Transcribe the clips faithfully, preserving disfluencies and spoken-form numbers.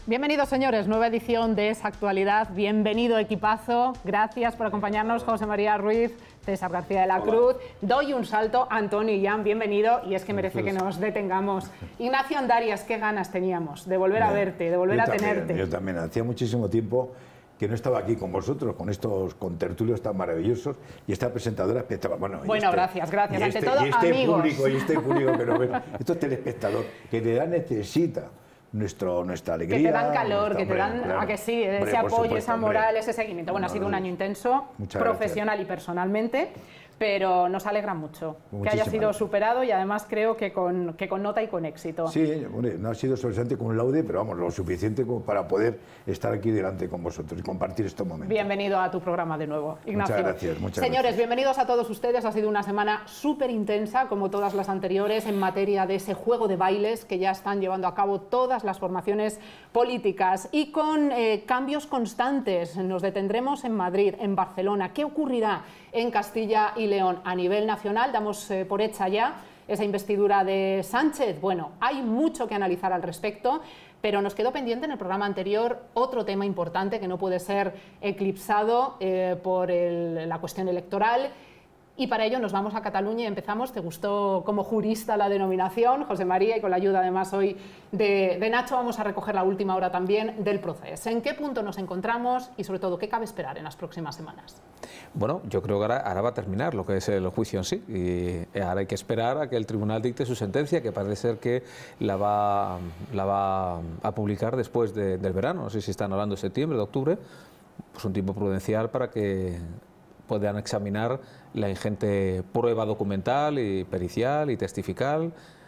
Bienvenidos, señores, nueva edición de esa actualidad. Bienvenido, equipazo. Gracias por acompañarnos, José María Ruiz, César García de la Cruz. Doy un salto, Antonio Illán, bienvenido. Y es que merece que nos detengamos. Ignacio Andarias, qué ganas teníamos de volver a verte, de volver a tenerte. Yo también, hacía muchísimo tiempo que no estaba aquí con vosotros, con estos contertulios tan maravillosos y esta presentadora espectacular. Bueno, bueno este, gracias, gracias. Ante este, todo, y este amigos. Público, y este público que nos ve, este telespectador que de verdad necesita nuestro, nuestra alegría. Que te dan calor, nuestra, que te dan, hombre, claro, a que sí, ese hombre, apoyo, supuesto, esa moral, hombre. ese seguimiento. Bueno, no, ha sido un año intenso, profesional gracias. y personalmente, pero nos alegra mucho que haya sido superado y además creo que con, que con nota y con éxito. Sí, hombre, no ha sido suficiente con un laude, pero vamos, lo suficiente como para poder estar aquí delante con vosotros y compartir estos momentos. Bienvenido a tu programa de nuevo, Ignacio. Muchas gracias. Muchas Señores, gracias. bienvenidos a todos ustedes. Ha sido una semana súper intensa, como todas las anteriores, en materia de ese juego de bailes que ya están llevando a cabo todas las formaciones políticas y con eh, cambios constantes. Nos detendremos en Madrid, en Barcelona. ¿Qué ocurrirá en Castilla y León? A nivel nacional, damos eh, por hecha ya esa investidura de Sánchez. Bueno, hay mucho que analizar al respecto, pero nos quedó pendiente en el programa anterior otro tema importante que no puede ser eclipsado eh, por el, la cuestión electoral. Y para ello nos vamos a Cataluña y empezamos. ¿Te gustó como jurista la denominación, José María? Y con la ayuda además hoy de, de Nacho vamos a recoger la última hora también del proceso. ¿En qué punto nos encontramos y sobre todo qué cabe esperar en las próximas semanas? Bueno, yo creo que ahora, ahora va a terminar lo que es el juicio en sí y ahora hay que esperar a que el tribunal dicte su sentencia, que parece ser que la va, la va a publicar después de, del verano. No sé si están hablando de septiembre, de octubre, pues un tiempo prudencial para que puedan examinar la ingente prueba documental y pericial y testifical.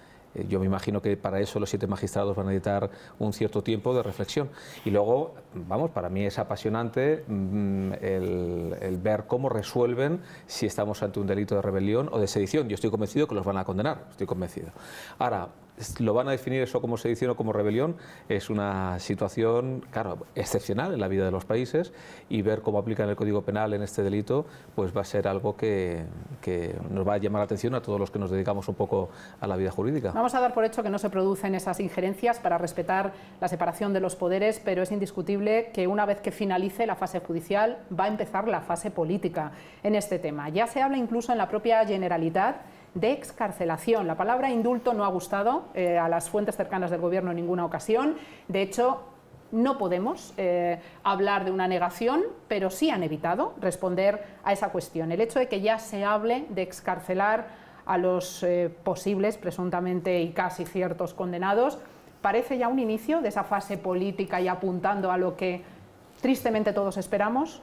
Yo me imagino que para eso los siete magistrados van a necesitar un cierto tiempo de reflexión. Y luego, vamos, para mí es apasionante mmm, el, el ver cómo resuelven si estamos ante un delito de rebelión o de sedición. Yo estoy convencido que los van a condenar, estoy convencido. Ahora, ¿lo van a definir eso como sedición o como rebelión? Es una situación, claro, excepcional en la vida de los países y ver cómo aplican el Código Penal en este delito pues va a ser algo que, que nos va a llamar la atención a todos los que nos dedicamos un poco a la vida jurídica. Vamos a dar por hecho que no se producen esas injerencias para respetar la separación de los poderes, pero es indiscutible que una vez que finalice la fase judicial va a empezar la fase política en este tema. Ya se habla incluso en la propia Generalitat de excarcelación. La palabra indulto no ha gustado eh, a las fuentes cercanas del Gobierno en ninguna ocasión. De hecho, no podemos eh, hablar de una negación, pero sí han evitado responder a esa cuestión. El hecho de que ya se hable de excarcelar a los eh, posibles, presuntamente y casi ciertos condenados, parece ya un inicio de esa fase política y apuntando a lo que tristemente todos esperamos.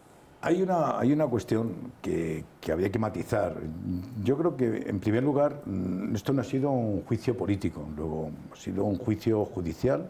Hay una, hay una cuestión que, que habría que matizar. Yo creo que, en primer lugar, esto no ha sido un juicio político, luego ha sido un juicio judicial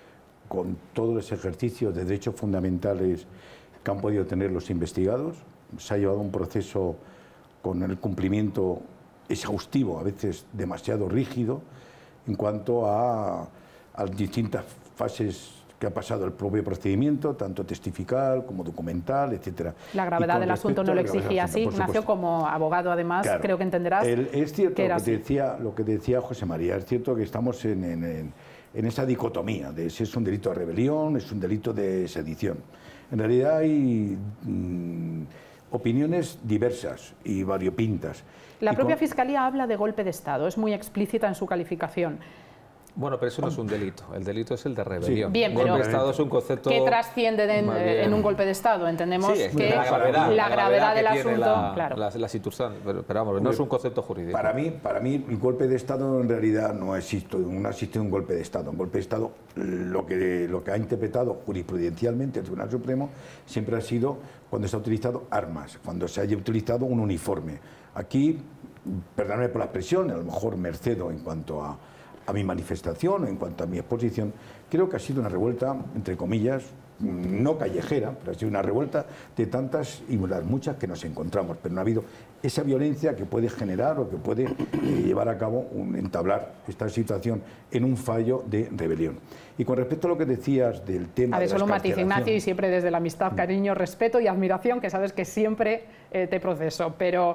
con todos los ejercicios de derechos fundamentales que han podido tener los investigados. Se ha llevado un proceso con el cumplimiento exhaustivo, a veces demasiado rígido, en cuanto a, a distintas fases que ha pasado el propio procedimiento, tanto testifical como documental, etcétera. La gravedad del asunto no lo exigía así. Ignacio, como abogado, además, claro, creo que entenderás. El, es cierto que lo, que te decía, lo que decía José María, es cierto que estamos en, en, en, en esa dicotomía de si es un delito de rebelión, es un delito de sedición. En realidad hay mmm, opiniones diversas y variopintas. La y propia con... Fiscalía habla de golpe de Estado, es muy explícita en su calificación. Bueno, pero eso no es un delito, el delito es el de rebelión. Sí. Bien, pero golpe de Estado es un concepto... ¿Qué trasciende de, en, en un golpe de Estado? Entendemos sí, que la gravedad, la la gravedad del que asunto... Tiene la, claro. la, la situación, pero, pero vamos, no es un concepto jurídico. Para mí, para mí, el golpe de Estado en realidad no existe, no existe un golpe de Estado. Un golpe de Estado, lo que, lo que ha interpretado jurisprudencialmente el Tribunal Supremo siempre ha sido cuando se ha utilizado armas, cuando se haya utilizado un uniforme. Aquí, perdóname por la expresión, a lo mejor mercedo en cuanto a... a mi manifestación, en cuanto a mi exposición, creo que ha sido una revuelta, entre comillas, no callejera, pero ha sido una revuelta de tantas y las muchas que nos encontramos, pero no ha habido esa violencia que puede generar o que puede eh, llevar a cabo, un, entablar esta situación en un fallo de rebelión. Y con respecto a lo que decías del tema... A ver, de solo un matiz, Ignacio, y siempre desde la amistad, cariño, respeto y admiración, que sabes que siempre eh, te proceso, pero...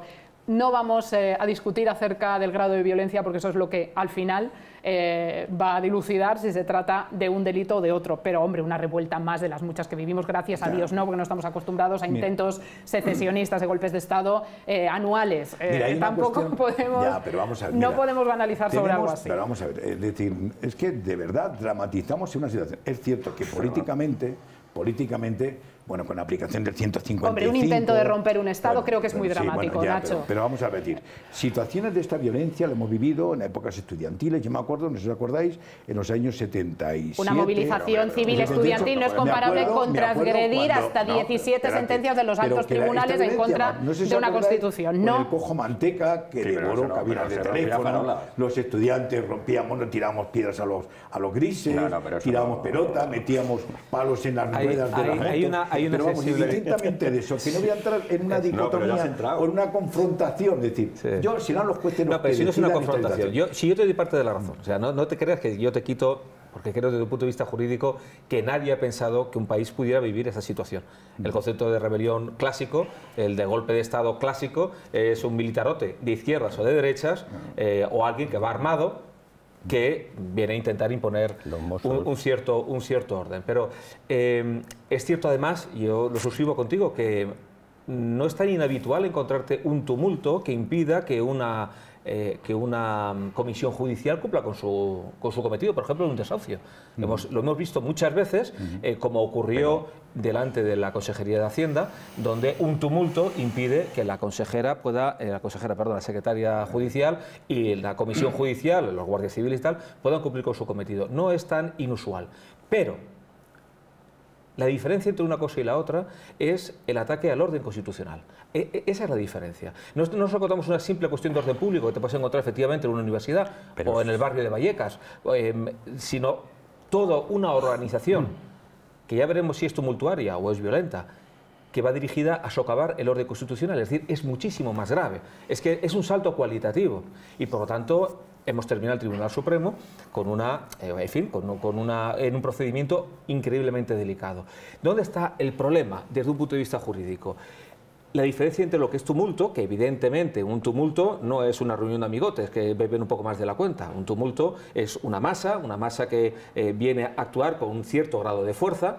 no vamos eh, a discutir acerca del grado de violencia, porque eso es lo que al final eh, va a dilucidar si se trata de un delito o de otro. Pero, hombre, una revuelta más de las muchas que vivimos, gracias a Dios, no, porque no estamos acostumbrados a intentos secesionistas de golpes de Estado eh, anuales. Eh, mira, tampoco cuestión... podemos, ya, pero vamos a ver, mira, no podemos banalizar tenemos, sobre algo así. Pero vamos a ver, es decir, es que de verdad dramatizamos una situación. Es cierto que políticamente, políticamente, bueno, con la aplicación del ciento cincuenta y cinco... Hombre, un intento de romper un Estado bueno, creo que es muy bueno, dramático, sí, bueno, ya, Nacho. Pero, pero vamos a repetir, situaciones de esta violencia la hemos vivido en épocas estudiantiles, yo me acuerdo, no sé si os acordáis, en los años setenta y siete... Una movilización pero, civil estudiantil no es comparable acuerdo, con transgredir cuando, hasta diecisiete no, espérate, sentencias de los altos tribunales en contra no sé si de una Constitución. No. El cojo manteca que sí, devoró no, cabinas de teléfono, los estudiantes rompíamos, no tirábamos piedras a los, a los grises, no, no, tirábamos pelota, metíamos palos en las ruedas de la gente. Hay una sensible... de eso, que no voy a entrar en una dicotomía no, o en una confrontación, es decir, sí. yo, si no los jueces no, pero si no es una confrontación, yo, si yo te doy parte de la razón, o sea, no, no te creas que yo te quito, porque creo desde un punto de vista jurídico que nadie ha pensado que un país pudiera vivir esa situación. El concepto de rebelión clásico, el de golpe de Estado clásico, es un militarote de izquierdas o de derechas, eh, o alguien que va armado, que viene a intentar imponer un, un, cierto, un cierto orden. Pero eh, es cierto además, yo lo suscribo contigo, que no es tan inhabitual encontrarte un tumulto que impida que una, eh, que una comisión judicial cumpla con su, con su cometido, por ejemplo, en un desahucio. Uh-huh. hemos, lo hemos visto muchas veces, uh-huh. eh, como ocurrió Pero... delante de la Consejería de Hacienda, donde un tumulto impide que la consejera pueda, eh, la consejera, perdón, la secretaria judicial y la comisión judicial, los guardias civiles y tal, puedan cumplir con su cometido. No es tan inusual. Pero la diferencia entre una cosa y la otra es el ataque al orden constitucional. E -e esa es la diferencia. No, no nos encontramos una simple cuestión de orden público que te puedes encontrar efectivamente en una universidad Pero o en el barrio de Vallecas, eh, sino toda una organización que ya veremos si es tumultuaria o es violenta, que va dirigida a socavar el orden constitucional. Es decir, es muchísimo más grave. Es que es un salto cualitativo y, por lo tanto, hemos terminado el Tribunal Supremo con una, eh, en fin, con, con una, en un procedimiento increíblemente delicado. ¿Dónde está el problema desde un punto de vista jurídico? La diferencia entre lo que es tumulto, que evidentemente un tumulto no es una reunión de amigotes que beben un poco más de la cuenta. Un tumulto es una masa, una masa que eh, viene a actuar con un cierto grado de fuerza.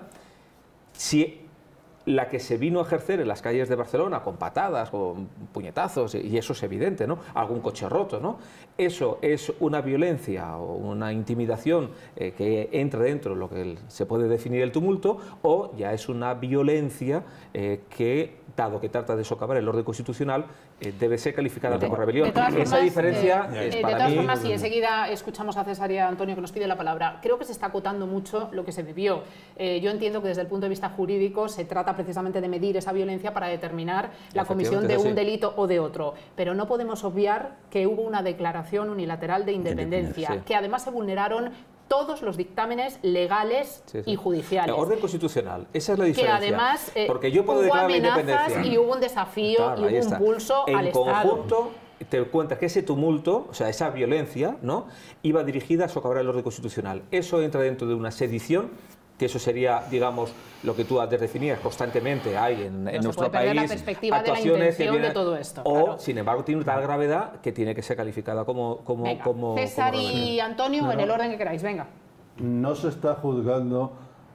Si la que se vino a ejercer en las calles de Barcelona con patadas, con puñetazos, y eso es evidente, ¿no? Algún coche roto, ¿no? Eso es una violencia o una intimidación eh, que entra dentro de lo que se puede definir el tumulto, o ya es una violencia eh, que, dado que trata de socavar el orden constitucional, eh, debe ser calificada de, como rebelión. Esa formas, diferencia eh, es eh, para De todas mí... formas, y enseguida escuchamos a César y a Antonio que nos pide la palabra, creo que se está acotando mucho lo que se vivió. Eh, yo entiendo que desde el punto de vista jurídico se trata precisamente de medir esa violencia para determinar la comisión de un delito o de otro, pero no podemos obviar que hubo una declaración unilateral de independencia, sí. que además se vulneraron todos los dictámenes legales sí, sí. y judiciales. El orden constitucional, esa es la diferencia. Que además eh, porque yo puedo hubo declarar amenazas la independencia. Y hubo un desafío claro, y hubo un está. pulso en al Estado. En conjunto te cuentas que ese tumulto, o sea, esa violencia, ¿no?, iba dirigida a socavar el orden constitucional. Eso entra dentro de una sedición, que eso sería, digamos, lo que tú antes definías constantemente, hay en, en nuestro país la perspectiva actuaciones de la intención vienen, de todo esto. O, claro. sin embargo, tiene tal gravedad que tiene que ser calificada como... como, venga, como César como y Antonio, no, en el orden que queráis, venga. No se está juzgando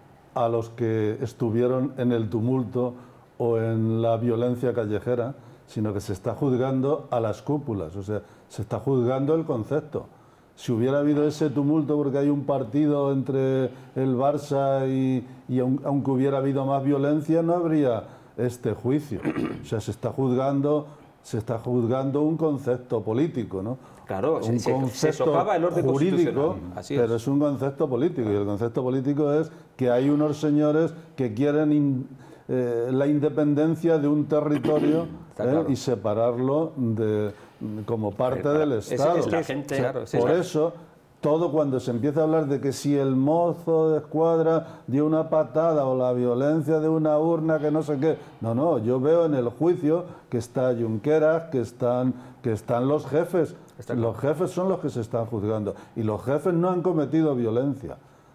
a los que estuvieron en el tumulto o en la violencia callejera, sino que se está juzgando a las cúpulas, o sea, se está juzgando el concepto. Si hubiera habido ese tumulto porque hay un partido entre el Barça y, y aunque hubiera habido más violencia, no habría este juicio. O sea, se está juzgando, se está juzgando un concepto político, ¿no? Claro, un se, concepto se socava el orden jurídico, Así pero es. es un concepto político, y el concepto político es que hay unos señores que quieren in, eh, la independencia de un territorio eh, claro. y separarlo de, como parte claro. del Estado. Es, es la gente, claro, es Por eso, todo cuando se empieza a hablar de que si el mozo de escuadra dio una patada o la violencia de una urna, que no sé qué. No, no, yo veo en el juicio que está Junqueras, que están, que están los jefes. Está los jefes son los que se están juzgando y los jefes no han cometido violencia.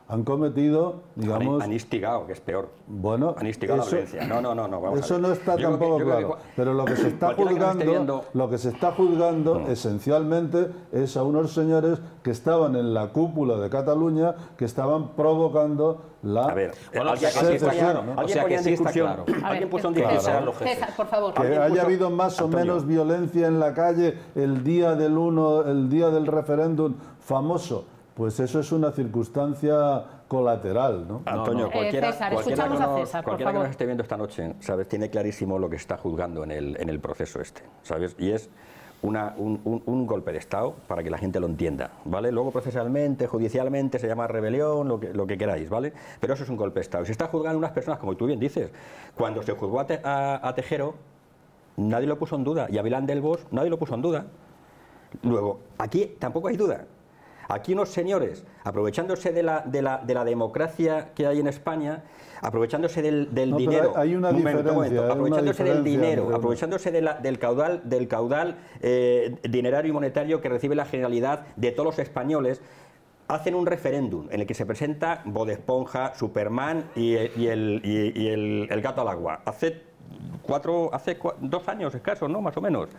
han cometido, digamos... Han instigado, que es peor. Bueno, han instigado eso, la violencia. No, no, no, no, vamos eso a ver. no está Yo tampoco creo que, yo claro. creo que, pero lo que se está juzgando, que viendo... lo que se está juzgando, no. esencialmente, es a unos señores que estaban en la cúpula de Cataluña, que estaban provocando la... A ver, bueno, alguien, sí alguien, claro, ¿no? alguien o sea, ponía que en sí discusión, está claro. alguien puso en César, discusión... César, por favor. Que haya puso, habido más Antonio. o menos violencia en la calle el día del uno, el día del referéndum famoso, pues eso es una circunstancia colateral, ¿no? Antonio, no. cualquiera, Eh, César, cualquiera, que, escuchamos nos, a César, por cualquiera que favor. nos esté viendo esta noche, ¿sabes? Tiene clarísimo lo que está juzgando en el, en el proceso este, ¿sabes? Y es una, un, un, un golpe de Estado para que la gente lo entienda, ¿vale? Luego procesalmente, judicialmente se llama rebelión, lo que, lo que queráis, ¿vale? Pero eso es un golpe de Estado. Se está juzgando unas personas, como tú bien dices, cuando se juzgó a, te, a, a Tejero, nadie lo puso en duda, y a Vilán del Bosch nadie lo puso en duda. Luego, aquí tampoco hay duda. Aquí unos señores, aprovechándose de la, de la, de la democracia que hay en España, aprovechándose del, del no, dinero, hay una un momento, un momento, hay aprovechándose una del dinero, entre... aprovechándose de la, del caudal, del caudal eh, dinerario y monetario que recibe la Generalidad de todos los españoles, hacen un referéndum en el que se presenta Bob Esponja, Superman y, y, el, y, y el, el gato al agua. Hace cuatro, hace cua, dos años escasos, ¿no? Más o menos.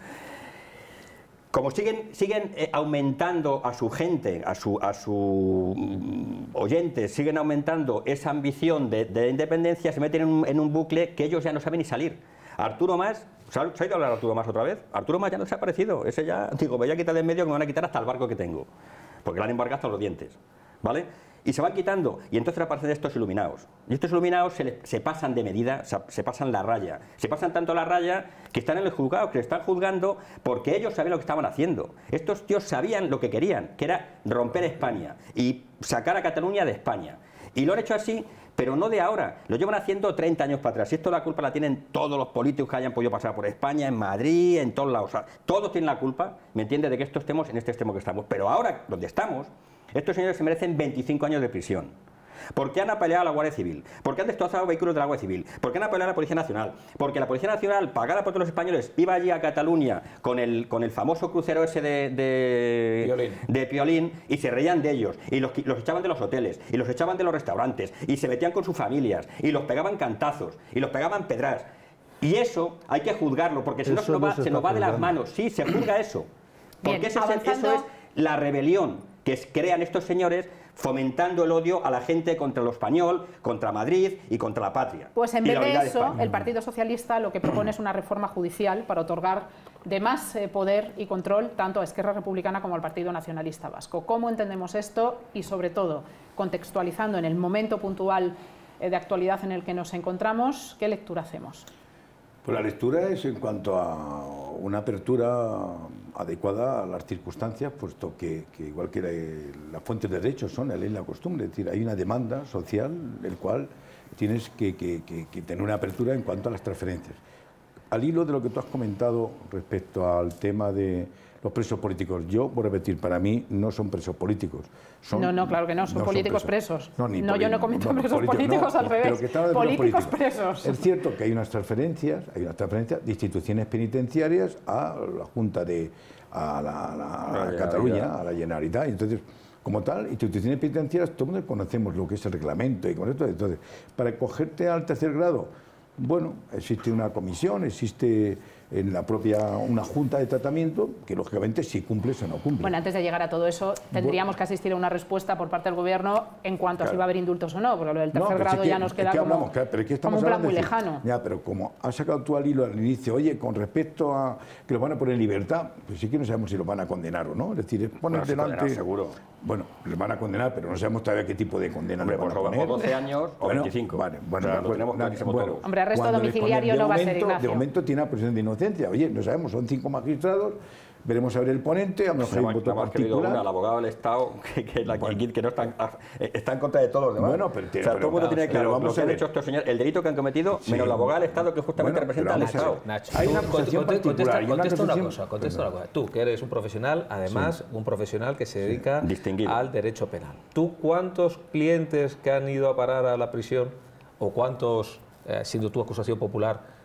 Como siguen, siguen eh, aumentando a su gente, a su, a su mm, oyentes, siguen aumentando esa ambición de, de independencia, se meten en un, en un bucle que ellos ya no saben ni salir. Arturo Mas, ¿se ha, ¿se ha ido a hablar Arturo Mas otra vez? Arturo Mas ya no se ha aparecido, ese ya, digo, me voy a quitar de en medio que me van a quitar hasta el barco que tengo, porque le han embargado hasta los dientes, ¿vale? Y se van quitando, y entonces aparecen estos iluminados. Y estos iluminados se, le, se pasan de medida, se, se pasan la raya. Se pasan tanto la raya que están en el juzgado, que se están juzgando porque ellos sabían lo que estaban haciendo. Estos tíos sabían lo que querían, que era romper España y sacar a Cataluña de España. Y lo han hecho así, pero no de ahora. Lo llevan haciendo treinta años para atrás. Y esto la culpa la tienen todos los políticos que hayan podido pasar por España, en Madrid, en todos lados. O sea, todos tienen la culpa, ¿me entiendes?, de que esto estemos en este extremo que estamos. Pero ahora, donde estamos, estos señores se merecen veinticinco años de prisión. Porque han apaleado a la Guardia Civil, porque han destrozado vehículos de la Guardia Civil, porque han apaleado a la Policía Nacional, porque la Policía Nacional, pagada por todos los españoles, iba allí a Cataluña con el, con el famoso crucero ese de, de, Piolín. de Piolín y se reían de ellos, y los, los echaban de los hoteles, y los echaban de los restaurantes, y se metían con sus familias, y los pegaban cantazos, y los pegaban pedras. Y eso hay que juzgarlo, porque si no se nos va, se nos va de las manos. Sí, se juzga eso. Porque Bien, ese es, eso es la rebelión que crean estos señores, fomentando el odio a la gente contra lo español, contra Madrid y contra la patria. Pues en vez de eso, de el Partido Socialista lo que propone es una reforma judicial para otorgar de más eh, poder y control tanto a Esquerra Republicana como al Partido Nacionalista Vasco. ¿Cómo entendemos esto? Y sobre todo, contextualizando en el momento puntual eh, de actualidad en el que nos encontramos, ¿qué lectura hacemos? Pues la lectura es en cuanto a una apertura adecuada a las circunstancias, puesto que, que igual que la, las fuentes de derechos son la ley y la costumbre, es decir, hay una demanda social, el cual tienes que, que, que, que tener una apertura en cuanto a las transferencias. Al hilo de lo que tú has comentado respecto al tema de los presos políticos, yo, por repetir, para mí no son presos políticos. Son, no, no, claro que no, son no políticos son presos. presos. No, ni no yo no comento no, presos políticos, no, al revés, políticos, políticos presos. Es cierto que hay unas transferencias, hay unas transferencias de instituciones penitenciarias a la Junta de a la, a la, a la Cataluña, a la Generalitat. Entonces, como tal, instituciones penitenciarias, todo el mundo conocemos lo que es el reglamento y con esto. Entonces, para cogerte al tercer grado, bueno, existe una comisión, existe en la propia una junta de tratamiento que lógicamente si cumples o no cumple. Bueno, antes de llegar a todo eso, tendríamos bueno, que asistir a una respuesta por parte del Gobierno en cuanto claro. a si va a haber indultos o no, porque lo del tercer no, grado es que, ya nos queda es que como, hablamos, claro, pero es que como un plan muy decir, lejano. Ya, pero como has sacado tú al hilo al inicio, oye, con respecto a que los van a poner en libertad, pues sí que no sabemos si los van a condenar o no, es decir, es poner bueno, delante... seguro. Bueno, les van a condenar, pero no sabemos todavía qué tipo de condena Hombre, le van a poner. O doce años o bueno, veinticinco. Vale, bueno, o sea, pues, tenemos clarísimo bueno, todo. Hombre, arresto domiciliario no va a ser, Ignacio. De momento tiene una presunción de inocencia. Oye, no sabemos, son cinco magistrados, veremos a ver el ponente, a lo mejor hay un voto particular. Una, el abogado del Estado, que, que, la, bueno. que, que no está, está en contra de todos los demás. Bueno, pero, o sea, todo el mundo tiene claro lo que han hecho estos señores, el delito que han cometido, sí. menos el abogado del Estado que justamente bueno, representa al Estado. Nacho, hay una acusación particular. Contesta una cosa, contesta una cosa. Tú, que eres un profesional, además, sí. un profesional que se dedica sí. al derecho penal. ¿Tú cuántos clientes que han ido a parar a la prisión o cuántos, eh, siendo tu acusación popular,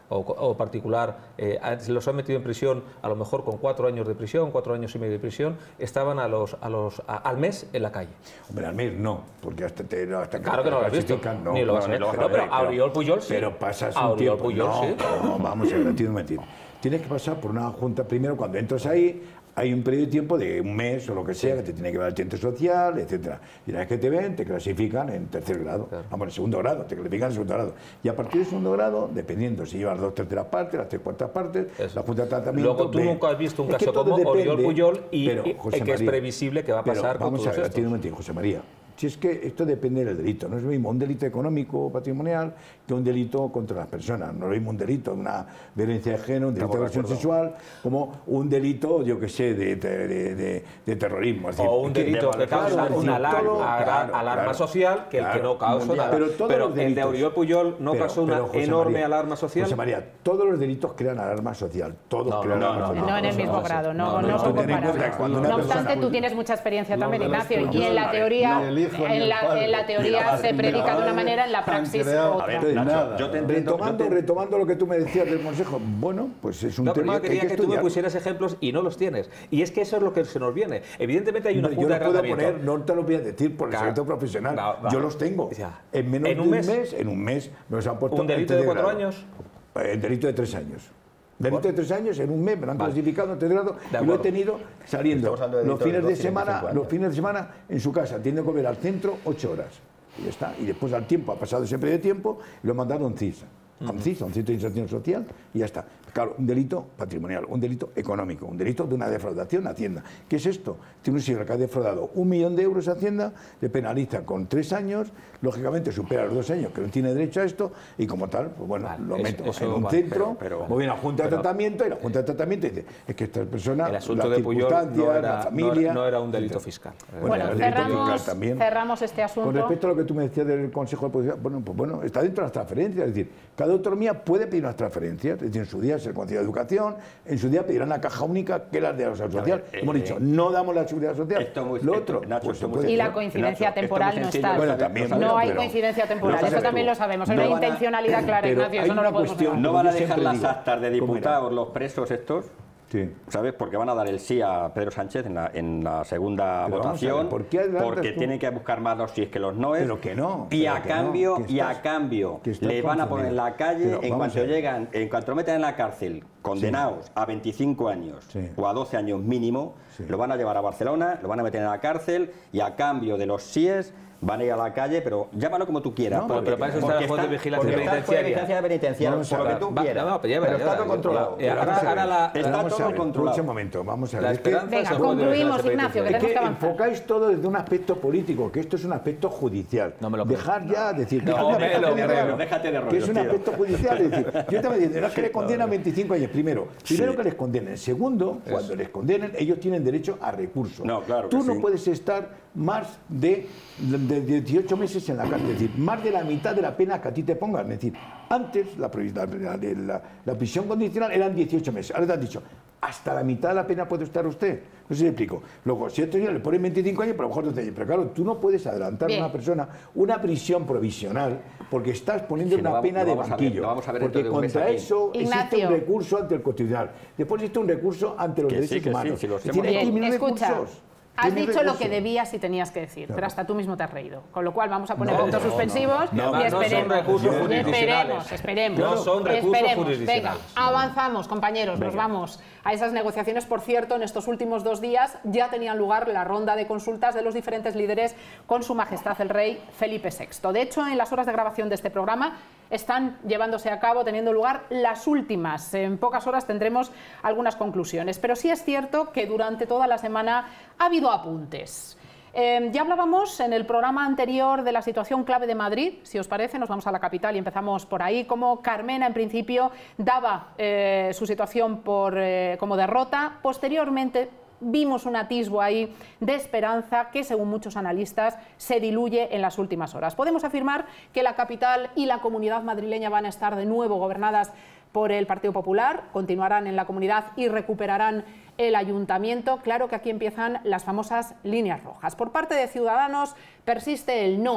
o, o particular, eh, los han metido en prisión a lo mejor con cuatro años de prisión, cuatro años y medio de prisión, estaban a los, a los, a, al mes en la calle. Hombre, al mes no, porque hasta, te, hasta claro que no lo has visto, no, ni lo vas a ver. no, No, pero a Oriol Pujol sí. Pero pasas a un Oriol tiempo. Pujol, no, sí. no, vamos a ver, tienes que mentir. Tienes que pasar por una junta primero, cuando entras ahí, hay un periodo de tiempo de un mes o lo que sea, que te tiene que ver el centro social, etcétera. Y una vez que te ven, te clasifican en tercer grado, claro. Vamos, en segundo grado, te clasifican en segundo grado. Y a partir del segundo grado, dependiendo si llevas dos terceras partes, las tres cuartas partes, Eso. la junta de tratamiento... Luego tú ve. nunca has visto un es caso como depende, Oriol Pujol y, pero, y José que María, es previsible que va a pasar pero, con vamos todos a ver, estos. tiene un motivo, José María. Si es que esto depende del delito, no es lo mismo un delito económico o patrimonial que un delito contra las personas, no es lo mismo un delito de una violencia de género, un delito de agresión sexual, como un delito, yo que sé, de, de, de, de, de terrorismo. Es decir, o un delito que, que causa claro, una alarma, todo, claro, alarma claro, social que claro, el que no causa mundial. nada. Pero, todos pero los el delitos, de Oriol Pujol no pero, causó una pero, José enorme María, alarma social. José María, todos los delitos crean alarma social, todos no, crean no, alarma no, social. No en el mismo grado, no, no son comparables. No obstante, tú tienes mucha experiencia también, Ignacio, y en la teoría, en la, en la teoría se predica de una manera, en la praxis otra. A ver, Nacho, yo te entiendo, retomando, yo te... retomando lo que tú me decías del Consejo, bueno, pues es un no, tema pero yo que quería hay que, que, tú me estudiar. pusieras ejemplos y no los tienes. Y es que eso es lo que se nos viene. Evidentemente hay una No, junta yo de no puedo tratamiento. poner, no te lo voy a decir por el Claro. secreto profesional. No, no. Yo los tengo. Ya. En menos ¿En de un un mes? mes, en un mes nos han puesto ¿Un delito de cuatro años? El delito de tres años. Delito Bueno. de tres años, en un mes me lo han Vale. clasificado en tres grados y lo he acuerdo. tenido saliendo Estamos hablando de los delitos de fines de doce y semana, veinticinco los años. fines de semana en su casa, tiene que volver al centro ocho horas. Y ya está. Y después al tiempo, ha pasado ese periodo de tiempo, lo he mandado a un C I S. A un C I S, a un centro de inserción social, y ya está. Claro, un delito patrimonial, un delito económico, un delito de una defraudación a Hacienda. ¿Qué es esto? Tiene un señor que ha defraudado un millón de euros a Hacienda, le penaliza con tres años, lógicamente supera los dos años que no tiene derecho a esto, y como tal, pues bueno, Vale, lo eso- meto eso en un vale, centro, pero- pero- voy a la Junta de pero- Tratamiento, y la Junta de Tratamiento dice, es que esta persona, El asunto las de Pujol circunstancias, no la era, no familia... era- no era un delito etcétera. fiscal. Bueno, Bueno, el delito cerramos, fiscal también. cerramos este asunto. Con respecto a lo que tú me decías del Consejo de Policía, bueno, pues bueno, está dentro de las transferencias, es decir, cada autonomía puede pedir unas transferencias, es decir, en su día es el Consejo de Educación, en su día pedirán la caja única, que es la de la seguridad social. eh, Hemos eh, dicho, no damos la seguridad social. esto muy- lo esto, otro, Nacho, pues esto se muy- puede Y la hacer. coincidencia Nacho, temporal esto muy no sencillo, está. Bueno, también, no bueno, hay pero- coincidencia temporal, lo eso sabes también tú. lo sabemos. Hay No una van a- intencionalidad clara, pero Ignacio, hay eso no una lo podemos cuestión- negar. No Como van a yo siempre dejar las digo, actas de ¿cómo era? diputados los presos estos, Sí. ¿sabes? Porque van a dar el sí a Pedro Sánchez en la, en la segunda Pero vamos a votación, ver, ¿por qué adelantas porque tú? tienen que buscar más los sí es que los noes. Pero que no, Y pero a que cambio, no, que y a estás- cambio, que estás les van a poner en confundido. la calle Pero en vamos cuanto a ver. llegan, en cuanto lo meten en la cárcel, condenados a veinticinco años Sí. o a doce años mínimo, Sí. lo van a llevar a Barcelona, lo van a meter en la cárcel y a cambio de los síes van a ir a la calle, pero llámalo como tú quieras. No, porque- pero para eso está porque el juez de vigilancia porque está el juez de penitenciaria. vigilancia penitenciaria, Vamos a por lo que ver. tú Va- quieras. no, no, pero ya Pero verás, está ya todo verás. controlado. Eh, ahora- Vamos a ver. ahora la- Está Vamos todo a ver, controlado. Un momento, vamos a ver. La Es que- esperanza Venga, es el juez de concluimos, vigilancia Ignacio, que Es penitenciaria. tenemos que que avanzar. enfocáis todo desde un aspecto político, que esto es un aspecto judicial. No me lo Dejar ya, decir, No, déjate de me lo aspecto creo. judicial, Déjate de que es rollos, un tío. aspecto judicial. Es decir, yo te voy diciendo, no es que les condenan veinticinco años. Primero, primero que les condenen. Segundo, cuando les condenen, ellos tienen derecho a recurso. No, claro que Tú no sí. puedes estar más de, de dieciocho meses en la cárcel, es decir, más de la mitad de la pena que a ti te pongan. Es decir, antes la, la, la, la, la prisión condicional eran dieciocho meses. Ahora te han dicho, hasta la mitad de la pena puede estar usted. No sé si me explico. Luego, si a este señor le ponen veinticinco años, pero a lo mejor doce años. Pero claro, tú no puedes adelantar Bien. a una persona una prisión provisional porque estás poniendo Sí, lo una vamos- pena lo de vamos a ver, banquillo. lo vamos a ver dentro porque de un mes contra aquí. eso existe Ignacio. un recurso ante el Constitucional. Después existe un recurso ante los Que sí, derechos que sí, humanos. si lo Es decir, hacemos- hay que Bien, eliminar escucha, recursos. has Tiene dicho lo recursos. que debías y tenías que decir, pero hasta tú mismo te has reído. Con lo cual vamos a poner No, puntos no, suspensivos no, no. y No son esperemos. recursos Y jurisdiccionales. esperemos, esperemos. No son recursos Esperemos. jurisdiccionales. Venga, avanzamos, compañeros, nos vamos a esas negociaciones. Por cierto, en estos últimos dos días ya tenían lugar la ronda de consultas de los diferentes líderes con Su Majestad el Rey Felipe sexto. De hecho, en las horas de grabación de este programa están llevándose a cabo, teniendo lugar las últimas. En pocas horas tendremos algunas conclusiones, pero sí es cierto que durante toda la semana ha habido apuntes. Eh, ya hablábamos en el programa anterior de la situación clave de Madrid. Si os parece, nos vamos a la capital y empezamos por ahí. Como Carmena, en principio, daba eh, su situación por, eh, como derrota. Posteriormente, vimos un atisbo ahí de esperanza que, según muchos analistas, se diluye en las últimas horas. Podemos afirmar que la capital y la comunidad madrileña van a estar de nuevo gobernadas por el Partido Popular, continuarán en la comunidad y recuperarán el ayuntamiento. Claro que aquí empiezan las famosas líneas rojas. Por parte de Ciudadanos persiste el no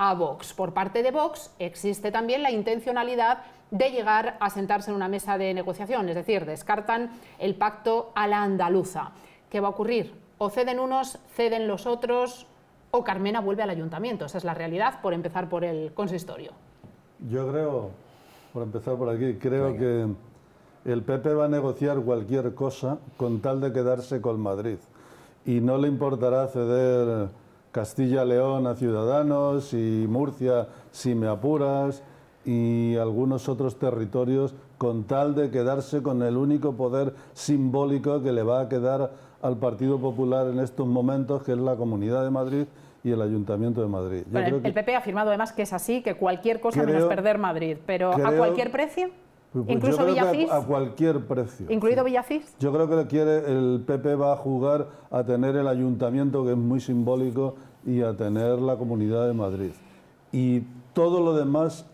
a Vox. Por parte de Vox existe también la intencionalidad de llegar a sentarse en una mesa de negociación, es decir, descartan el pacto a la andaluza. ¿Qué va a ocurrir? O ceden unos, ceden los otros, o Carmena vuelve al ayuntamiento. Esa es la realidad, por empezar por el consistorio. Yo creo, por empezar por aquí, creo Venga. que el P P va a negociar cualquier cosa con tal de quedarse con Madrid. Y no le importará ceder Castilla-León a Ciudadanos y Murcia, si me apuras, y algunos otros territorios con tal de quedarse con el único poder simbólico que le va a quedar al Partido Popular en estos momentos, que es la Comunidad de Madrid y el Ayuntamiento de Madrid. Yo bueno, creo el, que el P P ha afirmado además que es así, que cualquier cosa creo, menos perder Madrid, pero creo, ¿a cualquier precio? Pues ¿Incluso yo creo Villacís? Que a, a cualquier precio. ¿Incluido sí. Villacís? Yo creo que quiere, el P P va a jugar a tener el Ayuntamiento, que es muy simbólico, y a tener la Comunidad de Madrid. Y todo lo demás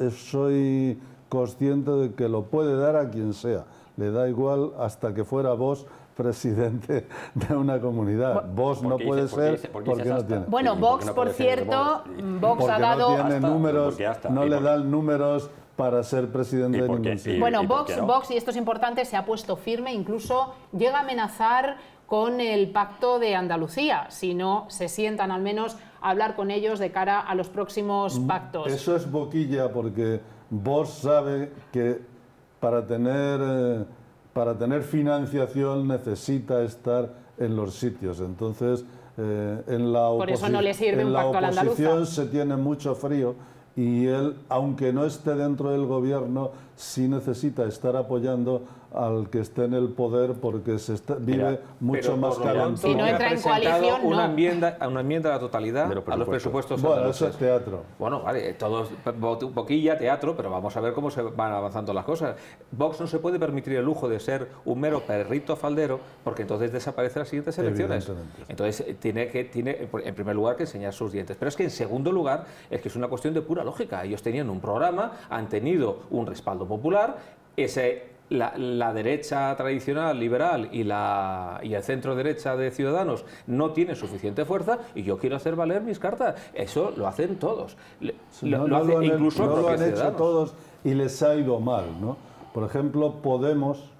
soy consciente de que lo puede dar a quien sea. Le da igual hasta que fuera Vox presidente de una comunidad. Vox no puede dice, ser dice, porque, porque no tiene. Bueno, Vox, no por cierto, Vox porque ha dado... no tiene números, no le dan números para ser presidente de ningún sitio. Bueno, Vox, no? Vox, y esto es importante, se ha puesto firme, incluso llega a amenazar con el pacto de Andalucía, si no se sientan al menos a hablar con ellos de cara a los próximos pactos. Eso es boquilla, porque Vox sabe que para tener, eh, para tener financiación necesita estar en los sitios. Entonces, eh, en la, Por eso no le sirve en un la pacto a la oposición andaluza. se tiene mucho frío, y él, aunque no esté dentro del gobierno, sí necesita estar apoyando al que esté en el poder, porque se está, vive Mira, mucho más calentado. Si no entra en coalición, una no. enmienda, una enmienda a la totalidad a los presupuestos Bueno, andaluces. eso es teatro. Bueno, vale, todo es un poquilla teatro, pero vamos a ver cómo se van avanzando las cosas. Vox no se puede permitir el lujo de ser un mero perrito faldero, porque entonces desaparecen las siguientes elecciones. Entonces tiene que, tiene, en primer lugar, que enseñar sus dientes. Pero es que en segundo lugar, es que es una cuestión de pura lógica. Ellos tenían un programa, han tenido un respaldo popular, ese... La, la derecha tradicional, liberal, y, la, y el centro derecha de Ciudadanos no tienen suficiente fuerza, y yo quiero hacer valer mis cartas. Eso lo hacen todos. Lo, no, lo, no hace lo han, incluso no lo han hecho Ciudadanos. todos y les ha ido mal, ¿no? Por ejemplo, Podemos,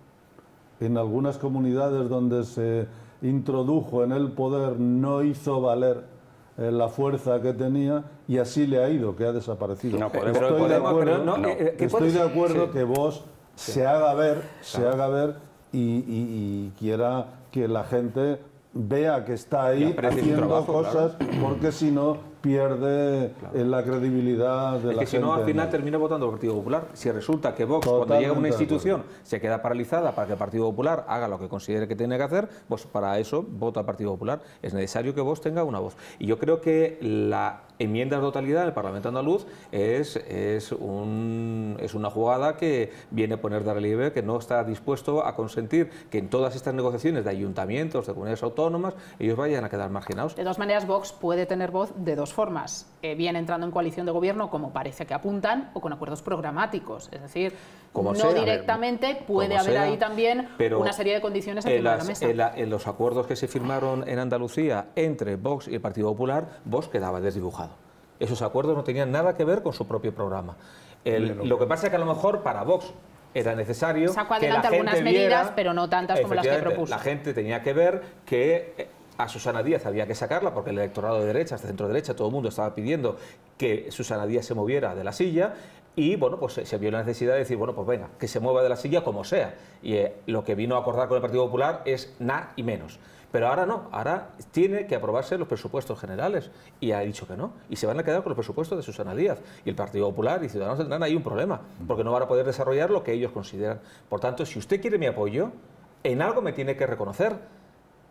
en algunas comunidades donde se introdujo en el poder, no hizo valer eh, la fuerza que tenía, y así le ha ido, que ha desaparecido. No, Podemos, estoy Podemos, de acuerdo, pero no, no, eh, ¿qué estoy de acuerdo sí. que vos Sí. se haga ver, claro. se haga ver y, y, y quiera que la gente vea que está ahí haciendo trabajo, cosas, claro. porque si no pierde claro. la credibilidad de es la que gente. si no, al final termina votando el Partido Popular. Si resulta que Vox, Totalmente cuando llega a una institución, se queda paralizada para que el Partido Popular haga lo que considere que tiene que hacer, pues para eso vota el Partido Popular. Es necesario que Vox tenga una voz. Y yo creo que la enmienda de totalidad del Parlamento andaluz es, es, un, es una jugada que viene a poner de relieve que no está dispuesto a consentir que en todas estas negociaciones de ayuntamientos, de comunidades autónomas, ellos vayan a quedar marginados. De todas maneras, Vox puede tener voz de dos formas, eh, bien entrando en coalición de gobierno, como parece que apuntan, o con acuerdos programáticos, es decir, como no sea, directamente, ver, puede haber sea, ahí también una serie de condiciones encima las, de la mesa. En, la, en los acuerdos que se firmaron en Andalucía entre Vox y el Partido Popular, Vox quedaba desdibujado. Esos acuerdos no tenían nada que ver con su propio programa. El, lo que pasa es que a lo mejor para Vox era necesario Sacó que la adelante gente algunas viera, medidas, pero no tantas como las que propuso. La gente tenía que ver que a Susana Díaz había que sacarla, porque el electorado de derecha, este centro derecha, todo el mundo estaba pidiendo que Susana Díaz se moviera de la silla, y bueno, pues se vio la necesidad de decir, bueno, pues venga, que se mueva de la silla como sea. Y eh, lo que vino a acordar con el Partido Popular es nada y menos. Pero ahora no, ahora tiene que aprobarse los presupuestos generales, y ha dicho que no, y se van a quedar con los presupuestos de Susana Díaz, y el Partido Popular y Ciudadanos tendrán ahí un problema, porque no van a poder desarrollar lo que ellos consideran. Por tanto, si usted quiere mi apoyo, en algo me tiene que reconocer.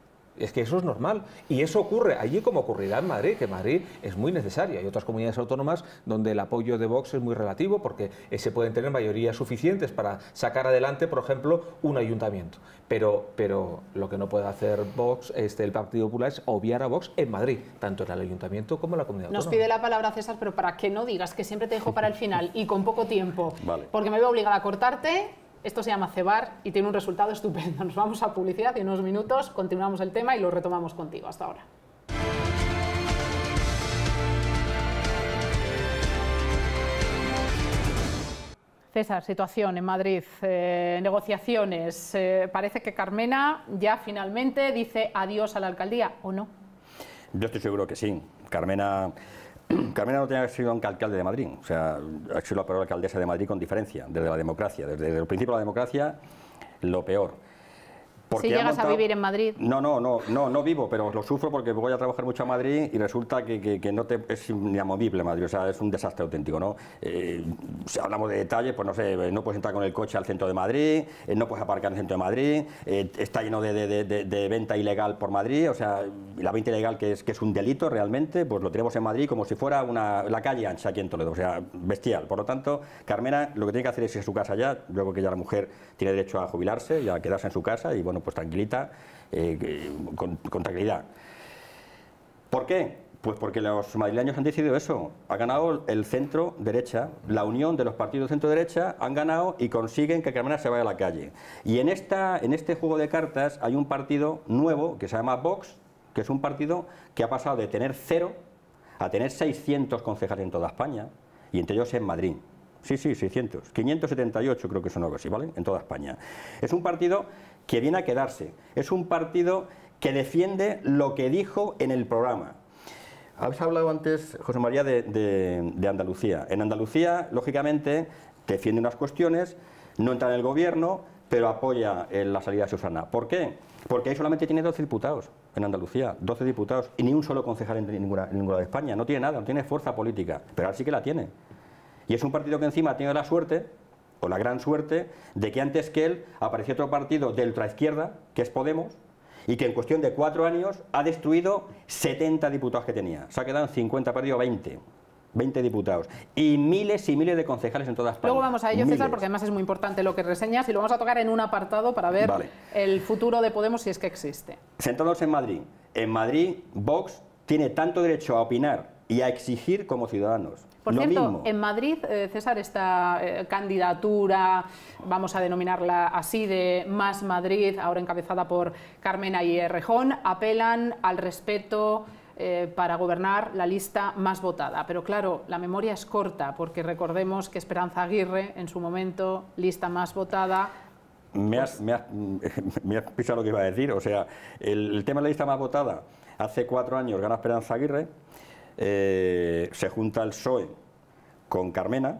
Es que eso es normal, y eso ocurre allí como ocurrirá en Madrid, que Madrid es muy necesaria. Hay otras comunidades autónomas donde el apoyo de Vox es muy relativo, porque se pueden tener mayorías suficientes para sacar adelante, por ejemplo, un ayuntamiento. Pero, pero lo que no puede hacer Vox, este, el Partido Popular, es obviar a Vox en Madrid, tanto en el ayuntamiento como en la comunidad Nos autónoma. pide la palabra César, pero para que no digas que siempre te dejo para el final y con poco tiempo, vale. porque me veo obligada a cortarte. Esto se llama cebar y tiene un resultado estupendo. Nos vamos a publicidad y en unos minutos continuamos el tema y lo retomamos contigo. Hasta ahora. César, situación en Madrid, eh, negociaciones. Eh, parece que Carmena ya finalmente dice adiós a la alcaldía, ¿o no? Yo estoy seguro que sí. Carmena, Carmena no tenía que ser un alcalde de Madrid, o sea, ha sido la peor alcaldesa de Madrid con diferencia, desde la democracia, desde el principio de la democracia, lo peor. Si llegas montado... a vivir en Madrid. No, no, no, no, no vivo, pero lo sufro porque voy a trabajar mucho a Madrid y resulta que, que, que no te, es inamovible Madrid, o sea, es un desastre auténtico, ¿no? Eh, si hablamos de detalles, pues no sé, no puedes entrar con el coche al centro de Madrid, eh, no puedes aparcar en el centro de Madrid, eh, está lleno de, de, de, de venta ilegal por Madrid, o sea, la venta ilegal que es, que es un delito realmente, pues lo tenemos en Madrid como si fuera una, la calle ancha aquí en Toledo, o sea, bestial. Por lo tanto, Carmena lo que tiene que hacer es irse a su casa ya, yo creo que ya la mujer tiene derecho a jubilarse y a quedarse en su casa y bueno, pues tranquilita. Eh, con, con tranquilidad. ¿Por qué? Pues porque los madrileños han decidido eso. Ha ganado el centro derecha, la unión de los partidos centro derecha han ganado y consiguen que Carmena se vaya a la calle. Y en, esta, en este juego de cartas hay un partido nuevo que se llama Vox, que es un partido que ha pasado de tener cero a tener seiscientos concejales en toda España y entre ellos en Madrid. Sí, sí, seiscientos. quinientos setenta y ocho creo que son algo así, ¿vale? En toda España. Es un partido que viene a quedarse. Es un partido que defiende lo que dijo en el programa. Habéis hablado antes, José María, de, de, de Andalucía. En Andalucía, lógicamente, defiende unas cuestiones, no entra en el gobierno, pero apoya en la salida de Susana. ¿Por qué? Porque ahí solamente tiene doce diputados en Andalucía, doce diputados, y ni un solo concejal en ninguna, en ninguna de España. No tiene nada, no tiene fuerza política, pero ahora sí que la tiene. Y es un partido que encima ha tenido la suerte, o la gran suerte, de que antes que él apareció otro partido de ultraizquierda, que es Podemos, y que en cuestión de cuatro años ha destruido setenta diputados que tenía. Se ha quedado en cincuenta, ha perdido veinte. veinte diputados y miles y miles de concejales en toda España. Luego vamos a ello, miles. César, porque además es muy importante lo que reseñas y lo vamos a tocar en un apartado para ver vale. el futuro de Podemos si es que existe. Sentándonos en Madrid. En Madrid, Vox tiene tanto derecho a opinar y a exigir como ciudadanos. Por Lo cierto, mismo. en Madrid, eh, César, esta eh, candidatura, vamos a denominarla así, de Más Madrid, ahora encabezada por Carmena y Errejón, apelan al respeto eh, para gobernar la lista más votada. Pero claro, la memoria es corta, porque recordemos que Esperanza Aguirre, en su momento, lista más votada... Me has, me has, me has pisado lo que iba a decir, o sea, el, el tema de la lista más votada, hace cuatro años gana Esperanza Aguirre, Eh, se junta el P S O E con Carmena,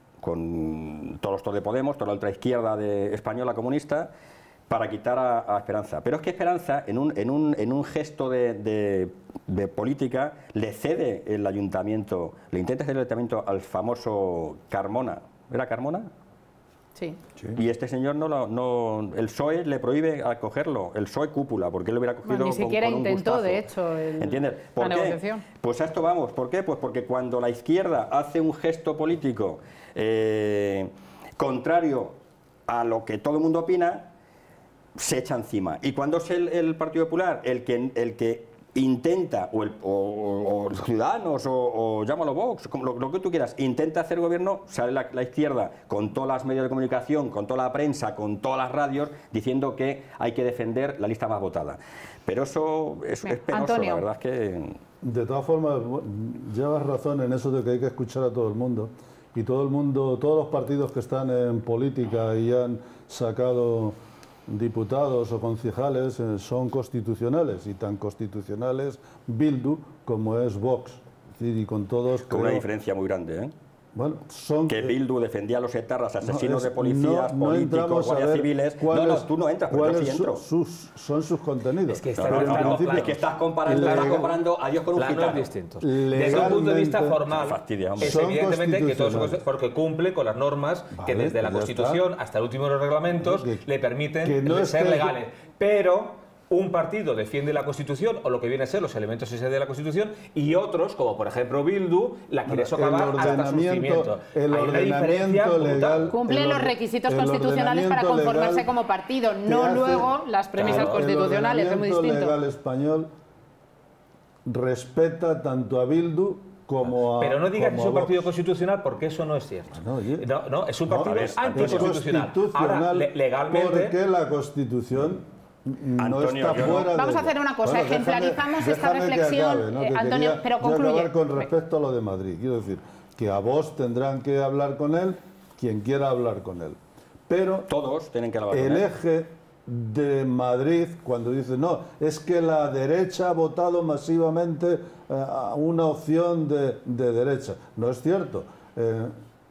con todos los todos de Podemos, toda la ultraizquierda de española comunista, para quitar a, a Esperanza. Pero es que Esperanza, en un, en un, en un gesto de, de, de política, le cede el ayuntamiento, le intenta ceder el ayuntamiento al famoso Carmona. ¿Era Carmona? Sí. Sí. Y este señor, no, lo, no el P S O E le prohíbe acogerlo, el P S O E cúpula, porque él lo hubiera cogido bueno, ni siquiera con, con intentó, un de hecho, el, ¿entiendes? ¿Por la qué? negociación. Pues a esto vamos. ¿Por qué? Pues porque cuando la izquierda hace un gesto político eh, contrario a lo que todo el mundo opina, se echa encima. Y cuando es el, el Partido Popular el que, el que intenta, o, el, o, o los ciudadanos, o, o llámalo Vox, como lo, lo que tú quieras, intenta hacer gobierno, sale la, la izquierda con todos los medios de comunicación, con toda la prensa, con todas las radios, diciendo que hay que defender la lista más votada. Pero eso es, es penoso, Antonio. la verdad es que... De todas formas, llevas razón en eso de que hay que escuchar a todo el mundo. Y todo el mundo, todos los partidos que están en política y han sacado diputados o concejales eh, son constitucionales, y tan constitucionales Bildu como es Vox. Es decir, y con todos... Con una diferencia muy grande, ¿eh? Bueno, son que Bildu defendía a los etarras, asesinos no, es, de policías, no, no políticos, guardias civiles. No, no, tú no entras, pero yo sí entro. Sus, son sus contenidos. Es que, no, no, no, no, es que estás comparando, estás comparando a Dios con un gitano. Distintos. Desde un punto de vista formal, fastidia, es evidentemente que todo eso porque cumple con las normas vale, que desde la Constitución está. hasta el último de los reglamentos que, le permiten no ser legales. Pero un partido defiende la Constitución o lo que viene a ser los elementos esenciales de la Constitución y otros, como por ejemplo Bildu, la quiere socavar hasta su cimiento. El Hay una diferencia legal, cumple los requisitos constitucionales para conformarse como partido, no luego las premisas claro, constitucionales, es muy distinto. El legal español respeta tanto a Bildu como a... Pero no digas que es un partido Vox. constitucional porque eso no es cierto. No, no, no es un partido no, anticonstitucional. Ahora, le, legalmente... Porque la Constitución... No Antonio, está fuera no. Vamos de a hacer una cosa, bueno, ejemplarizamos déjame, esta déjame reflexión, acabe, ¿no? eh, que Antonio, quería pero concluye. Acabar con respecto a lo de Madrid. Quiero decir, que a vos tendrán que hablar con él quien quiera hablar con él. Pero todos tienen que hablar con el él. eje de Madrid, cuando dice, no, es que la derecha ha votado masivamente eh, a una opción de, de derecha. No es cierto. Eh,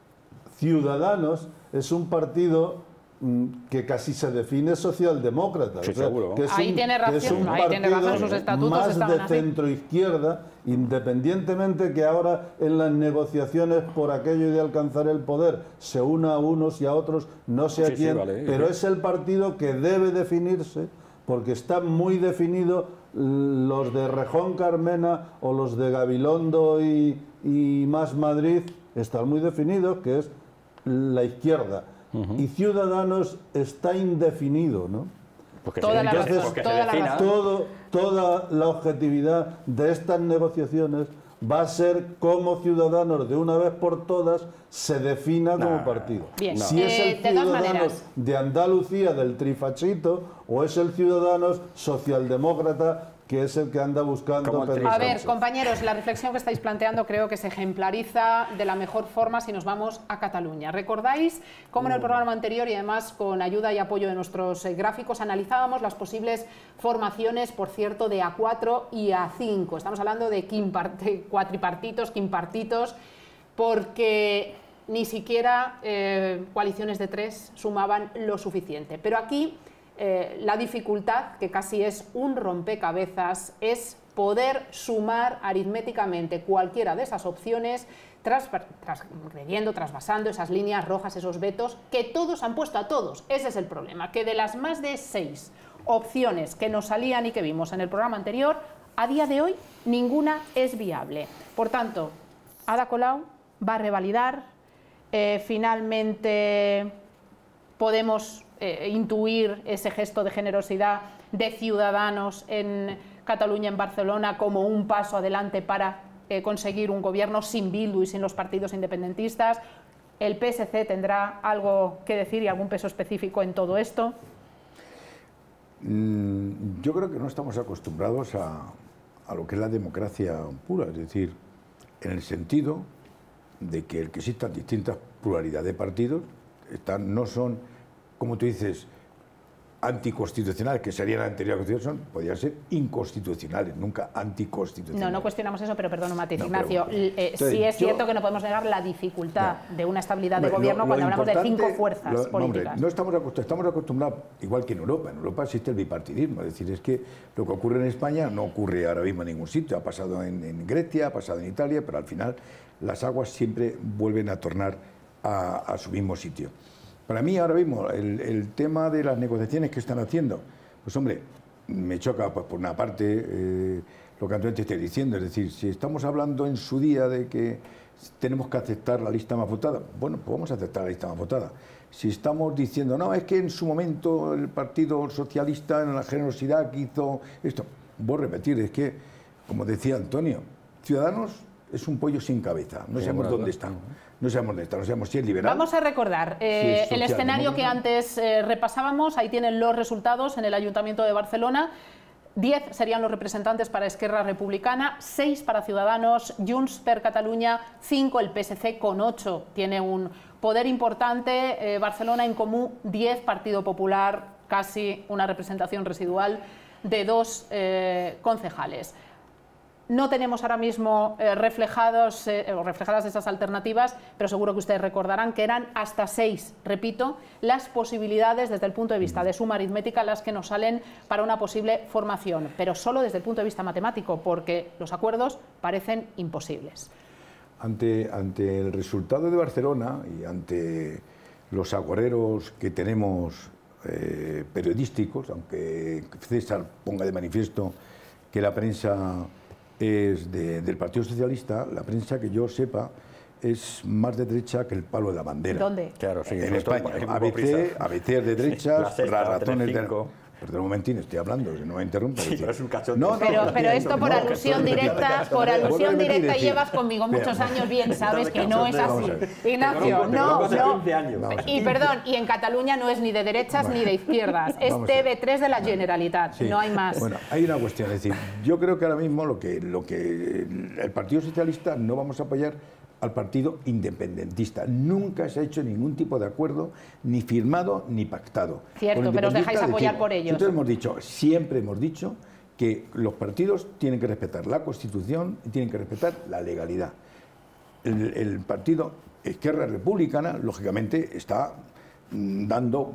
Ciudadanos es un partido que casi se define socialdemócrata. Sí, o sea, seguro. que es Ahí un, tiene razón, que es un ahí tiene razón, sus estatutos más estaban de así. centro-izquierda, independientemente que ahora en las negociaciones por aquello de alcanzar el poder se una a unos y a otros, no sé a Sí, sí, quién, vale. pero es el partido que debe definirse, porque está muy definido los de Rejón Carmena o los de Gabilondo y, y Más Madrid, están muy definidos, que es la izquierda. Uh-huh. Y Ciudadanos está indefinido, ¿no? Porque toda se, la entonces, razón, porque toda se la defina. Todo, toda la objetividad de estas negociaciones va a ser cómo Ciudadanos de una vez por todas se defina nah. como partido. Bien. Si eh, es el Ciudadanos de Andalucía del trifachito o es el Ciudadanos socialdemócrata que es el que anda buscando a Pedro A ver, Sánchez. compañeros, la reflexión que estáis planteando creo que se ejemplariza de la mejor forma si nos vamos a Cataluña. ¿Recordáis cómo en el programa anterior y además con ayuda y apoyo de nuestros eh, gráficos analizábamos las posibles formaciones, por cierto, de A cuatro y A cinco? Estamos hablando de cuatripartitos, quimpartitos, porque ni siquiera eh, coaliciones de tres sumaban lo suficiente. Pero aquí Eh, la dificultad, que casi es un rompecabezas, es poder sumar aritméticamente cualquiera de esas opciones, tras, transgrediendo, trasvasando esas líneas rojas, esos vetos, que todos han puesto a todos. Ese es el problema, que de las más de seis opciones que nos salían y que vimos en el programa anterior, a día de hoy ninguna es viable. Por tanto, Ada Colau va a revalidar, eh, finalmente podemos Eh, intuir ese gesto de generosidad de Ciudadanos en Cataluña, en Barcelona, como un paso adelante para eh, conseguir un gobierno sin Bildu y sin los partidos independentistas. ¿El P S C tendrá algo que decir y algún peso específico en todo esto? Mm, yo creo que no estamos acostumbrados a, a lo que es la democracia pura, es decir, en el sentido de que el que existan distintas pluralidades de partidos están, no son, como tú dices, anticonstitucionales, que serían la anterior constitución, podrían ser inconstitucionales, nunca anticonstitucionales. No, no cuestionamos eso, pero perdón, Matiz, no, Ignacio, pero, eh, entonces, sí es yo, cierto que no podemos negar la dificultad no, de una estabilidad de hombre, gobierno lo, cuando lo hablamos de cinco fuerzas lo, políticas. No, hombre, no estamos, acost estamos acostumbrados, igual que en Europa, en Europa existe el bipartidismo, es decir, es que lo que ocurre en España no ocurre ahora mismo en ningún sitio, ha pasado en, en Grecia, ha pasado en Italia, pero al final las aguas siempre vuelven a tornar a, a su mismo sitio. Para mí ahora mismo el, el tema de las negociaciones que están haciendo, pues hombre, me choca pues por una parte eh, lo que antes estoy diciendo, es decir, si estamos hablando en su día de que tenemos que aceptar la lista más votada, bueno, pues vamos a aceptar la lista más votada. Si estamos diciendo, no, es que en su momento el Partido Socialista en la generosidad que hizo esto, voy a repetir, es que, como decía Antonio, Ciudadanos es un pollo sin cabeza, no sí, sabemos dónde está. No sabemos dónde está, no sabemos si es liberal. Vamos a recordar eh, si el escenario que antes eh, repasábamos, ahí tienen los resultados en el Ayuntamiento de Barcelona. diez serían los representantes para Esquerra Republicana, seis para Ciudadanos, Junts per Catalunya, cinco el P S C con ocho. Tiene un poder importante, eh, Barcelona en Comú, diez, Partido Popular, casi una representación residual de dos eh, concejales. No tenemos ahora mismo eh, reflejados, eh, reflejadas esas alternativas, pero seguro que ustedes recordarán que eran hasta seis, repito, las posibilidades desde el punto de vista de suma aritmética las que nos salen para una posible formación, pero solo desde el punto de vista matemático, porque los acuerdos parecen imposibles. Ante, ante el resultado de Barcelona y ante los agoreros que tenemos eh, periodísticos, aunque César ponga de manifiesto que la prensa es de, del Partido Socialista, la prensa que yo sepa es más de derecha que el palo de la bandera. ¿Dónde? Claro, sí, en España. A B C, A B C es de derecha, sí, las razones de... Perdón un momentín, estoy hablando, no me interrumpa. Sí, pero es un cachondo. No, no, pero, pero esto por no, alusión directa, por alusión directa llevas conmigo muchos años, bien sabes que no es así. Ignacio, no, no. Y perdón, y en Cataluña no es ni de derechas ni de izquierdas, es T V tres de la Generalitat, no hay más. Bueno, hay una cuestión, es decir, yo creo que ahora mismo lo que, lo que el Partido Socialista no vamos a apoyar al partido independentista. Nunca se ha hecho ningún tipo de acuerdo, ni firmado ni pactado. Cierto, pero os dejáis apoyar por ellos. Nosotros hemos dicho, siempre hemos dicho que los partidos tienen que respetar la Constitución y tienen que respetar la legalidad. El, el partido Esquerra Republicana, lógicamente, está mm, dando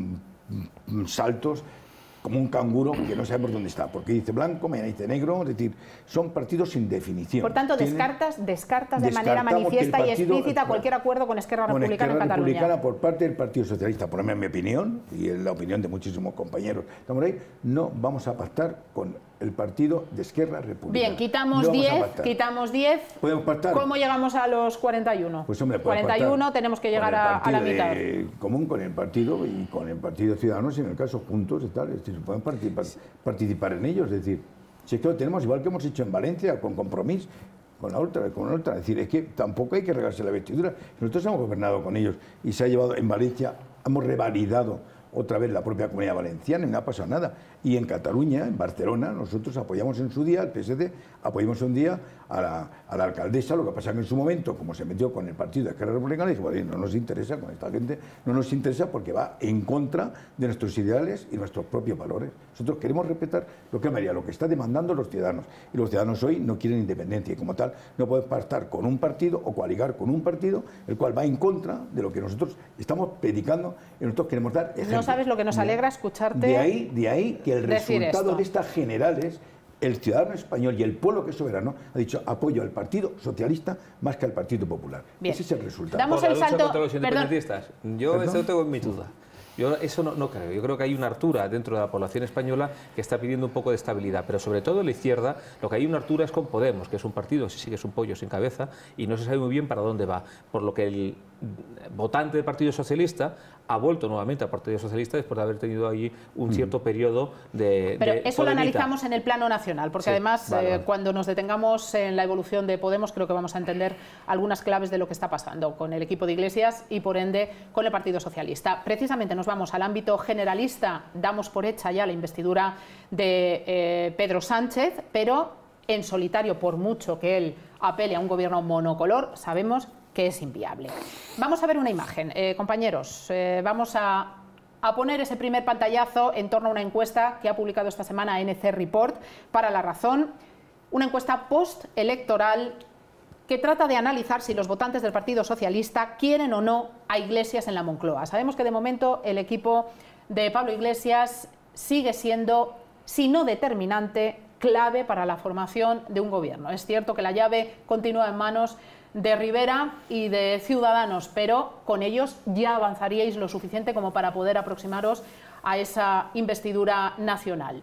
mm, saltos como un canguro que no sabemos dónde está, porque dice blanco, mañana dice negro, es decir, son partidos sin definición. Por tanto, descartas, descartas de manera manifiesta y explícita cualquier acuerdo con Esquerra Republicana en Cataluña. Republicana por parte del Partido Socialista, por en mi opinión, y en la opinión de muchísimos compañeros, estamos ahí, no vamos a pactar con el partido de Esquerra Republicana. Bien, quitamos diez, quitamos diez. ¿Podemos pactar? ¿Cómo llegamos a los cuarenta y uno? Pues hombre, cuarenta y uno tenemos que llegar a, a la mitad. De, común con el partido y con el Partido Ciudadanos, y en el caso juntos y tal, es decir, pueden participar, participar en ellos, es decir, si es que lo tenemos igual que hemos hecho en Valencia, con Compromís, con la otra, con la otra, es decir, es que tampoco hay que regarse la vestidura. Nosotros hemos gobernado con ellos y se ha llevado en Valencia, hemos revalidado otra vez la propia Comunidad Valenciana y no ha pasado nada. Y en Cataluña, en Barcelona, nosotros apoyamos en su día, el P S D, apoyamos un día a la, a la alcaldesa, lo que pasa que en su momento, como se metió con el partido de Esquerra Republicana, dijo, bueno, no nos interesa con esta gente, no nos interesa porque va en contra de nuestros ideales y nuestros propios valores. Nosotros queremos respetar lo que María, lo que está demandando los ciudadanos. Y los ciudadanos hoy no quieren independencia y como tal no pueden pactar con un partido o coaligar con un partido el cual va en contra de lo que nosotros estamos predicando y nosotros queremos dar ejemplo. No sabes lo que nos alegra escucharte. De ahí, de ahí que el resultado esto. de estas generales, el ciudadano español y el pueblo que es soberano ha dicho apoyo al Partido Socialista más que al Partido Popular. Bien. Ese es el resultado. Damos ¿Por la el lucha salto contra los independentistas? Perdón. Yo ¿Perdón? eso tengo mi duda. Yo eso no, no creo. Yo creo que hay una hartura dentro de la población española que está pidiendo un poco de estabilidad, pero sobre todo en la izquierda lo que hay una hartura es con Podemos, que es un partido, si sigue es un pollo sin cabeza y no se sabe muy bien para dónde va, por lo que el votante del Partido Socialista ha vuelto nuevamente al Partido Socialista después de haber tenido allí un cierto periodo de Pero de eso lo podemita. analizamos en el plano nacional, porque Sí, además vale, eh, vale. cuando nos detengamos en la evolución de Podemos creo que vamos a entender algunas claves de lo que está pasando con el equipo de Iglesias y por ende con el Partido Socialista. Precisamente nos vamos al ámbito generalista, damos por hecha ya la investidura de eh, Pedro Sánchez, pero en solitario, por mucho que él apele a un gobierno monocolor, sabemos que es inviable. Vamos a ver una imagen, eh, compañeros, eh, vamos a, a poner ese primer pantallazo en torno a una encuesta que ha publicado esta semana N C Report para La Razón, una encuesta postelectoral que trata de analizar si los votantes del Partido Socialista quieren o no a Iglesias en la Moncloa. Sabemos que de momento el equipo de Pablo Iglesias sigue siendo, si no determinante, clave para la formación de un gobierno. Es cierto que la llave continúa en manos de Rivera y de Ciudadanos, pero con ellos ya avanzaríais lo suficiente como para poder aproximaros a esa investidura nacional.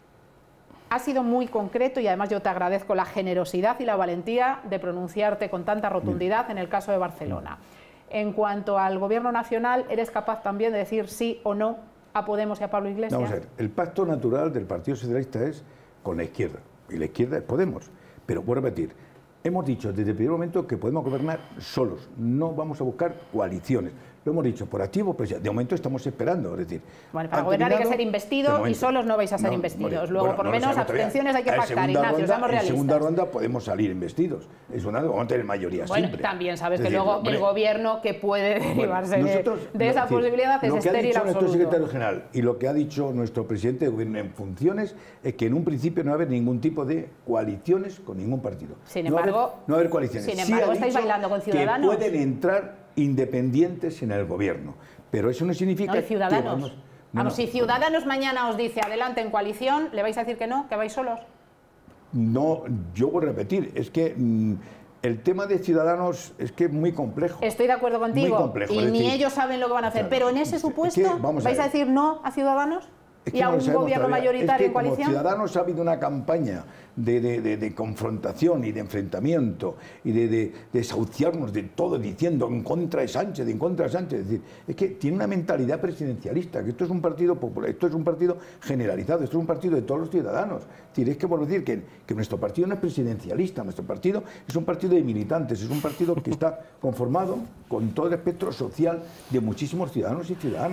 Ha sido muy concreto y además yo te agradezco la generosidad y la valentía de pronunciarte con tanta rotundidad en el caso de Barcelona. En cuanto al gobierno nacional, ¿eres capaz también de decir sí o no a Podemos y a Pablo Iglesias? Vamos a ver, el pacto natural del Partido Socialista es con la izquierda, y la izquierda es Podemos. Pero vuelvo a repetir, hemos dicho desde el primer momento que podemos gobernar solos, no vamos a buscar coaliciones. Lo hemos dicho por activo, pero de momento estamos esperando. Es decir, bueno, para gobernar hay que ser investido y solos no vais a ser no, investidos. Bueno, Luego, bueno, por lo menos, no abstenciones hay que pactar, Ignacio, ronda, seamos realistas. En segunda ronda podemos salir investidos. Es una, vamos a tener mayoría bueno, siempre. También sabes es que decir, luego hombre, el gobierno que puede derivarse bueno, nosotros, de, de esa decir, posibilidad es estéril absoluto. Lo que ha dicho absoluto. nuestro secretario general y lo que ha dicho nuestro presidente de gobierno en funciones es que en un principio no va a haber ningún tipo de coaliciones con ningún partido. Sin no embargo, va a haber, no va a haber coaliciones. Sin embargo, sí estáis bailando con Ciudadanos. Que pueden entrar independientes en el gobierno. Pero eso no significa no, Ciudadanos. que vamos... No, vamos, no, si Ciudadanos no. mañana os dice adelante en coalición, ¿le vais a decir que no, que vais solos? No, yo voy a repetir, es que mmm, el tema de Ciudadanos es que es muy complejo. Estoy de acuerdo contigo, muy complejo, y decir, ni ellos saben lo que van a hacer, claro, pero en ese supuesto, es que, vamos ¿vais a, a decir no a Ciudadanos? Es que ¿Y a no un gobierno todavía. mayoritario es que en coalición? Como Ciudadanos ha habido una campaña de, de, de, de confrontación y de enfrentamiento y de, de, de desahuciarnos de todo diciendo en contra de Sánchez, en contra de Sánchez. Es decir, es que tiene una mentalidad presidencialista, que esto es un partido popular, esto es un partido generalizado, esto es un partido de todos los ciudadanos. Es decir, es que por decir que, que nuestro partido no es presidencialista, nuestro partido es un partido de militantes, es un partido que está conformado con todo el espectro social de muchísimos ciudadanos y ciudadanas.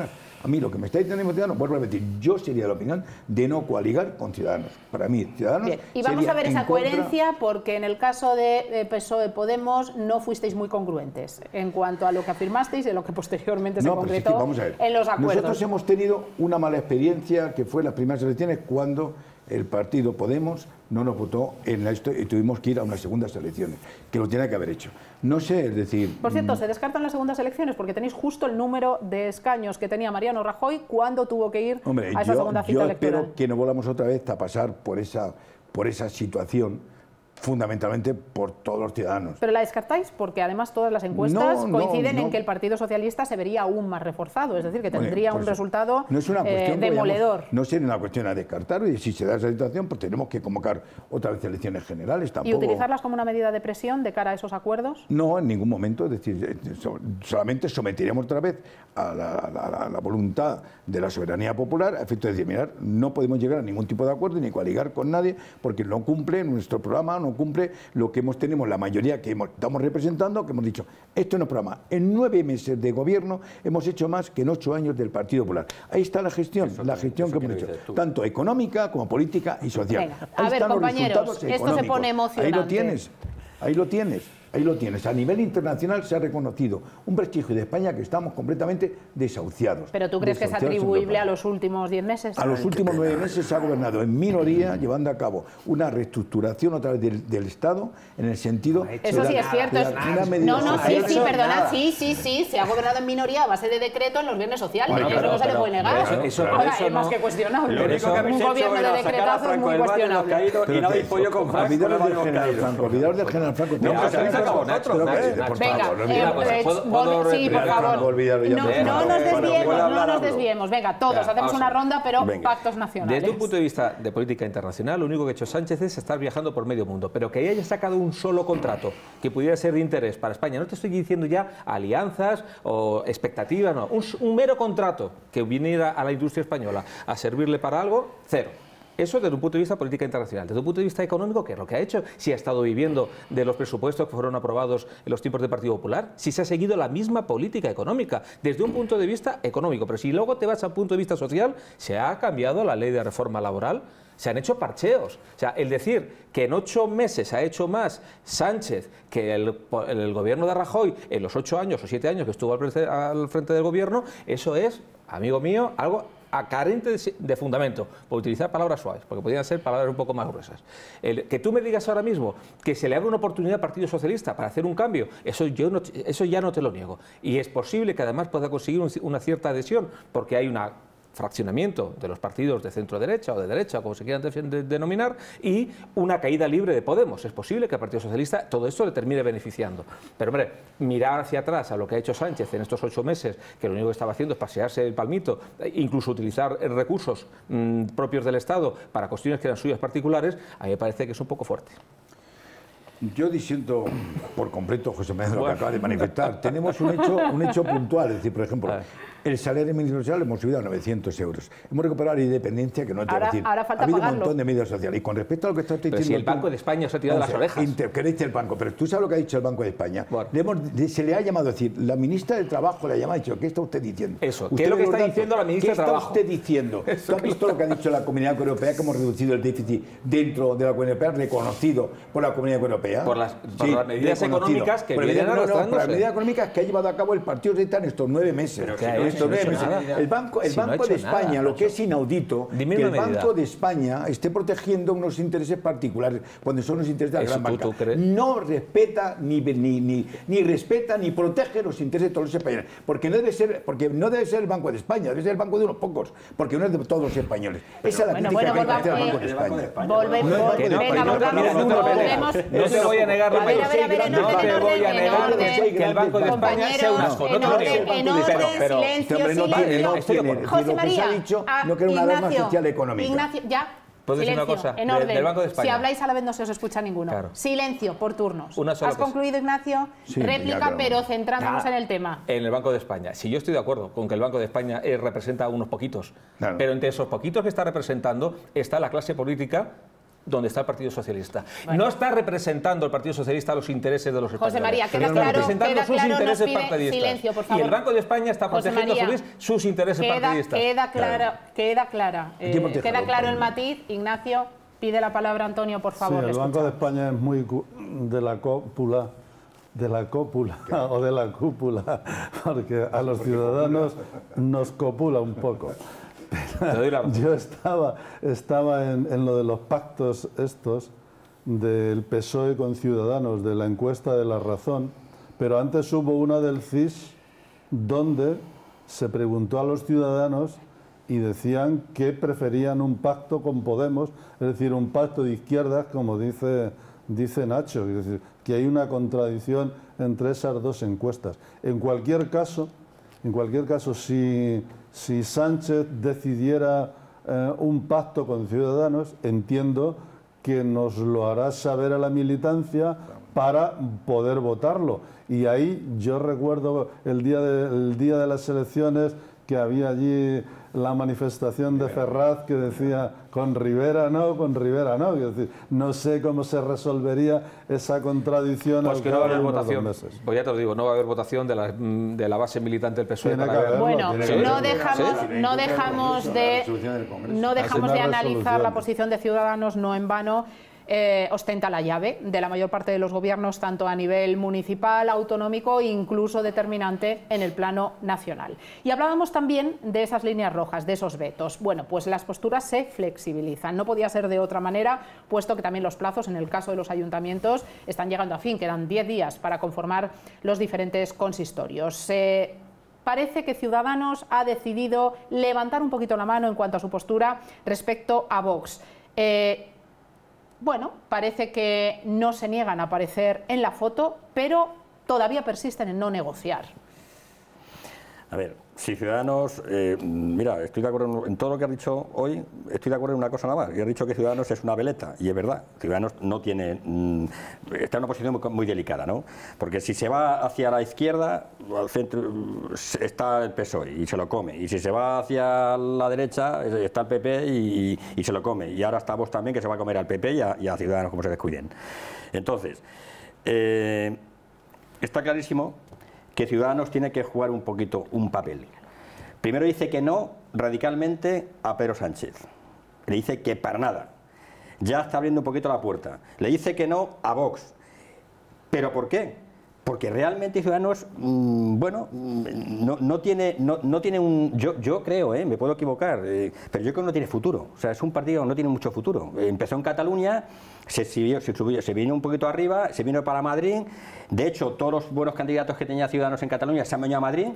A mí lo que me está diciendo Ciudadanos, vuelvo a repetir, yo sería de la opinión de no coaligar con Ciudadanos. Para mí, Ciudadanos. Bien. Y vamos a ver esa coherencia, contra... porque en el caso de P S O E Podemos no fuisteis muy congruentes en cuanto a lo que afirmasteis y lo que posteriormente se no, concretó es que, vamos a ver, en los acuerdos. Nosotros hemos tenido una mala experiencia que fue las primeras elecciones cuando el partido Podemos no nos votó en esto y tuvimos que ir a unas segundas elecciones, que lo tiene que haber hecho. No sé, es decir... Por cierto, ¿se descartan las segundas elecciones? Porque tenéis justo el número de escaños que tenía Mariano Rajoy cuando tuvo que ir Hombre, a esa yo, segunda cita yo electoral. Espero que no volvamos otra vez a pasar por esa, por esa situación, fundamentalmente por todos los ciudadanos. Pero la descartáis porque además todas las encuestas no, coinciden no, no. en que el Partido Socialista se vería aún más reforzado, es decir, que tendría bueno, pues un resultado no es una eh, demoledor. Vayamos, no sería una cuestión a descartar, y si se da esa situación, pues tenemos que convocar otra vez elecciones generales. Tampoco... ¿Y utilizarlas como una medida de presión de cara a esos acuerdos? No, en ningún momento, es decir, solamente someteríamos otra vez a la, a la, a la voluntad de la soberanía popular, a efecto de decir, mirar, no podemos llegar a ningún tipo de acuerdo ni coaligar con nadie, porque no cumple nuestro programa, no cumple lo que hemos tenemos la mayoría que hemos, estamos representando, que hemos dicho, esto no es programa. En nueve meses de gobierno hemos hecho más que en ocho años del Partido Popular. Ahí está la gestión, eso, la gestión que hemos hecho, tanto económica como política y social. Venga, a ver, compañeros, esto se pone emocionante. Ahí lo tienes, ahí lo tienes. Ahí lo tienes. A nivel internacional se ha reconocido un prestigio de España que estamos completamente desahuciados. ¿Pero tú crees que es atribuible a los últimos diez meses? A los últimos nueve meses se ha gobernado en minoría, llevando a cabo una reestructuración otra vez del, del Estado, en el sentido... Eso de sí la, es cierto. Es... No, no, sí, sí, perdona, sí, sí, sí, se ha gobernado en minoría a base de decreto en los viernes sociales. Bueno, eso no se le puede negar. Eso, eso, Ahora, eso es no, más que cuestionable. Lo único que habéis un gobierno de decretazo es muy cuestionable. Y no habéis podido con Franco. Olvidaros del general Franco, olvidaros del general Franco. No, pues habéis acabado vosotros. Por Venga, favor, eh, eh, ¿puedo sí, por favor. No, no nos desviemos, no nos desviemos. Venga, todos ya, hacemos una ronda, pero venga. Pactos nacionales. Desde un punto de vista de política internacional, lo único que ha hecho Sánchez es estar viajando por medio mundo, pero que haya sacado un solo contrato que pudiera ser de interés para España. No te estoy diciendo ya alianzas o expectativas, no. Un, un mero contrato que viniera a la industria española a servirle para algo, cero. Eso desde un punto de vista política internacional. Desde un punto de vista económico, ¿qué es lo que ha hecho? Si ha estado viviendo de los presupuestos que fueron aprobados en los tiempos del Partido Popular, si se ha seguido la misma política económica, desde un punto de vista económico. Pero si luego te vas a un punto de vista social, se ha cambiado la ley de reforma laboral, se han hecho parcheos. O sea, el decir que en ocho meses ha hecho más Sánchez que el, el gobierno de Rajoy en los ocho años o siete años que estuvo al frente, al frente del gobierno, eso es, amigo mío, algo carente de, de fundamento, por utilizar palabras suaves, porque podrían ser palabras un poco más gruesas. El, que tú me digas ahora mismo que se le abre una oportunidad al Partido Socialista para hacer un cambio, eso, yo no, eso ya no te lo niego. Y es posible que además pueda conseguir un, una cierta adhesión, porque hay una fraccionamiento de los partidos de centro-derecha o de derecha, como se quieran de, de, denominar, y una caída libre de Podemos. Es posible que al Partido Socialista todo esto le termine beneficiando. Pero, hombre, mirar hacia atrás a lo que ha hecho Sánchez en estos ocho meses, que lo único que estaba haciendo es pasearse el palmito, incluso utilizar recursos mmm, propios del Estado para cuestiones que eran suyas particulares, a mí me parece que es un poco fuerte. Yo disiento por completo, José Manuel, lo que acaba de manifestar. Tenemos un hecho, un hecho puntual, es decir, por ejemplo, el salario mínimo social lo hemos subido a novecientos euros. Hemos recuperado la independencia, que no te ahora, decir. Ahora falta ha habido pagarlo. un montón de medidas sociales. Y con respecto a lo que estás diciendo... Pero si el Banco de España se ha tirado no, las orejas. Inter, ¿qué dice el Banco? Pero tú sabes lo que ha dicho el Banco de España. Bueno. Le hemos, se le ha llamado a decir, la ministra del Trabajo le ha llamado y ha dicho, ¿qué está usted diciendo? Eso, ¿Usted ¿qué es lo que está datos? diciendo la ministra del Trabajo? ¿Qué está usted diciendo? Eso, ¿Tú has visto lo que ha dicho la Comunidad Europea, que hemos reducido el déficit dentro de la Comunidad Europea, reconocido por la Comunidad Europea? Por las, por sí, las medidas económicas que por vienen no, arrastrándose. No, por las medidas económicas que ha llevado a cabo el Partido Socialista en estos nueve meses. Pero que en estos no nueve meses. Nada. El Banco, el si Banco no de España, nada, lo que es inaudito, Dime que el medida. Banco de España esté protegiendo unos intereses particulares cuando son los intereses de la Eso gran tú, banca. ¿tú crees? No respeta ni, ni, ni, ni respeta ni protege los intereses de todos los españoles. Porque no debe ser, porque no debe ser el Banco de España, debe ser el banco de unos pocos, porque no es de todos los españoles. Pero, Esa es la bueno, crítica bueno, que hay que hacer al Banco de España. Volvemos, venga, volvemos. No te voy a negar, a ver, a ver, a ver, en orden, no te voy a negar que el Banco de España sea un asco. En orden, en orden, silencio, silencio. José María, no quiero una alarma social económica. Ignacio, ya. ¿Puedo decir Silencio, una cosa? en De, orden. del Banco de España. Si habláis a la vez no se os escucha ninguno. Claro. Silencio, por turnos. Una sola ¿Has cosa. concluido, Ignacio? Sí, réplica, ya, pero centrándonos Ya. en el tema. En el Banco de España. Si yo estoy de acuerdo con que el Banco de España eh, representa a unos poquitos, Claro. pero entre esos poquitos que está representando está la clase política donde está el Partido Socialista. Bueno. No está representando el Partido Socialista los intereses de los españoles. José María, queda está claro, representando queda sus claro, intereses nos pide partidistas. silencio, por favor. Y el Banco de España está José protegiendo María, a su vez sus intereses queda, partidistas. Queda clara, queda clara, eh, protege queda al claro el banco? matiz. Ignacio, pide la palabra Antonio, por favor. Sí, el le Banco de escuchamos. España es muy cu- de la cópula, de la cópula o de la cúpula, porque a los ciudadanos nos copula un poco. Te doy la razón. Yo estaba, estaba en, en lo de los pactos estos del P S O E con Ciudadanos, de la encuesta de La Razón, pero antes hubo una del C I S donde se preguntó a los ciudadanos y decían que preferían un pacto con Podemos, es decir, un pacto de izquierdas, como dice, dice Nacho, es decir, que hay una contradicción entre esas dos encuestas. En cualquier caso, en cualquier caso, si, si Sánchez decidiera eh, un pacto con Ciudadanos, entiendo que nos lo hará saber a la militancia para poder votarlo. Y ahí yo recuerdo el día de, el día de las elecciones que había allí la manifestación de Ferraz que decía con Rivera no, con Rivera no. Es decir, no sé cómo se resolvería esa contradicción Pues al que no va a cabo haber de unos dos votación. meses. Pues ya te lo digo, no va a haber votación de la, de la base militante del P S O E. Tiene para que ver- haberlo, Bueno, tiene que no haberlo. dejamos, ¿Sí? no dejamos de, no dejamos de Una analizar la resolución. posición de Ciudadanos, no en vano. Eh, ostenta la llave de la mayor parte de los gobiernos, tanto a nivel municipal, autonómico e incluso determinante en el plano nacional. Y hablábamos también de esas líneas rojas, de esos vetos. Bueno, pues las posturas se flexibilizan. No podía ser de otra manera, puesto que también los plazos, en el caso de los ayuntamientos, están llegando a fin. Quedan diez días para conformar los diferentes consistorios. Eh, Parece que Ciudadanos ha decidido levantar un poquito la mano en cuanto a su postura respecto a Vox. Eh, Bueno, parece que no se niegan a aparecer en la foto, pero todavía persisten en no negociar. A ver, si Ciudadanos, eh, mira, estoy de acuerdo en, en todo lo que has dicho hoy, estoy de acuerdo en una cosa nada más, y has dicho que Ciudadanos es una veleta, y es verdad, Ciudadanos no tiene, mm, está en una posición muy, muy delicada, ¿no? Porque si se va hacia la izquierda, al centro, está el P S O E y se lo come, y si se va hacia la derecha, está el P P y, y se lo come, y ahora está Vox también, que se va a comer al P P y a, y a Ciudadanos como se descuiden. Entonces, eh, está clarísimo que Ciudadanos tiene que jugar un poquito un papel. Primero dice que no radicalmente a Pedro Sánchez. Le dice que para nada. Ya está abriendo un poquito la puerta. Le dice que no a Vox. ¿Pero por qué? Porque realmente Ciudadanos, mmm, bueno, no, no, tiene, no, no tiene un... Yo, yo creo, eh, me puedo equivocar, eh, pero yo creo que no tiene futuro. O sea, es un partido que no tiene mucho futuro. Eh, empezó en Cataluña, se, subió, se, subió, se vino un poquito arriba, se vino para Madrid. De hecho, todos los buenos candidatos que tenía Ciudadanos en Cataluña se han venido a Madrid.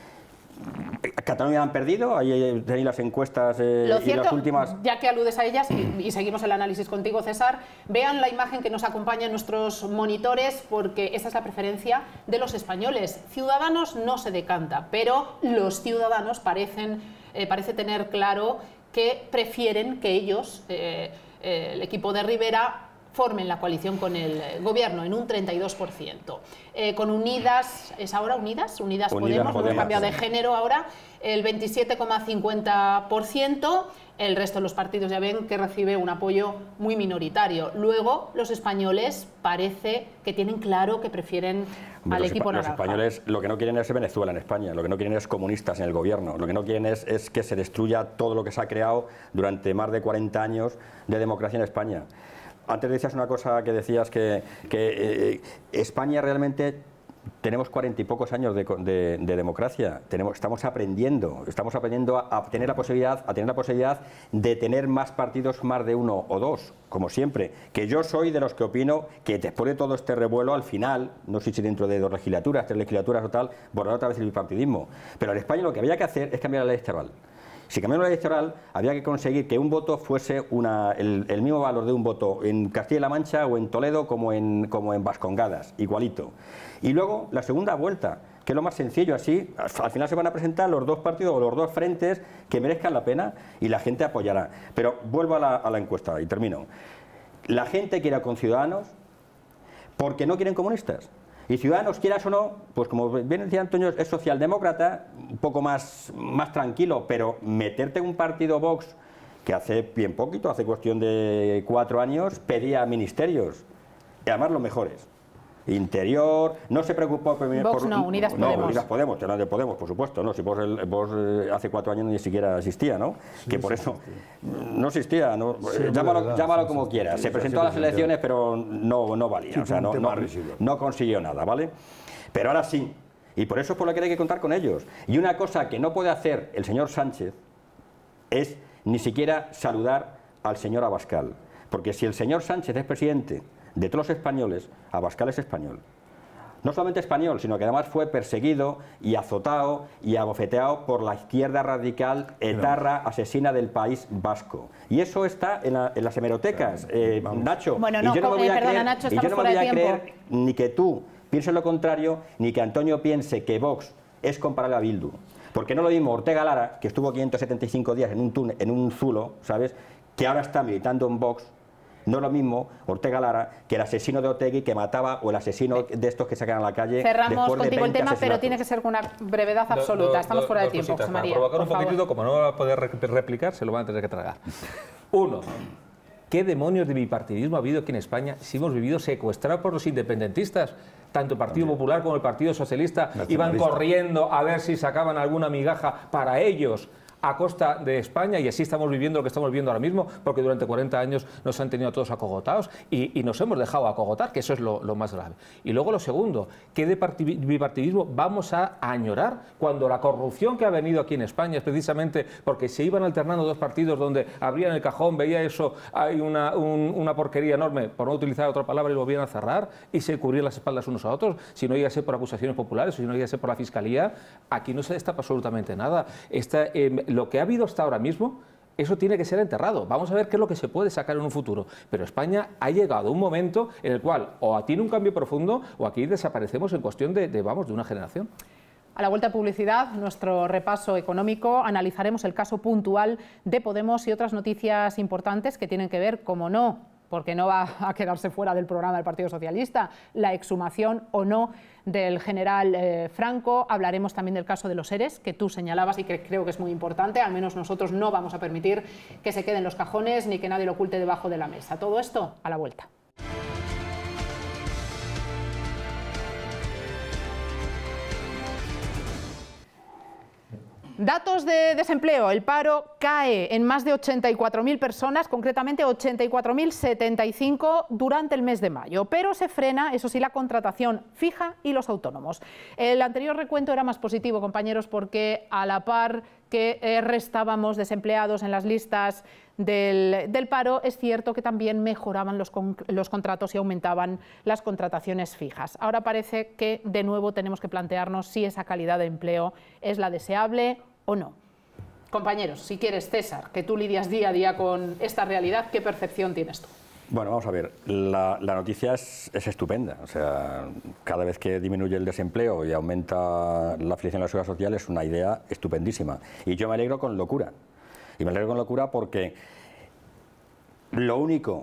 Cataluña han perdido, ahí tenéis las encuestas eh, Lo y cierto, las últimas... ya que aludes a ellas, y, y seguimos el análisis contigo, César, vean la imagen que nos acompaña en nuestros monitores, porque esa es la preferencia de los españoles. Ciudadanos no se decanta, pero los ciudadanos parecen, eh, parece tener claro que prefieren que ellos, eh, eh, el equipo de Rivera, formen la coalición con el gobierno en un treinta y dos por ciento. Eh, con Unidas, ¿es ahora Unidas? Unidas, Unidas Podemos, Podemos, hemos cambiado de sí. género ahora, el veintisiete coma cincuenta por ciento, el resto de los partidos ya ven que recibe un apoyo muy minoritario. Luego, los españoles parece que tienen claro que prefieren al Los, equipo los naranja. españoles lo que no quieren es Venezuela en España, lo que no quieren es comunistas en el gobierno, lo que no quieren es, es que se destruya todo lo que se ha creado durante más de cuarenta años de democracia en España. Antes decías una cosa que decías que, que eh, España realmente tenemos cuarenta y pocos años de, de, de democracia, tenemos, estamos aprendiendo, estamos aprendiendo a, a tener la posibilidad, a tener la posibilidad de tener más partidos, más de uno o dos, como siempre. Que yo soy de los que opino que después de todo este revuelo, al final, no sé si dentro de dos legislaturas, tres legislaturas o tal, borrar otra vez el bipartidismo. Pero en España lo que había que hacer es cambiar la ley electoral. Si cambiamos la ley electoral, había que conseguir que un voto fuese una, el, el mismo valor de un voto en Castilla-La Mancha o en Toledo como en, como en Vascongadas, igualito. Y luego la segunda vuelta, que es lo más sencillo, así, al final se van a presentar los dos partidos o los dos frentes que merezcan la pena y la gente apoyará. Pero vuelvo a la, a la encuesta y termino. La gente quiere con Ciudadanos porque no quieren comunistas. Y Ciudadanos, quieras o no, pues como bien decía Antonio, es socialdemócrata, un poco más, más tranquilo, pero meterte en un partido Vox que hace bien poquito, hace cuestión de cuatro años, pedía ministerios, y además los mejores. Interior, no se preocupó por... Vox no, Unidas no, Podemos. Unidas Podemos, te hablan de Podemos, por supuesto, ¿no? Si vos, el, vos eh, hace cuatro años ni siquiera existía, ¿no? Sí, que sí, por eso sí. no existía, ¿no? Sí, llámalo, verdad, llámalo sí, como sí, quieras. sí, Se sí, presentó sí, a las sí, elecciones, sí. pero no, no valía, Sí, o sea, fue un no, tema no, residual. no consiguió nada, ¿vale? Pero ahora sí, y por eso es por lo que hay que contar con ellos. Y una cosa que no puede hacer el señor Sánchez es ni siquiera saludar al señor Abascal, porque si el señor Sánchez es presidente de todos los españoles, Abascal es español. No solamente español, sino que además fue perseguido y azotado y abofeteado por la izquierda radical etarra asesina del País Vasco. Y eso está en, la, en las hemerotecas, eh, Nacho. Bueno, y no, yo no me voy eh, a perdona, creer, Nacho, y yo estamos no me fuera voy de a tiempo. creer ni que tú pienses lo contrario, ni que Antonio piense que Vox es comparable a Bildu. Porque no lo mismo Ortega Lara, que estuvo quinientos setenta y cinco días en un, túnel, en un zulo, ¿sabes?, que ahora está militando en Vox. No es lo mismo Ortega Lara que el asesino de Otegi que mataba, o el asesino de estos que sacan a la calle. Cerramos después de contigo el veinte tema, pero asesinatos. tiene que ser con una brevedad Do- absoluta. do- Estamos do- fuera de dos tiempo, cositas. José Para María. provocar por un favor. poquitito, como no va a poder re- replicar, se lo van a tener que tragar. Uno, ¿qué demonios de bipartidismo ha habido aquí en España si hemos vivido secuestrados por los independentistas? Tanto el Partido Popular como el Partido Socialista iban Nacionalista. corriendo a ver si sacaban alguna migaja para ellos a costa de España, y así estamos viviendo lo que estamos viviendo ahora mismo, porque durante cuarenta años nos han tenido a todos acogotados y, y nos hemos dejado acogotar, que eso es lo, lo más grave. Y luego lo segundo, ¿qué de parti- bipartidismo vamos a añorar cuando la corrupción que ha venido aquí en España es precisamente porque se iban alternando dos partidos donde abrían el cajón, veía eso, hay una, un- una porquería enorme, por no utilizar otra palabra, y lo volvían a cerrar y se cubrían las espaldas unos a otros, si no iba a ser por acusaciones populares o si no iba a ser por la Fiscalía? Aquí no se destapa absolutamente nada. Esta, eh, lo que ha habido hasta ahora mismo, eso tiene que ser enterrado. Vamos a ver qué es lo que se puede sacar en un futuro. Pero España ha llegado a un momento en el cual o tiene un cambio profundo o aquí desaparecemos en cuestión de, de, vamos, de una generación. A la vuelta de publicidad, nuestro repaso económico, analizaremos el caso puntual de Podemos y otras noticias importantes que tienen que ver, como no, porque no va a quedarse fuera del programa del Partido Socialista, la exhumación o no del general eh, Franco. Hablaremos también del caso de los ERES, que tú señalabas y que creo que es muy importante. Al menos nosotros no vamos a permitir que se queden los cajones ni que nadie lo oculte debajo de la mesa. Todo esto a la vuelta. Datos de desempleo. El paro cae en más de ochenta y cuatro mil personas, concretamente ochenta y cuatro mil setenta y cinco durante el mes de mayo. Pero se frena, eso sí, la contratación fija y los autónomos. El anterior recuento era más positivo, compañeros, porque a la par que eh, restábamos desempleados en las listas del, del paro, es cierto que también mejoraban los, con, los contratos y aumentaban las contrataciones fijas. Ahora parece que de nuevo tenemos que plantearnos si esa calidad de empleo es la deseable o no. Compañeros, si quieres, César, que tú lidias día a día con esta realidad, ¿qué percepción tienes tú? Bueno, vamos a ver, la, la noticia es, es estupenda. O sea, cada vez que disminuye el desempleo y aumenta la afiliación a la seguridad social es una idea estupendísima. Y yo me alegro con locura. Y me alegro con locura porque lo único,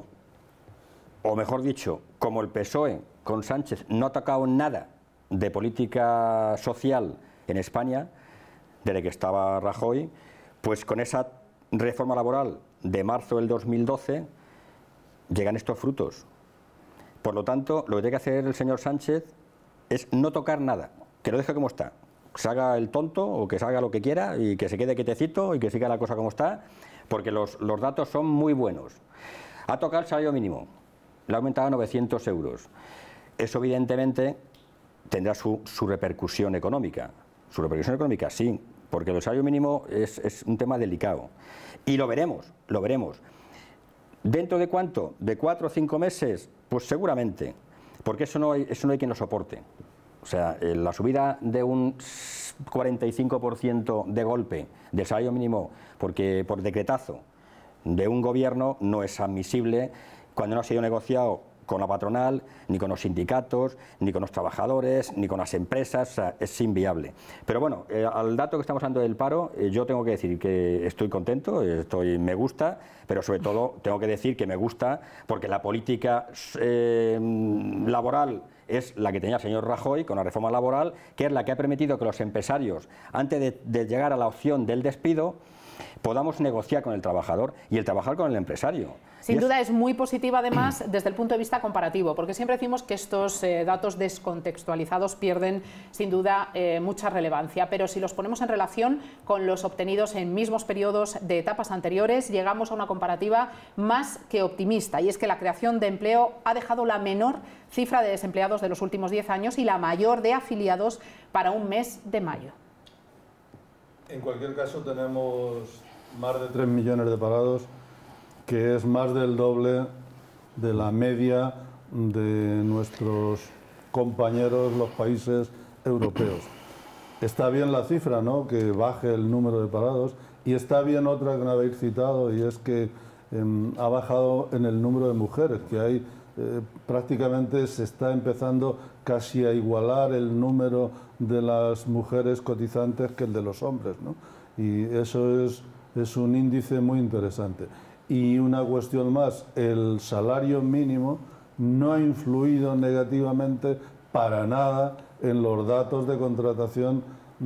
o mejor dicho, como el P S O E con Sánchez no ha tocado nada de política social en España, desde que estaba Rajoy, pues con esa reforma laboral de marzo del dos mil doce llegan estos frutos. Por lo tanto, lo que tiene que hacer el señor Sánchez es no tocar nada, que lo deje como está, que se haga el tonto o que se haga lo que quiera y que se quede quietecito y que siga la cosa como está, porque los, los datos son muy buenos. Ha tocado el salario mínimo, le ha aumentado a novecientos euros. Eso evidentemente tendrá su, su repercusión económica. Su repercusión económica sí, porque el salario mínimo es, es un tema delicado. Y lo veremos, lo veremos. ¿Dentro de cuánto? ¿De cuatro o cinco meses? Pues seguramente, porque eso no hay, eso no hay quien lo soporte. O sea, eh, la subida de un cuarenta y cinco por ciento de golpe del salario mínimo porque por decretazo de un gobierno no es admisible cuando no ha sido negociado con la patronal, ni con los sindicatos, ni con los trabajadores, ni con las empresas, o sea, es inviable. Pero bueno, eh, al dato que estamos hablando del paro, eh, yo tengo que decir que estoy contento, estoy, me gusta, pero sobre todo tengo que decir que me gusta porque la política eh, laboral es la que tenía el señor Rajoy con la reforma laboral, que es la que ha permitido que los empresarios, antes de, de llegar a la opción del despido, podamos negociar con el trabajador y el trabajador con el empresario. Sin duda es muy positiva, además, desde el punto de vista comparativo, porque siempre decimos que estos eh, datos descontextualizados pierden, sin duda, eh, mucha relevancia, pero si los ponemos en relación con los obtenidos en mismos periodos de etapas anteriores, llegamos a una comparativa más que optimista, y es que la creación de empleo ha dejado la menor cifra de desempleados de los últimos diez años y la mayor de afiliados para un mes de mayo. En cualquier caso, tenemos más de tres millones de parados, que es más del doble de la media de nuestros compañeros, los países europeos. Está bien la cifra, ¿no?, que baje el número de parados, y está bien otra que no habéis citado, y es que eh, ha bajado en el número de mujeres, que hay eh, prácticamente se está empezando casi a igualar el número de las mujeres cotizantes que el de los hombres, ¿no? Y eso es, es un índice muy interesante. Y una cuestión más, el salario mínimo no ha influido negativamente para nada en los datos de contratación,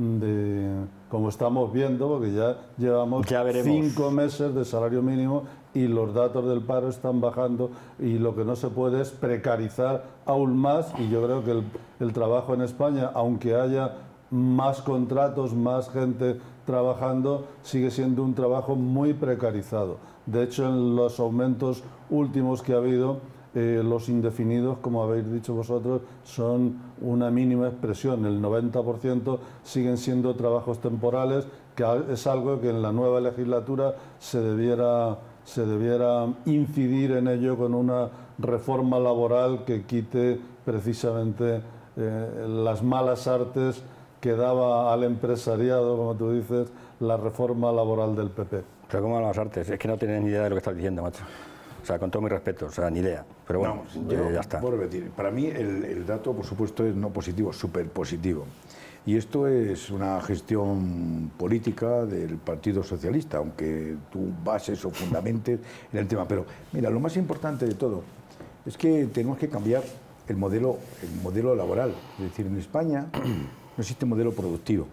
de, como estamos viendo, porque ya llevamos ya cinco meses de salario mínimo y los datos del paro están bajando, y lo que no se puede es precarizar aún más, y yo creo que el, el trabajo en España, aunque haya más contratos, más gente trabajando, sigue siendo un trabajo muy precarizado. De hecho, en los aumentos últimos que ha habido, eh, los indefinidos, como habéis dicho vosotros, son una mínima expresión. El noventa por ciento siguen siendo trabajos temporales, que es algo que en la nueva legislatura se debiera, se debiera incidir en ello con una reforma laboral que quite precisamente eh, las malas artes que daba al empresariado, como tú dices, la reforma laboral del P P. Pero ¿cómo las artes? Es que no tienes ni idea de lo que estás diciendo, macho. O sea, con todo mi respeto, o sea, ni idea. Pero bueno, no, yo, eh, ya está. Por repetir, para mí el, el dato, por supuesto, es no positivo, súper positivo. Y esto es una gestión política del Partido Socialista, aunque tú bases o fundamentes en el tema. Pero mira, lo más importante de todo es que tenemos que cambiar el modelo, el modelo laboral. Es decir, en España no existe modelo productivo.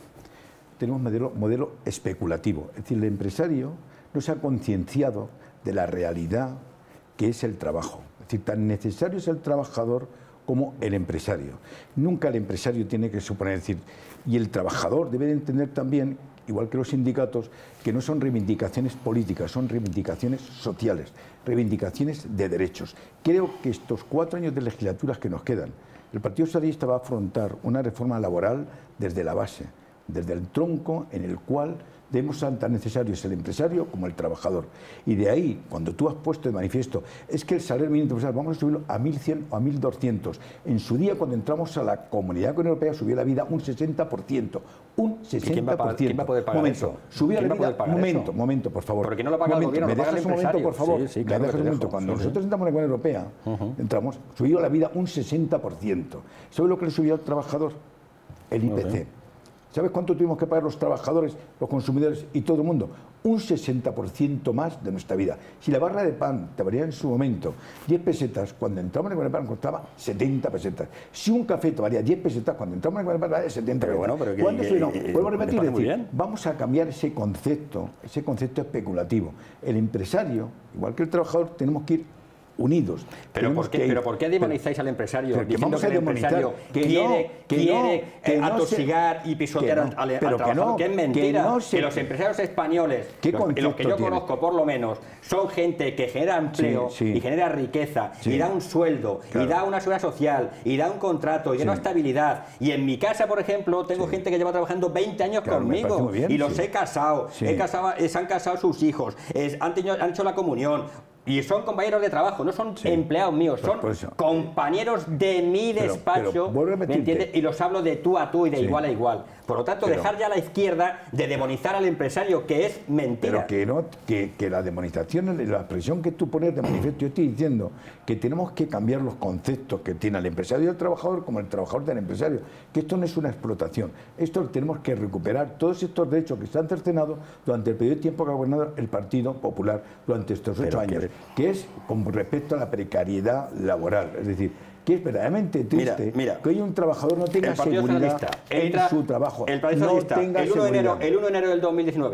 Tenemos modelo, modelo especulativo. Es decir, el empresario no se ha concienciado de la realidad que es el trabajo. Es decir, tan necesario es el trabajador como el empresario. Nunca el empresario tiene que suponer, es decir, y el trabajador debe de entender también, igual que los sindicatos, que no son reivindicaciones políticas, son reivindicaciones sociales, reivindicaciones de derechos. Creo que estos cuatro años de legislaturas que nos quedan, el Partido Socialista va a afrontar una reforma laboral desde la base, desde el tronco en el cual debemos ser tan necesarios el empresario como el trabajador. Y de ahí, cuando tú has puesto de manifiesto, es que el salario mínimo universal vamos a subirlo a mil cien o a mil doscientos. En su día, cuando entramos a la Comunidad Europea, subió la vida un sesenta por ciento. Un sesenta por ciento. ¿Quién va a poder pagar momento, eso? Subir la vida, momento, eso? momento, por favor. Porque no lo paga momento, el gobierno, ¿me lo paga dejas el un momento, por favor? Sí, sí, claro, ¿Me dejas un momento? dejo. Cuando Sí, nosotros sí. entramos en la Unión Europea, uh-huh. entramos, subió la vida un sesenta por ciento. ¿Sabes lo que le subió al trabajador? El I P C. No sé. ¿Sabes cuánto tuvimos que pagar los trabajadores, los consumidores y todo el mundo? Un sesenta por ciento más de nuestra vida. Si la barra de pan te valía en su momento diez pesetas, cuando entramos en el pan costaba setenta pesetas. Si un café te valía diez pesetas, cuando entramos en el pan valía setenta pero pesetas. Bueno, pero ¿Cuándo que, no? que, Vuelvo a repetir, me decir, vamos a cambiar ese concepto, ese concepto especulativo. El empresario, igual que el trabajador, tenemos que ir unidos. Pero ¿por, qué, pero ¿por qué demonizáis al empresario? Diciendo que el empresario que quiere, no, que quiere no, que no atosigar se, y pisotear no, al, al, pero al trabajador. Que, no, que es mentira. Que, no se, que los empresarios españoles, los, los que yo tiene? conozco por lo menos, son gente que genera empleo sí, sí. y genera riqueza sí. y da un sueldo claro. y da una seguridad social y da un contrato y da sí. una estabilidad. Y en mi casa, por ejemplo, tengo sí. gente que lleva trabajando veinte años claro, conmigo bien, y los sí. he casado, sí. he casado, se han casado sus hijos, es, han, tenido, han hecho la comunión. Y son compañeros de trabajo, no son sí. empleados míos, son compañeros de mi despacho, pero, pero ¿me entiendes? Y los hablo de tú a tú y de sí. igual a igual. Por lo tanto, pero, dejar ya a la izquierda de demonizar al empresario, que es mentira. Pero que, no, que, que la demonización, la expresión que tú pones de manifiesto, yo estoy diciendo que tenemos que cambiar los conceptos que tiene el empresario y el trabajador como el trabajador del empresario, que esto no es una explotación, esto tenemos que recuperar todos estos derechos que se han cercenado durante el periodo de tiempo que ha gobernado el Partido Popular durante estos ocho años. Que, que es con respecto a la precariedad laboral, es decir, que es verdaderamente triste mira, mira, que hoy un trabajador no tenga seguridad en entra, su trabajo. El Partido no Socialista, tenga el uno de enero del dos mil diecinueve,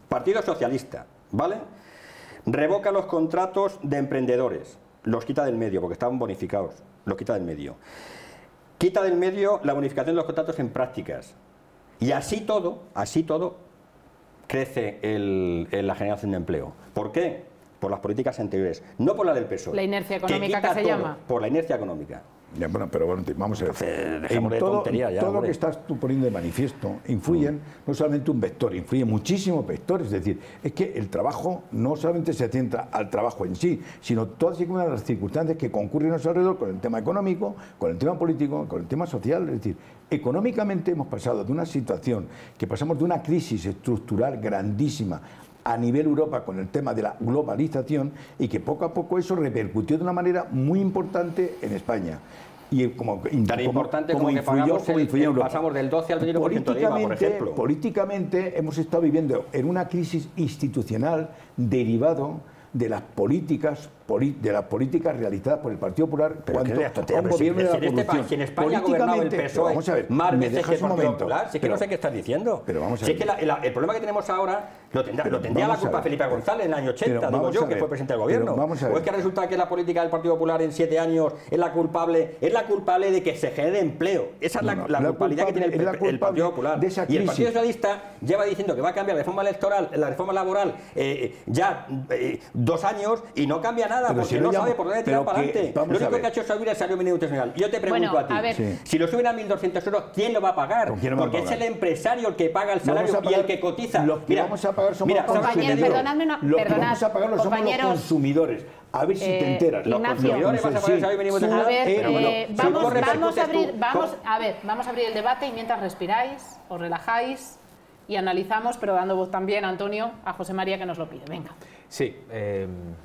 Partido Socialista, ¿vale? Revoca los contratos de emprendedores, los quita del medio, porque estaban bonificados, los quita del medio. Quita del medio la bonificación de los contratos en prácticas. Y así todo, así todo, crece el, el, la generación de empleo. ¿Por qué? Por las políticas anteriores, no por la del P S O E. La inercia económica que, que se todo, llama. Por la inercia económica. Ya, bueno, pero bueno, vamos a ver. Entonces, en de todo, tontería ya, todo lo hombre. que estás tú poniendo de manifiesto influyen mm. no solamente un vector, influyen muchísimos vectores. Es decir, es que el trabajo no solamente se centra al trabajo en sí, sino todas y cada una de las circunstancias que concurren a nuestro alrededor con el tema económico, con el tema político, con el tema social. Es decir, económicamente hemos pasado de una situación que pasamos de una crisis estructural grandísima a nivel Europa con el tema de la globalización y que poco a poco eso repercutió de una manera muy importante en España. Y como, Tan como, importante como, como que influyó, pagamos como el, influyó en el, Europa. pasamos del doce al veintiuno por ciento de I V A, por ejemplo. Políticamente hemos estado viviendo en una crisis institucional derivado de las políticas de las políticas realizadas por el Partido Popular cuando un gobierno de la si en este país, si en España ha gobernado el P S O E vamos a ver, más me veces que el dejas un Partido momento, Popular, si es que pero, no sé qué estás diciendo. Pero vamos a si ver. es que la, la, el problema que tenemos ahora lo tendrá, pero lo tendría la culpa Felipe González en el año ochenta, digo yo, que fue presidente del gobierno. O es que resulta que la política del Partido Popular en siete años es la culpable, es la culpable de que se genere empleo. Esa es la, no, no, la, la culpabilidad que tiene el, el Partido Popular. Y el Partido Socialista lleva diciendo que va a cambiar la reforma electoral, la reforma laboral eh, ya eh, dos años y no cambia nada pero porque si no sabe por dónde tirar para adelante. Lo único que ha hecho es subir el salario mínimo internacional. Yo te pregunto bueno, a ti, a sí. si lo suben a mil doscientos euros, ¿quién lo va a pagar? Porque va a pagar? Es el empresario el que paga el salario pagar, y el que cotiza. Los que mira, vamos a pagar somos mira, los consumidores. Perdonadme una, los perdonad, que vamos a pagar los somos los consumidores. A ver si eh, te enteras. Los consumidores vas a pagar el salario mínimo internacional. A ver, pero bueno, eh, vamos, vamos a abrir, vamos, a ver, vamos a abrir el debate y mientras respiráis, os relajáis y analizamos, pero dando voz también, Antonio, a José María que nos lo pide. Venga. Sí. Eh,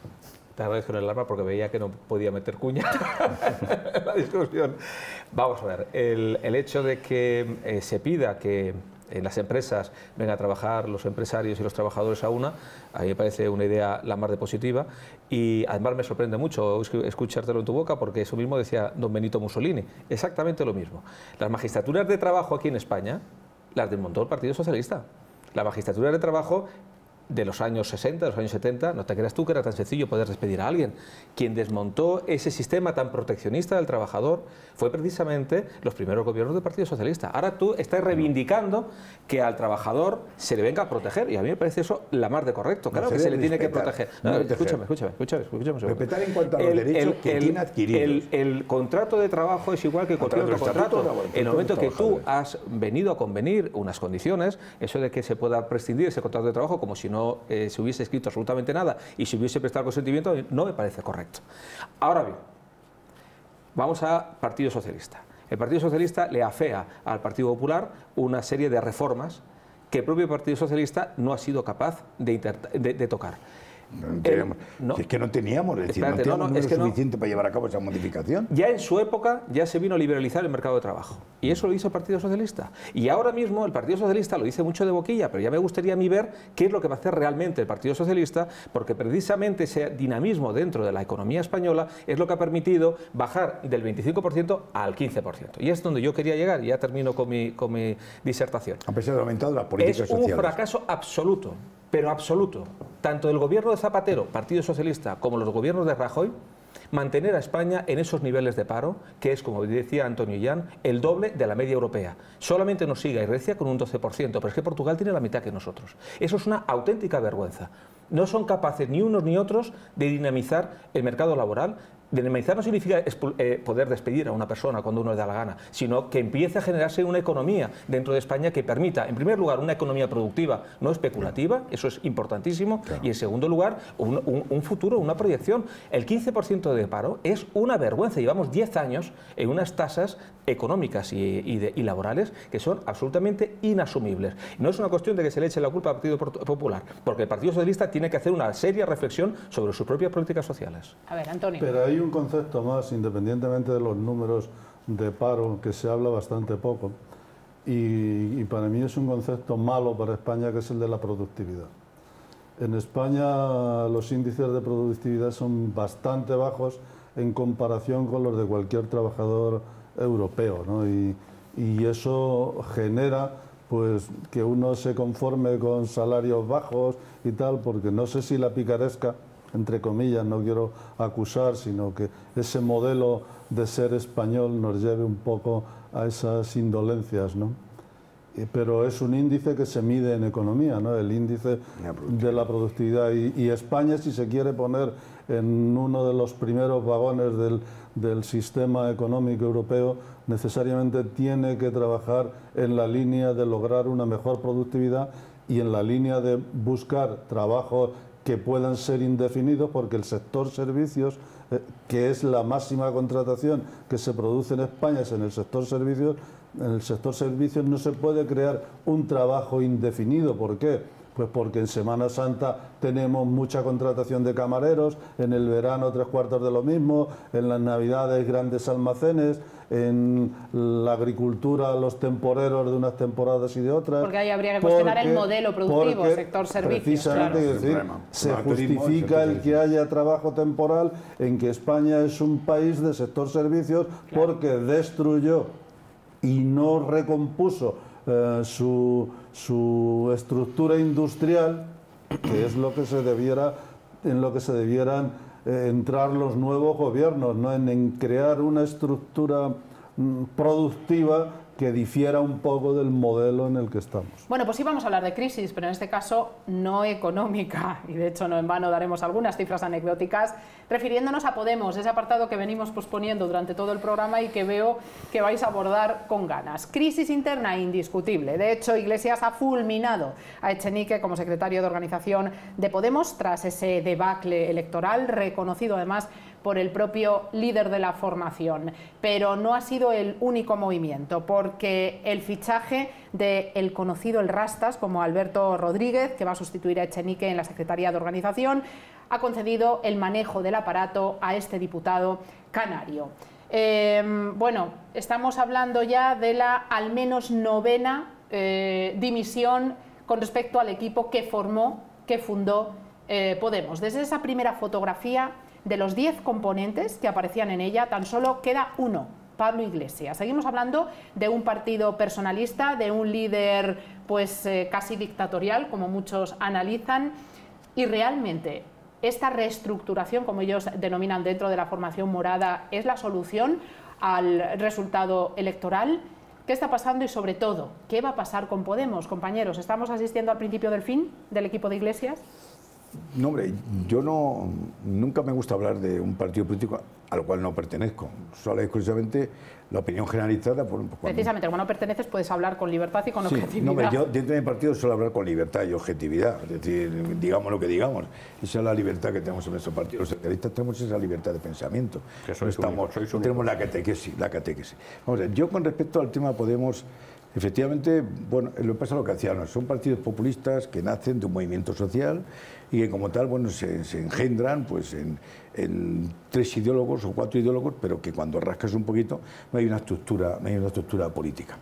Te agradezco en el alarma porque veía que no podía meter cuña en la discusión. Vamos a ver, el, el hecho de que eh, se pida que en las empresas vengan a trabajar los empresarios y los trabajadores a una, a mí me parece una idea la más de positiva y además me sorprende mucho escuchártelo en tu boca porque eso mismo decía don Benito Mussolini, exactamente lo mismo. Las magistraturas de trabajo aquí en España las desmontó el Partido Socialista. La magistratura de trabajo de los años sesenta, de los años setenta, no te creas tú que era tan sencillo poder despedir a alguien. Quien desmontó ese sistema tan proteccionista del trabajador fue precisamente los primeros gobiernos del Partido Socialista. Ahora tú estás reivindicando que al trabajador se le venga a proteger y a mí me parece eso la más de correcto. Claro no que se le tiene que proteger. No, no, escúchame, escúchame, escúchame, escúchame. Respetar en cuanto a los el, derechos el, que el, tiene adquiridos. El, el contrato de trabajo es igual que cualquier otro contrato. En el momento que tú has venido a convenir unas condiciones, eso de que se pueda prescindir ese contrato de trabajo como si no no eh, se hubiese escrito absolutamente nada y se hubiese prestado consentimiento, no me parece correcto. Ahora bien, vamos a Partido Socialista. El Partido Socialista le afea al Partido Popular una serie de reformas que el propio Partido Socialista no ha sido capaz de, de, de tocar. No teníamos, el, no, es que no teníamos, es decir, Espérate, no teníamos no, no, es que suficiente no. para llevar a cabo esa modificación. Ya en su época ya se vino a liberalizar el mercado de trabajo y eso lo hizo el Partido Socialista. Y ahora mismo el Partido Socialista lo dice mucho de boquilla, pero ya me gustaría a mí ver qué es lo que va a hacer realmente el Partido Socialista, porque precisamente ese dinamismo dentro de la economía española es lo que ha permitido bajar del veinticinco por ciento al quince por ciento. Y es donde yo quería llegar y ya termino con mi, con mi disertación. A pesar de aumentado las políticas es sociales. Es un fracaso absoluto, pero absoluto, tanto del gobierno de Zapatero, Partido Socialista, como los gobiernos de Rajoy, mantener a España en esos niveles de paro, que es, como decía Antonio Illán, el doble de la media europea. Solamente nos sigue Grecia con un doce por ciento, pero es que Portugal tiene la mitad que nosotros. Eso es una auténtica vergüenza. No son capaces ni unos ni otros de dinamizar el mercado laboral. Dinamizar no significa eh, poder despedir a una persona cuando uno le da la gana, sino que empiece a generarse una economía dentro de España que permita, en primer lugar, una economía productiva, no especulativa, eso es importantísimo, claro. Y en segundo lugar, un, un, un futuro, una proyección. El quince por ciento de paro es una vergüenza. Llevamos diez años en unas tasas económicas y, y, de, y laborales que son absolutamente inasumibles. No es una cuestión de que se le eche la culpa al Partido Popular, porque el Partido Socialista tiene que hacer una seria reflexión sobre sus propias políticas sociales. A ver, Antonio. Pero hay un concepto más, independientemente de los números de paro, que se habla bastante poco, y, y para mí es un concepto malo para España, que es el de la productividad. En España los índices de productividad son bastante bajos en comparación con los de cualquier trabajador europeo, ¿no? y, y eso genera pues que uno se conforme con salarios bajos y tal, porque no sé si la picaresca, entre comillas, no quiero acusar, sino que ese modelo de ser español nos lleve un poco a esas indolencias, ¿no? Pero es un índice que se mide en economía, ¿no? El índice de la productividad. Y, y España, si se quiere poner en uno de los primeros vagones del, del sistema económico europeo, necesariamente tiene que trabajar en la línea de lograr una mejor productividad y en la línea de buscar trabajos que puedan ser indefinidos, porque el sector servicios, eh, que es la máxima contratación que se produce en España, es en el sector servicios. En el sector servicios no se puede crear un trabajo indefinido. ¿Por qué? Pues porque en Semana Santa tenemos mucha contratación de camareros, en el verano tres cuartos de lo mismo, en las Navidades grandes almacenes, en la agricultura los temporeros de unas temporadas y de otras. Porque ahí habría que cuestionar porque, el modelo productivo, sector servicios. Precisamente, Claro. es decir, se justifica el que haya trabajo temporal en que España es un país de sector servicios, claro, porque destruyó y no recompuso eh, su, su estructura industrial, que es lo que se debiera, en lo que se debieran eh, entrar los nuevos gobiernos, ¿no? en, en crear una estructura mm, productiva que difiera un poco del modelo en el que estamos. Bueno, pues sí vamos a hablar de crisis, pero en este caso no económica, y de hecho no en vano daremos algunas cifras anecdóticas, refiriéndonos a Podemos, ese apartado que venimos posponiendo durante todo el programa y que veo que vais a abordar con ganas. Crisis interna indiscutible. De hecho, Iglesias ha fulminado a Echenique como secretario de organización de Podemos tras ese debacle electoral, reconocido además por el propio líder de la formación. Pero no ha sido el único movimiento, porque el fichaje del conocido El Rastas, como Alberto Rodríguez, que va a sustituir a Echenique en la Secretaría de Organización, ha concedido el manejo del aparato a este diputado canario. Eh, bueno, estamos hablando ya de la al menos novena eh, dimisión con respecto al equipo que formó, que fundó eh, Podemos. Desde esa primera fotografía, de los diez componentes que aparecían en ella, tan solo queda uno, Pablo Iglesias. Seguimos hablando de un partido personalista, de un líder pues eh, casi dictatorial, como muchos analizan, y realmente esta reestructuración, como ellos denominan dentro de la formación morada, ¿es la solución al resultado electoral? ¿Qué está pasando y sobre todo, qué va a pasar con Podemos, compañeros? ¿Estamos asistiendo al principio del fin del equipo de Iglesias? No, hombre, yo no, nunca me gusta hablar de un partido político al cual no pertenezco, solo exclusivamente la opinión generalizada. Por, por Precisamente, cuando no perteneces puedes hablar con libertad y con sí, objetividad. No, hombre, yo dentro de mi partido suelo hablar con libertad y objetividad, es decir, digamos lo que digamos, esa es la libertad que tenemos en nuestro partido. Los socialistas tenemos esa libertad de pensamiento, que sois estamos, único, sois tenemos la catequesis, la catequesis. Vamos a ver, yo con respecto al tema Podemos, efectivamente, bueno, lo que pasa es lo que hacían, son partidos populistas que nacen de un movimiento social y que como tal, bueno, se, se engendran pues en, en tres ideólogos o cuatro ideólogos, pero que cuando rascas un poquito no hay una estructura, no hay una estructura política.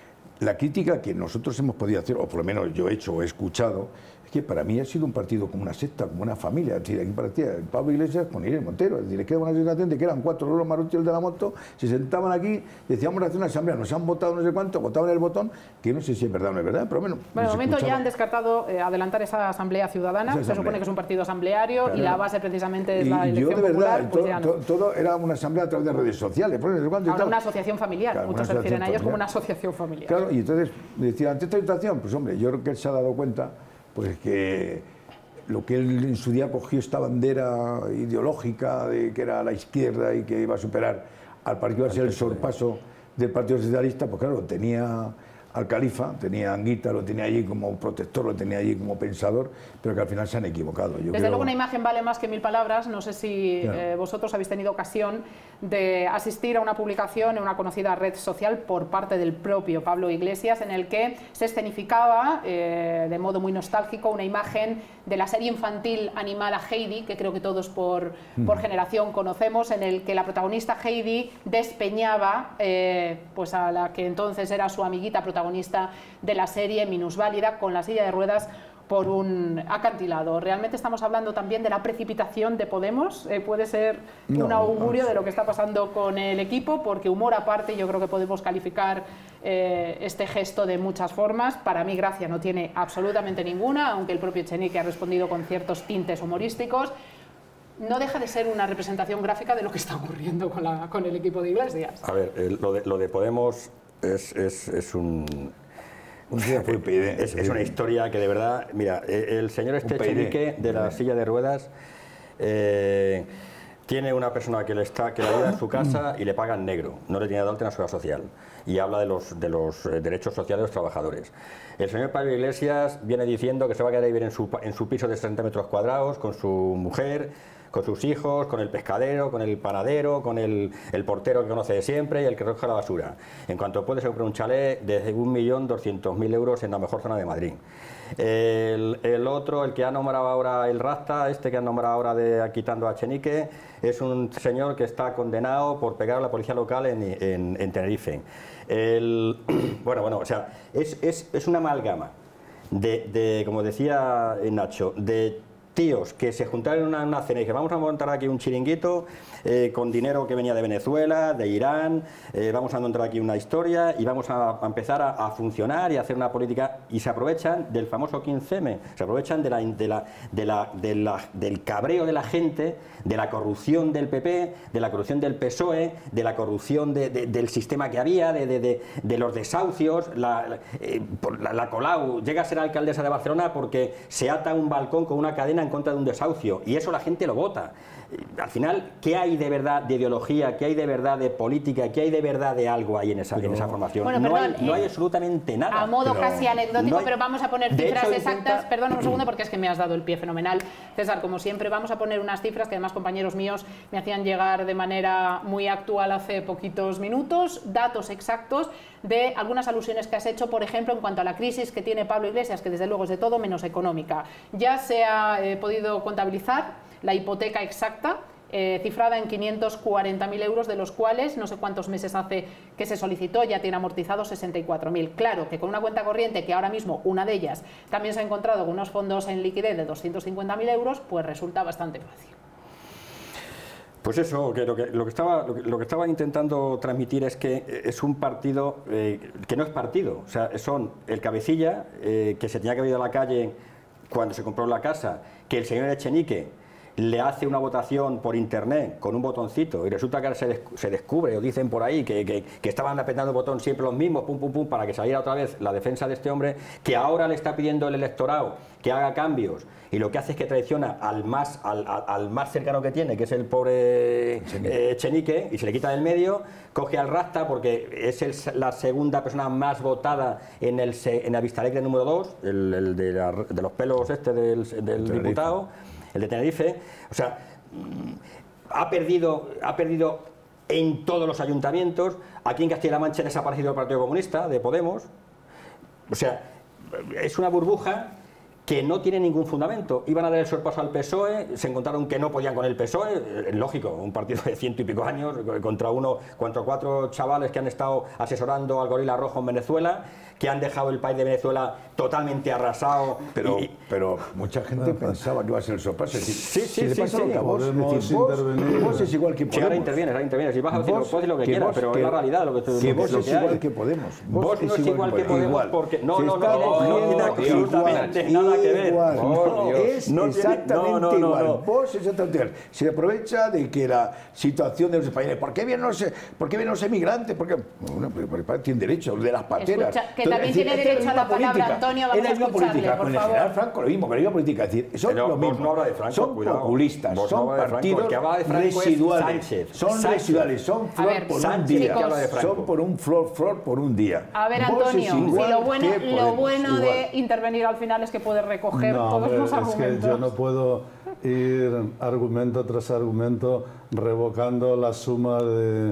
La crítica que nosotros hemos podido hacer, o por lo menos yo he hecho o he escuchado, es que para mí ha sido un partido como una secta, como una familia. Es decir, aquí parecía Pablo Iglesias con Irene Montero. Es decir, es que era una sensación de que eran cuatro Loros Maruti de la moto, se sentaban aquí, decíamos vamos a hacer una asamblea, nos han votado no sé cuánto, votaban el botón, que no sé si es verdad o no es verdad, pero bueno. Bueno, de momento ya han descartado eh, adelantar esa asamblea ciudadana, esa asamblea. Se supone que es un partido asambleario, claro, y la base precisamente es y, la elección yo de verdad, popular. Pues todo, ya no. todo, todo era una asamblea a través de redes sociales. Por no sé Ahora una asociación familiar, claro, muchos se refieren a ellos como una asociación familiar. Claro, y entonces decía, ante esta situación, pues hombre, yo creo que él se ha dado cuenta pues que lo que él en su día cogió esta bandera ideológica de que era la izquierda y que iba a superar al partido, a ser el sorpaso del Partido Socialista, pues claro, tenía al califa, tenía a Anguita, lo tenía allí como protector, lo tenía allí como pensador, pero que al final se han equivocado. Yo Desde creo... luego una imagen vale más que mil palabras. No sé si claro. eh, vosotros habéis tenido ocasión de asistir a una publicación en una conocida red social por parte del propio Pablo Iglesias, en el que se escenificaba eh, de modo muy nostálgico una imagen de la serie infantil animada Heidi, que creo que todos por, mm. por generación conocemos, en el que la protagonista Heidi despeñaba eh, pues a la que entonces era su amiguita protagonista de la serie, minusválida, con la silla de ruedas por un acantilado. ¿Realmente estamos hablando también de la precipitación de Podemos? Eh, ¿Puede ser no, un augurio no, de lo que está pasando con el equipo? Porque humor aparte, yo creo que podemos calificar eh, este gesto de muchas formas. Para mí gracia no tiene absolutamente ninguna, aunque el propio Echenique ha respondido con ciertos tintes humorísticos. No deja de ser una representación gráfica de lo que está ocurriendo con, la, con el equipo de Iglesias. A ver, el, lo, de, lo de Podemos es, es, es un... Un día fue P I D. Es, es una historia que de verdad, mira, el señor este Echenique de la silla de ruedas eh, tiene una persona que le está que le ayuda en su casa y le paga en negro, no le tiene de alta en la seguridad social y habla de los, de los derechos sociales de los trabajadores. El señor Pablo Iglesias viene diciendo que se va a quedar a vivir en su, en su piso de sesenta metros cuadrados con su mujer, con sus hijos, con el pescadero, con el panadero, con el, el portero que conoce de siempre y el que recoge la basura. En cuanto puede, se compra un chalet de un millón doscientos mil euros en la mejor zona de Madrid. El, el otro, el que ha nombrado ahora el Rasta, este que ha nombrado ahora de quitando a Echenique, es un señor que está condenado por pegar a la policía local en, en, en Tenerife. El, bueno, bueno, o sea, es, es, es una amalgama de, de, como decía Nacho, de tíos que se juntaron en una, una cena y que vamos a montar aquí un chiringuito eh, con dinero que venía de Venezuela, de Irán, eh, vamos a montar aquí una historia y vamos a, a empezar a, a funcionar y a hacer una política, y se aprovechan del famoso quince eme, se aprovechan de la, de la, de la, de la, del cabreo de la gente, de la corrupción del P P, de la corrupción del P S O E, de la corrupción de, de, del sistema que había, de, de, de, de los desahucios. La, la, eh, la, la Colau llega a ser alcaldesa de Barcelona porque se ata a un balcón con una cadena en contra de un desahucio, y eso la gente lo vota. Al final, ¿qué hay de verdad de ideología? ¿Qué hay de verdad de política? ¿Qué hay de verdad de algo ahí en esa, pero, en esa formación? Bueno, no, perdón, hay, no hay eh, absolutamente nada. A modo pero, casi anecdótico, no hay, pero vamos a poner cifras hecho, exactas. intenta... Perdona un segundo porque es que me has dado el pie fenomenal. César, como siempre, vamos a poner unas cifras que además compañeros míos me hacían llegar de manera muy actual hace poquitos minutos, datos exactos de algunas alusiones que has hecho, por ejemplo, en cuanto a la crisis que tiene Pablo Iglesias, que desde luego es de todo menos económica. Ya se ha eh, podido contabilizar la hipoteca exacta, eh, cifrada en quinientos cuarenta mil euros, de los cuales no sé cuántos meses hace que se solicitó, ya tiene amortizados sesenta y cuatro mil. Claro que con una cuenta corriente, que ahora mismo una de ellas también se ha encontrado con unos fondos en liquidez de doscientos cincuenta mil euros, pues resulta bastante fácil. Pues eso, que lo, que, lo, que estaba, lo, que, lo que estaba intentando transmitir es que es un partido eh, que no es partido, o sea, son el cabecilla, eh, que se tenía que haber ido a la calle cuando se compró la casa, que el señor Echenique le hace una votación por internet con un botoncito y resulta que ahora se, desc se descubre, o dicen por ahí, que, que, que estaban apretando el botón siempre los mismos, pum, pum, pum, para que saliera otra vez la defensa de este hombre, que ahora le está pidiendo el electorado que haga cambios, y lo que hace es que traiciona al más, al, al, al más cercano que tiene, que es el pobre eh, Echenique, y se le quita del medio, coge al Rasta, porque es el, la segunda persona más votada en el, en el Vistalegre número dos, el, el de, la, de los pelos este del, del diputado, el de Tenerife. O sea, ha perdido, ha perdido en todos los ayuntamientos. Aquí en Castilla-La Mancha ha desaparecido el Partido Comunista de Podemos. O sea, es una burbuja que no tiene ningún fundamento. Iban a dar el sorpaso al P S O E, se encontraron que no podían con el P S O E, es lógico, un partido de ciento y pico años, contra uno, contra cuatro chavales que han estado asesorando al Gorila Rojo en Venezuela, que han dejado el país de Venezuela totalmente arrasado. Pero, y, pero mucha gente no, pensaba que iba a ser el sorpaso. Sí, sí, sí. Si sí, pasa sí. lo que a vos, Podemos decir, vos, intervenir. vos es igual que Podemos. Si ahora intervienes, ahora intervienes. Si vas a decir, vos, puedes decir lo que, que quieras, vos, pero que, es la realidad lo que tú que vos lo es que igual hay. que Podemos. Vos, vos no es igual que Podemos, igual. porque no, no, no, no, no, no tiene absolutamente nada que ver. Igual. No, es no tiene, exactamente no, no, no, igual. No. Vos exactamente igual. Se aprovecha de que la situación de los españoles, ¿por qué vienen los, por qué vienen los emigrantes? Porque, bueno, porque tienen derecho, de las pateras. Escucha, que también tiene derecho a la palabra, Antonio, vamos a escucharle, por con favor. el general Franco lo mismo, con la misma política, es decir, son Pero lo mismo. no habla de Franco, son cuidado. populistas, Vos son no habla de partidos Franco, el que habla de Franco es residuales, Sánchez. son Sánchez. residuales, son flor ver, por Sánchez, un día, que habla de Franco. son por un flor, flor por un día. A ver, Vos Antonio, es si igual lo bueno, que lo Podemos, bueno igual. de intervenir al final es que puedes recoger No, todos hombre, los es argumentos. que yo no puedo ir argumento tras argumento revocando la suma de,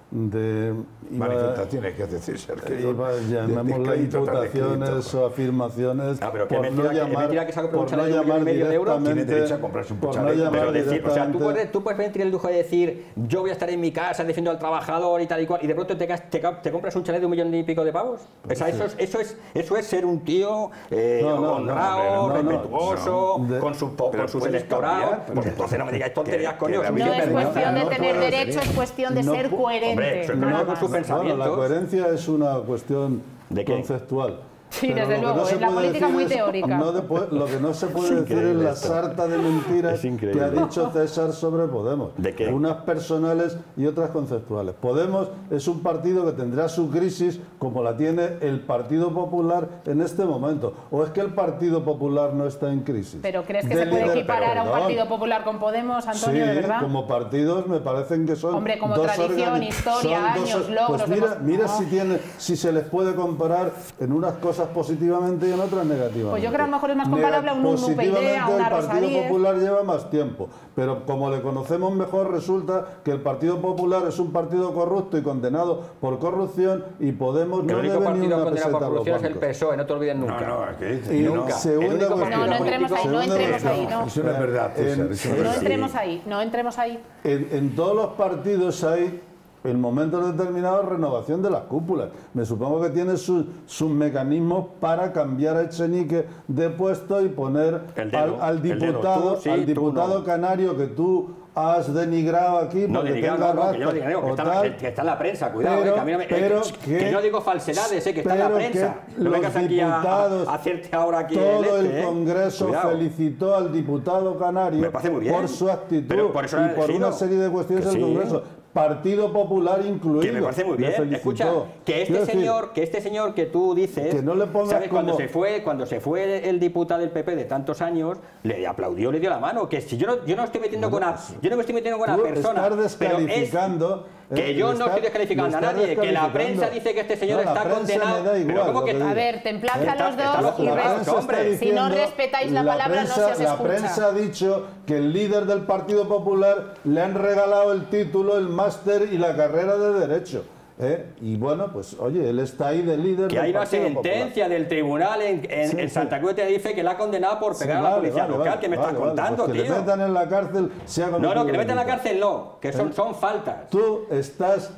de iba, manifestaciones que hace César, que iba, llamémosle imputaciones o afirmaciones, ah, pero que por mentira, no llamar, mentira que se ha por no llamar medio de euros, tiene derecho a comprarse un por no chaleco. llamar decir, o sea, tú puedes, tú puedes permitir el lujo de decir yo voy a estar en mi casa defiendo al trabajador y tal y cual, y de pronto te, te, te compras un chalet de un millón y pico de pavos. O sea, eso, es, eso, es, eso es ser un tío eh, no, no, honrado, no, no, no, respetuoso, no, no, con, su, con sus electorados. Pues entonces no me digáis tonterías, coño. No es cuestión de tener derecho, es cuestión de ser coherente. Bueno, la coherencia es una cuestión conceptual. Sí, pero desde luego, no en la política muy teórica. No de, lo que no se puede es decir es la sarta de mentiras que ha dicho César sobre Podemos. ¿De qué? Unas personales y otras conceptuales. Podemos es un partido que tendrá su crisis como la tiene el Partido Popular en este momento. ¿O es que el Partido Popular no está en crisis? ¿Pero crees que de se puede líder, equiparar a un Partido Popular con Podemos, Antonio, sí, de verdad? Como partidos me parecen que son Hombre, como dos tradición, historia, años, dos, logros... Pues mira, hemos... mira no. si, tiene, si se les puede comparar en unas cosas positivamente y en otras negativamente. Pues yo creo que a lo mejor es más comparable a un U P D, a una Rosalía. El Partido Popular lleva más tiempo, pero como le conocemos mejor, resulta que el Partido Popular es un partido corrupto y condenado por corrupción y Podemos no debe ni una peseta a los bancos. Es el P S O E, no te olvides nunca. No, no, ¿qué dices? Y nunca. Segunda no, no entremos ahí, no entremos ahí, no. Eso no es verdad, César. En, no entremos ahí, no entremos ahí. En, en todos los partidos hay... en momentos determinados renovación de las cúpulas. Me supongo que tiene sus, sus mecanismos para cambiar a Echenique de puesto y poner dedo, al, al diputado, tú, sí, al diputado no. canario que tú has denigrado aquí. No, denigrado, no, no, que yo no digo, que está, tal, que está en la prensa, cuidado, pero, eh, que, a mí no me, pero eh, que, que, que yo digo falsedades, eh, que está en la prensa. No vengas aquí a, a hacerte ahora aquí todo el, este, el Congreso eh. felicitó al diputado canario bien, por su actitud por eso y por elegido. una serie de cuestiones del sí. Congreso. Partido Popular incluido. Que me parece muy bien. Escucha, que este decir, señor, que este señor que tú dices, que no le pongas ¿sabes? Como... Cuando se fue, cuando se fue el diputado del P P de tantos años, le aplaudió, le dio la mano. Que si yo no, yo no estoy metiendo bueno, con una, yo no me estoy metiendo con una persona, estás descalificando. Pero es que yo no estoy descalificando a nadie, que la prensa dice que este señor no, está condenado. Igual, pero ¿cómo que a ver, templad a los dos y res... si no respetáis la, la palabra prensa, no se os escucha. La prensa ha dicho que el líder del Partido Popular le han regalado el título, el máster y la carrera de Derecho. ¿Eh? Y bueno, pues oye, él está ahí de líder que del hay una Partido sentencia Popular. del tribunal en, en, sí, en Santa Cruz de Tenerife que la ha condenado por pegar sí, vale, a la policía vale, local. Vale, ¿Qué me vale, estás vale, contando, pues que tío? Que le metan en la cárcel sea No, no, que le metan en la cárcel no, que son, ¿Eh? son faltas. Tú estás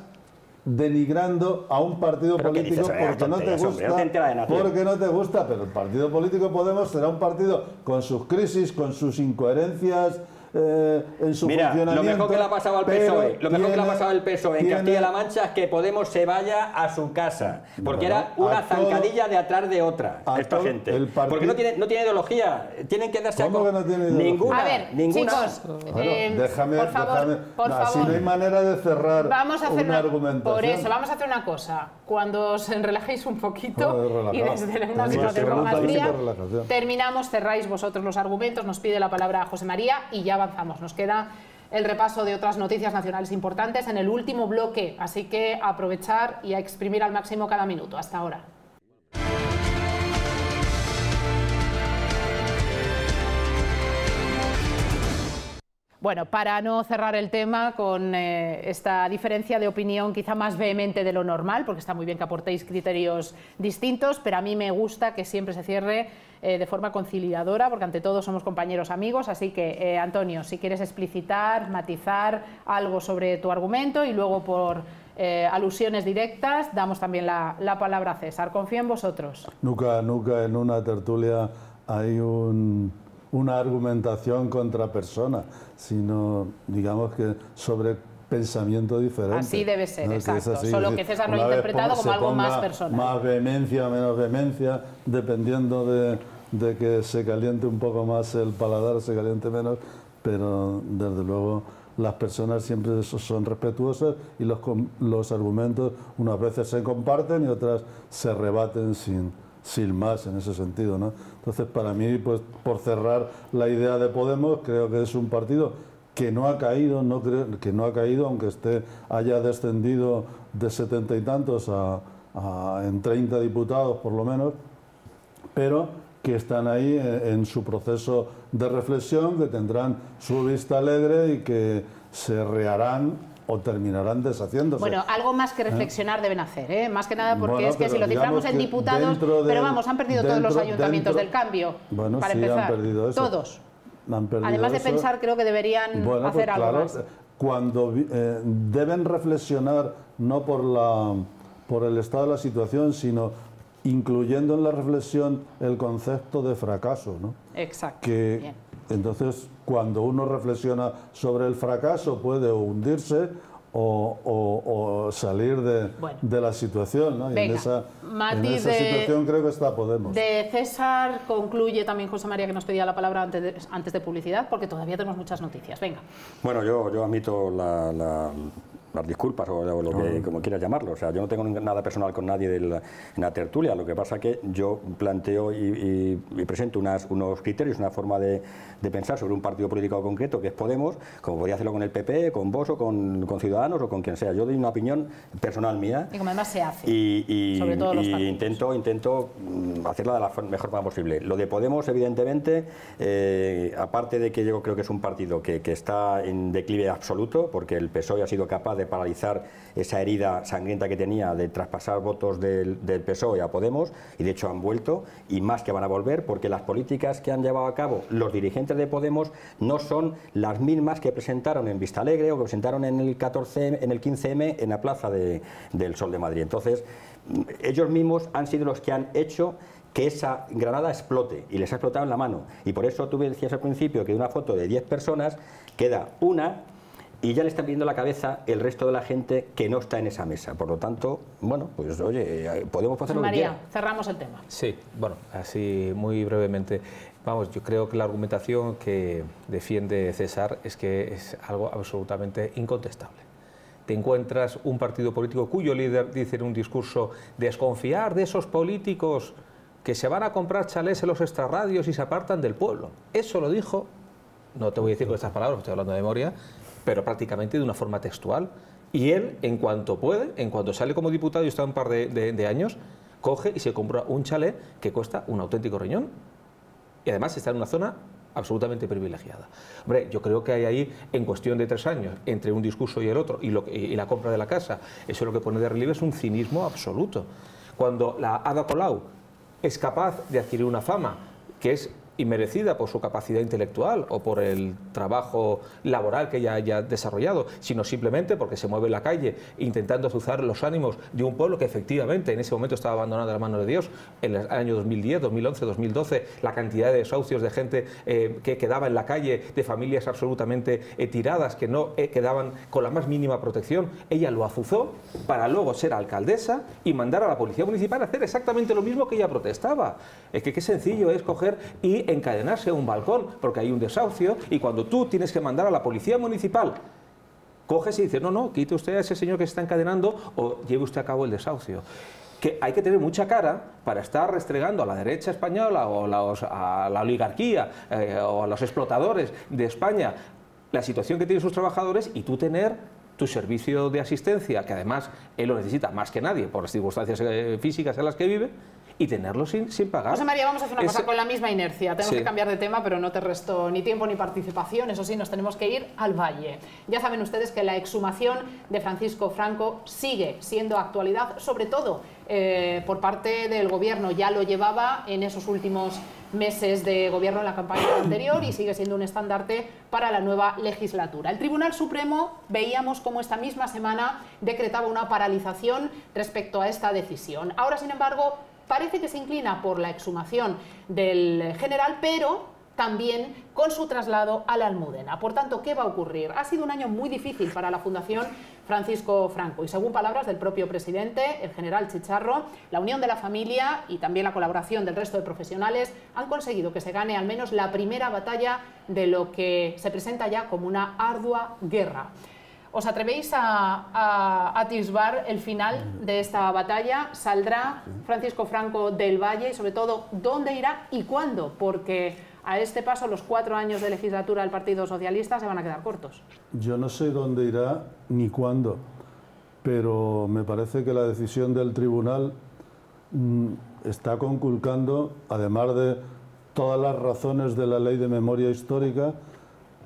denigrando a un partido político porque no te gusta, no te porque no te gusta, pero el partido político Podemos será un partido con sus crisis, con sus incoherencias. Eh, en su Mira, funcionamiento, lo mejor que le ha pasado al P S O E, lo mejor tiene, que le ha pasado al P S O E en Castilla-La Mancha es que Podemos se vaya a su casa, porque bueno, era una zancadilla todo, de atrás de otra esta gente, partido, porque no tiene, no tiene ideología, tienen que darse ¿cómo a que no tiene ideología? ninguna, a ver, ninguna. Chicos, bueno, eh, déjame, por favor, déjame, por no, favor. si no hay manera de cerrar vamos a hacer una argumentación. Por eso, vamos a hacer una cosa, cuando os relajéis un poquito Joder, y desde una situación más fría, terminamos, cerráis vosotros los argumentos, nos pide la palabra José María y ya avanzamos, nos queda el repaso de otras noticias nacionales importantes en el último bloque, así que aprovechar y a exprimir al máximo cada minuto. Hasta ahora. Bueno, para no cerrar el tema con eh, esta diferencia de opinión quizá más vehemente de lo normal, porque está muy bien que aportéis criterios distintos, pero a mí me gusta que siempre se cierre eh, de forma conciliadora, porque ante todo somos compañeros amigos, así que eh, Antonio, si quieres explicitar, matizar algo sobre tu argumento y luego por eh, alusiones directas damos también la, la palabra a César. Confío en vosotros. Nunca, nunca en una tertulia hay un... una argumentación contra persona, sino, digamos que sobre pensamiento diferente. Así debe ser, ¿no? exacto. Que así, solo que César lo ha interpretado como algo más personal. Más vehemencia o menos vehemencia, dependiendo de, de que se caliente un poco más el paladar, se caliente menos, pero desde luego las personas siempre son respetuosas y los, los argumentos unas veces se comparten y otras se rebaten sin... sin más en ese sentido, ¿no? Entonces, para mí, pues por cerrar la idea de Podemos, creo que es un partido que no ha caído, no creo, que no ha caído, aunque esté haya descendido de setenta y tantos a, a en treinta diputados por lo menos, pero que están ahí en, en su proceso de reflexión, que tendrán su vista alegre y que se reharán o terminarán deshaciéndose. Bueno, algo más que reflexionar ¿Eh? deben hacer, ¿eh? Más que nada porque bueno, es que si lo ciframos en diputados, de, pero vamos, han perdido dentro, todos los ayuntamientos dentro, del cambio, bueno, para sí, empezar, han perdido eso. todos. Han perdido Además de eso. pensar, creo que deberían bueno, hacer pues, algo claro, más. Cuando eh, deben reflexionar no por, la, por el estado de la situación, sino incluyendo en la reflexión el concepto de fracaso, ¿no? Exacto. Que, Bien. Entonces, cuando uno reflexiona sobre el fracaso, puede hundirse o, o, o salir de, bueno. de la situación, ¿no? Y Venga, en esa, en esa de, situación creo que está Podemos. De César concluye también José María, que nos pedía la palabra antes de, antes de publicidad, porque todavía tenemos muchas noticias. Venga. Bueno, yo, yo admito la... la... las disculpas o lo que como quieras llamarlo, o sea, yo no tengo nada personal con nadie de la, en la tertulia, lo que pasa que yo planteo y, y, y presento unas, unos criterios, una forma de, de pensar sobre un partido político concreto que es Podemos, como podía hacerlo con el P P, con Vox o con, con Ciudadanos o con quien sea. Yo doy una opinión personal mía y como además se hace, y, y, sobre todo los y intento, intento hacerla de la mejor forma posible. Lo de Podemos, evidentemente, eh, aparte de que yo creo que es un partido que, que está en declive absoluto, porque el P S O E ha sido capaz de de paralizar esa herida sangrienta que tenía de traspasar votos del, del P S O E a Podemos, y de hecho han vuelto, y más que van a volver, porque las políticas que han llevado a cabo los dirigentes de Podemos no son las mismas que presentaron en Vistalegre o que presentaron en el catorce, en el quince eme en la Plaza de, del Sol de Madrid. Entonces, ellos mismos han sido los que han hecho que esa granada explote, y les ha explotado en la mano, y por eso tú decías al principio que de una foto de diez personas queda una y ya le están pidiendo la cabeza el resto de la gente que no está en esa mesa. Por lo tanto, bueno, pues oye, podemos hacer lo que María, quiera. cerramos el tema. Sí, bueno, así muy brevemente. Vamos, yo creo que la argumentación que defiende César es que es algo absolutamente incontestable. Te encuentras un partido político cuyo líder dice en un discurso: desconfiar de esos políticos que se van a comprar chalés en los extrarradios y se apartan del pueblo. Eso lo dijo, no te voy a decir con estas palabras, estoy hablando de memoria, pero prácticamente de una forma textual. Y él, en cuanto puede, en cuanto sale como diputado y está un par de, de, de años, coge y se compra un chalet que cuesta un auténtico riñón. Y además está en una zona absolutamente privilegiada. Hombre, yo creo que hay ahí, en cuestión de tres años, entre un discurso y el otro, y, lo, y la compra de la casa, eso lo que pone de relieve es un cinismo absoluto. Cuando la Ada Colau es capaz de adquirir una fama que es inmerecida por su capacidad intelectual o por el trabajo laboral que ella haya desarrollado, sino simplemente porque se mueve en la calle intentando azuzar los ánimos de un pueblo que efectivamente en ese momento estaba abandonado a la mano de Dios. En el año dos mil diez, dos mil once, dos mil doce, la cantidad de desahucios de gente eh, que quedaba en la calle, de familias absolutamente eh, tiradas, que no eh, quedaban con la más mínima protección, ella lo azuzó para luego ser alcaldesa y mandar a la policía municipal a hacer exactamente lo mismo que ella protestaba. Es que qué sencillo es coger y encadenarse a un balcón porque hay un desahucio, y cuando tú tienes que mandar a la policía municipal, coges y dices: no, no, quite usted a ese señor que se está encadenando o lleve usted a cabo el desahucio. Que hay que tener mucha cara para estar restregando a la derecha española o los, a la oligarquía eh, o a los explotadores de España la situación que tienen sus trabajadores, y tú tener tu servicio de asistencia, que además él lo necesita más que nadie por las circunstancias eh, físicas en las que vive, y tenerlo sin, sin pagar. José María, vamos a hacer una es... cosa con la misma inercia. Tenemos sí. que cambiar de tema, pero no te resto ni tiempo ni participación. Eso sí, nos tenemos que ir al Valle. Ya saben ustedes que la exhumación de Francisco Franco sigue siendo actualidad, sobre todo eh, por parte del Gobierno. Ya lo llevaba en esos últimos meses de gobierno en la campaña anterior y sigue siendo un estandarte para la nueva legislatura. El Tribunal Supremo, veíamos cómo esta misma semana decretaba una paralización respecto a esta decisión. Ahora, sin embargo, parece que se inclina por la exhumación del general, pero también con su traslado a la Almudena. Por tanto, ¿qué va a ocurrir? Ha sido un año muy difícil para la Fundación Francisco Franco y, según palabras del propio presidente, el general Chicharro, la unión de la familia y también la colaboración del resto de profesionales han conseguido que se gane al menos la primera batalla de lo que se presenta ya como una ardua guerra. ¿Os atrevéis a, a atisbar el final de esta batalla? ¿Saldrá Francisco Franco del Valle? Y sobre todo, ¿dónde irá y cuándo? Porque a este paso los cuatro años de legislatura del Partido Socialista se van a quedar cortos. Yo no sé dónde irá ni cuándo, pero me parece que la decisión del tribunal mmm, está conculcando, además de todas las razones de la Ley de Memoria Histórica,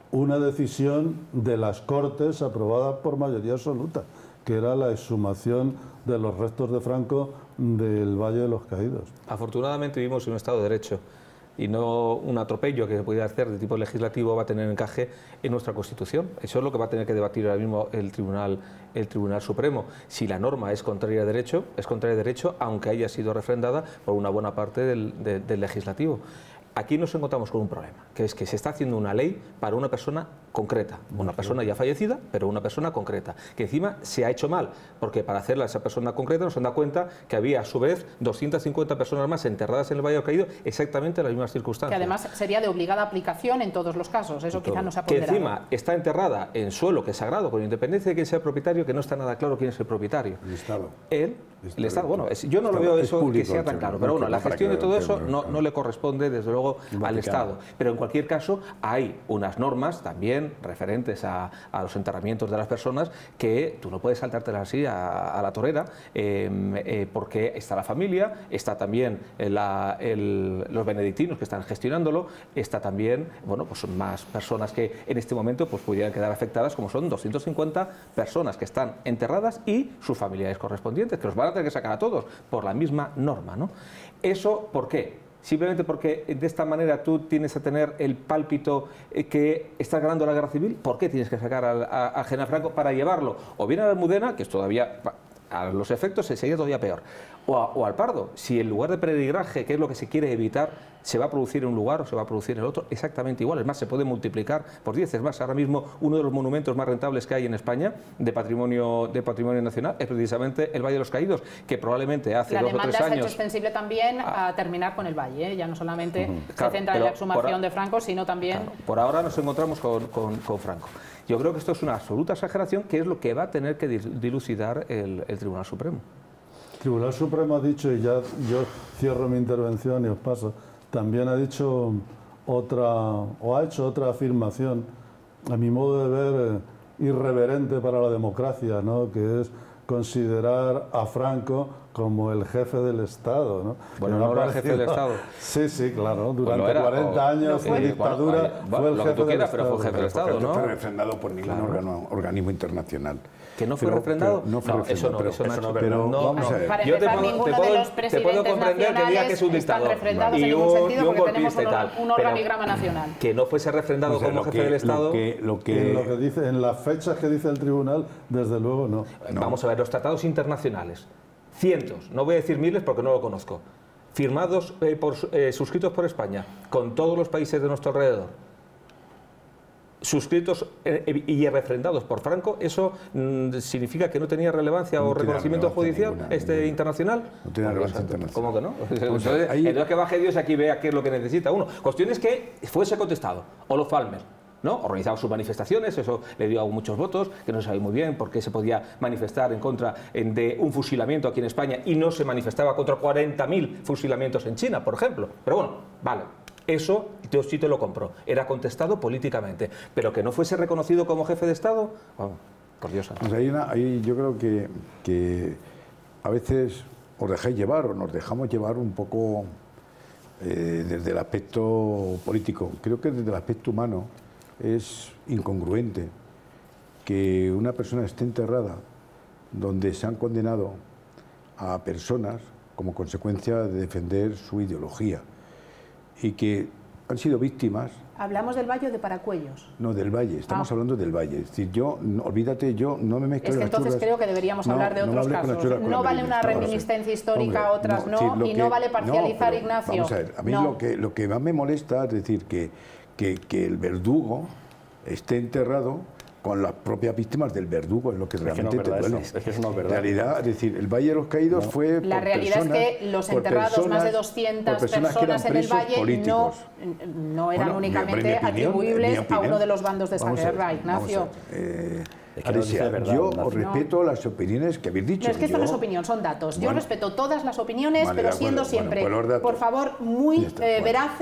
una decisión de las Cortes aprobada por mayoría absoluta, que era la exhumación de los restos de Franco del Valle de los Caídos. Afortunadamente vivimos en un Estado de Derecho y no un atropello que se pudiera hacer de tipo legislativo va a tener encaje en nuestra Constitución. Eso es lo que va a tener que debatir ahora mismo el Tribunal, el Tribunal Supremo. Si la norma es contraria a derecho, es contraria a derecho, aunque haya sido refrendada por una buena parte del, de, del legislativo. Aquí nos encontramos con un problema, que es que se está haciendo una ley para una persona concreta, una persona ya fallecida, pero una persona concreta, que encima se ha hecho mal, porque para hacerla a esa persona concreta nos han dado cuenta que había a su vez doscientas cincuenta personas más enterradas en el Valle de los Caídos, exactamente en las mismas circunstancias. Que además sería de obligada aplicación en todos los casos, eso quizá no se ha ponderado. Que encima está enterrada en suelo que es sagrado, con independencia de quién sea el propietario, que no está nada claro quién es el propietario. El Estado. Él, el Estado, bueno, es, yo no lo veo eso que sea tan claro, pero bueno, la gestión de todo eso no, no le corresponde desde luego al Estado. Pero en cualquier caso hay unas normas también referentes a, a los enterramientos de las personas que tú no puedes saltártelas así a, a la torera, eh, eh, porque está la familia, está también la, el, los benedictinos que están gestionándolo, está también, bueno, pues son más personas que en este momento pues pudieran quedar afectadas, como son doscientas cincuenta personas que están enterradas y sus familiares correspondientes, que los van a tener que sacar a todos por la misma norma, ¿no? ¿Eso por qué? Simplemente porque de esta manera tú tienes a tener el pálpito que estás ganando la guerra civil. ¿Por qué tienes que sacar al, a, a General Franco para llevarlo o bien a la Almudena, que es todavía, a los efectos sería todavía peor, o, a, o al Pardo? Si el lugar de peregrinaje, que es lo que se quiere evitar, se va a producir en un lugar o se va a producir en el otro, exactamente igual. Es más, se puede multiplicar por diez. Es más, ahora mismo uno de los monumentos más rentables que hay en España de patrimonio, de patrimonio nacional es precisamente el Valle de los Caídos, que probablemente hace la dos o tres años... La demanda se ha hecho extensible también a terminar con el Valle, ¿eh? Ya no solamente uh-huh. claro, se centra en la exhumación por, de Franco, sino también... Claro, por ahora nos encontramos con, con, con Franco. Yo creo que esto es una absoluta exageración, que es lo que va a tener que dilucidar el, el Tribunal Supremo. El Tribunal Supremo ha dicho, y ya yo cierro mi intervención y os paso, también ha dicho otra, o ha hecho otra afirmación, a mi modo de ver, eh, irreverente para la democracia, ¿no? Que es considerar a Franco como el jefe del Estado, ¿no? Bueno, no era el jefe del Estado. Sí, sí, claro. Durante pues era, cuarenta o, años de dictadura bueno, fue bueno, el jefe del quieras, Estado. Pero fue jefe del Estado, ¿no? No fue refrendado por ningún claro. órgano, organismo internacional. ¿Que no fue pero, refrendado? Pero no fue no, refrendado. Eso no, pero, eso no, eso no, pero pero no, vamos no. a ver. Para Yo empezar, te puedo, ninguno te puedo, de los presidentes te puedo comprender que diga que es un están dictador refrendados y en ningún un, sentido y un porque tenemos golpista y un, tal. un organigrama nacional. Que no fuese refrendado O sea, como lo jefe que, del Estado... Lo que, lo que... En, lo que dice, en las fechas que dice el tribunal, desde luego no. no. Vamos a ver, los tratados internacionales, cientos, no voy a decir miles porque no lo conozco, firmados, eh, por, eh, suscritos por España, con todos los países de nuestro alrededor, suscritos eh, y refrendados por Franco, ¿eso mm, significa que no tenía relevancia no o reconocimiento judicial ninguna, este ninguna. internacional? No tiene relevancia internacional. ¿Cómo que no? Entonces, Entonces, ahí... entonces que baje Dios aquí vea qué es lo que necesita uno. Cuestión es que fuese contestado. Olof Palme, ¿no? Organizaba sus manifestaciones, eso le dio muchos votos, que no se sabe muy bien por qué se podía manifestar en contra de un fusilamiento aquí en España y no se manifestaba contra cuarenta mil fusilamientos en China, por ejemplo. Pero bueno, vale. Eso yo sí te lo compro. Era contestado políticamente. Pero que no fuese reconocido como jefe de Estado, bueno, por Dios. Pues hay una, hay, yo creo que, que a veces os dejáis llevar o nos dejamos llevar un poco eh, desde el aspecto político. Creo que desde el aspecto humano es incongruente que una persona esté enterrada donde se han condenado a personas como consecuencia de defender su ideología y que han sido víctimas. Hablamos del Valle o de Paracuellos. No, del Valle, estamos ah. hablando del Valle. Es decir, yo, no, olvídate, yo no me mezclo. Es que entonces churras. creo que deberíamos no, hablar de no otros casos. No vale una reminiscencia histórica, Hombre, otras no, no, sí, y que, no vale parcializar, no, Ignacio. Vamos a ver, a mí no. lo, que, lo que más me molesta es decir que, que, que el verdugo esté enterrado con las propias víctimas del verdugo, es lo que realmente es que no te duele. Es que eso no es verdad. En realidad, es decir, el Valle de los Caídos no. fue La por realidad personas, es que los por enterrados, personas, más de doscientas personas, personas en el Valle, políticos. no, no eran bueno, únicamente mi, mi opinión, atribuibles opinión, a uno de los bandos de esa vamos guerra, a ver, Ignacio. Vamos a ver, eh, Es que no Alicia, dice verdad, yo Ignacio. os respeto las opiniones que habéis dicho. No, es que esto yo, no es opinión, son datos. Yo bueno, respeto todas las opiniones, vale, pero de siendo acuerdo. siempre, Bueno, pues los datos. por favor, muy está, eh, bueno. veraces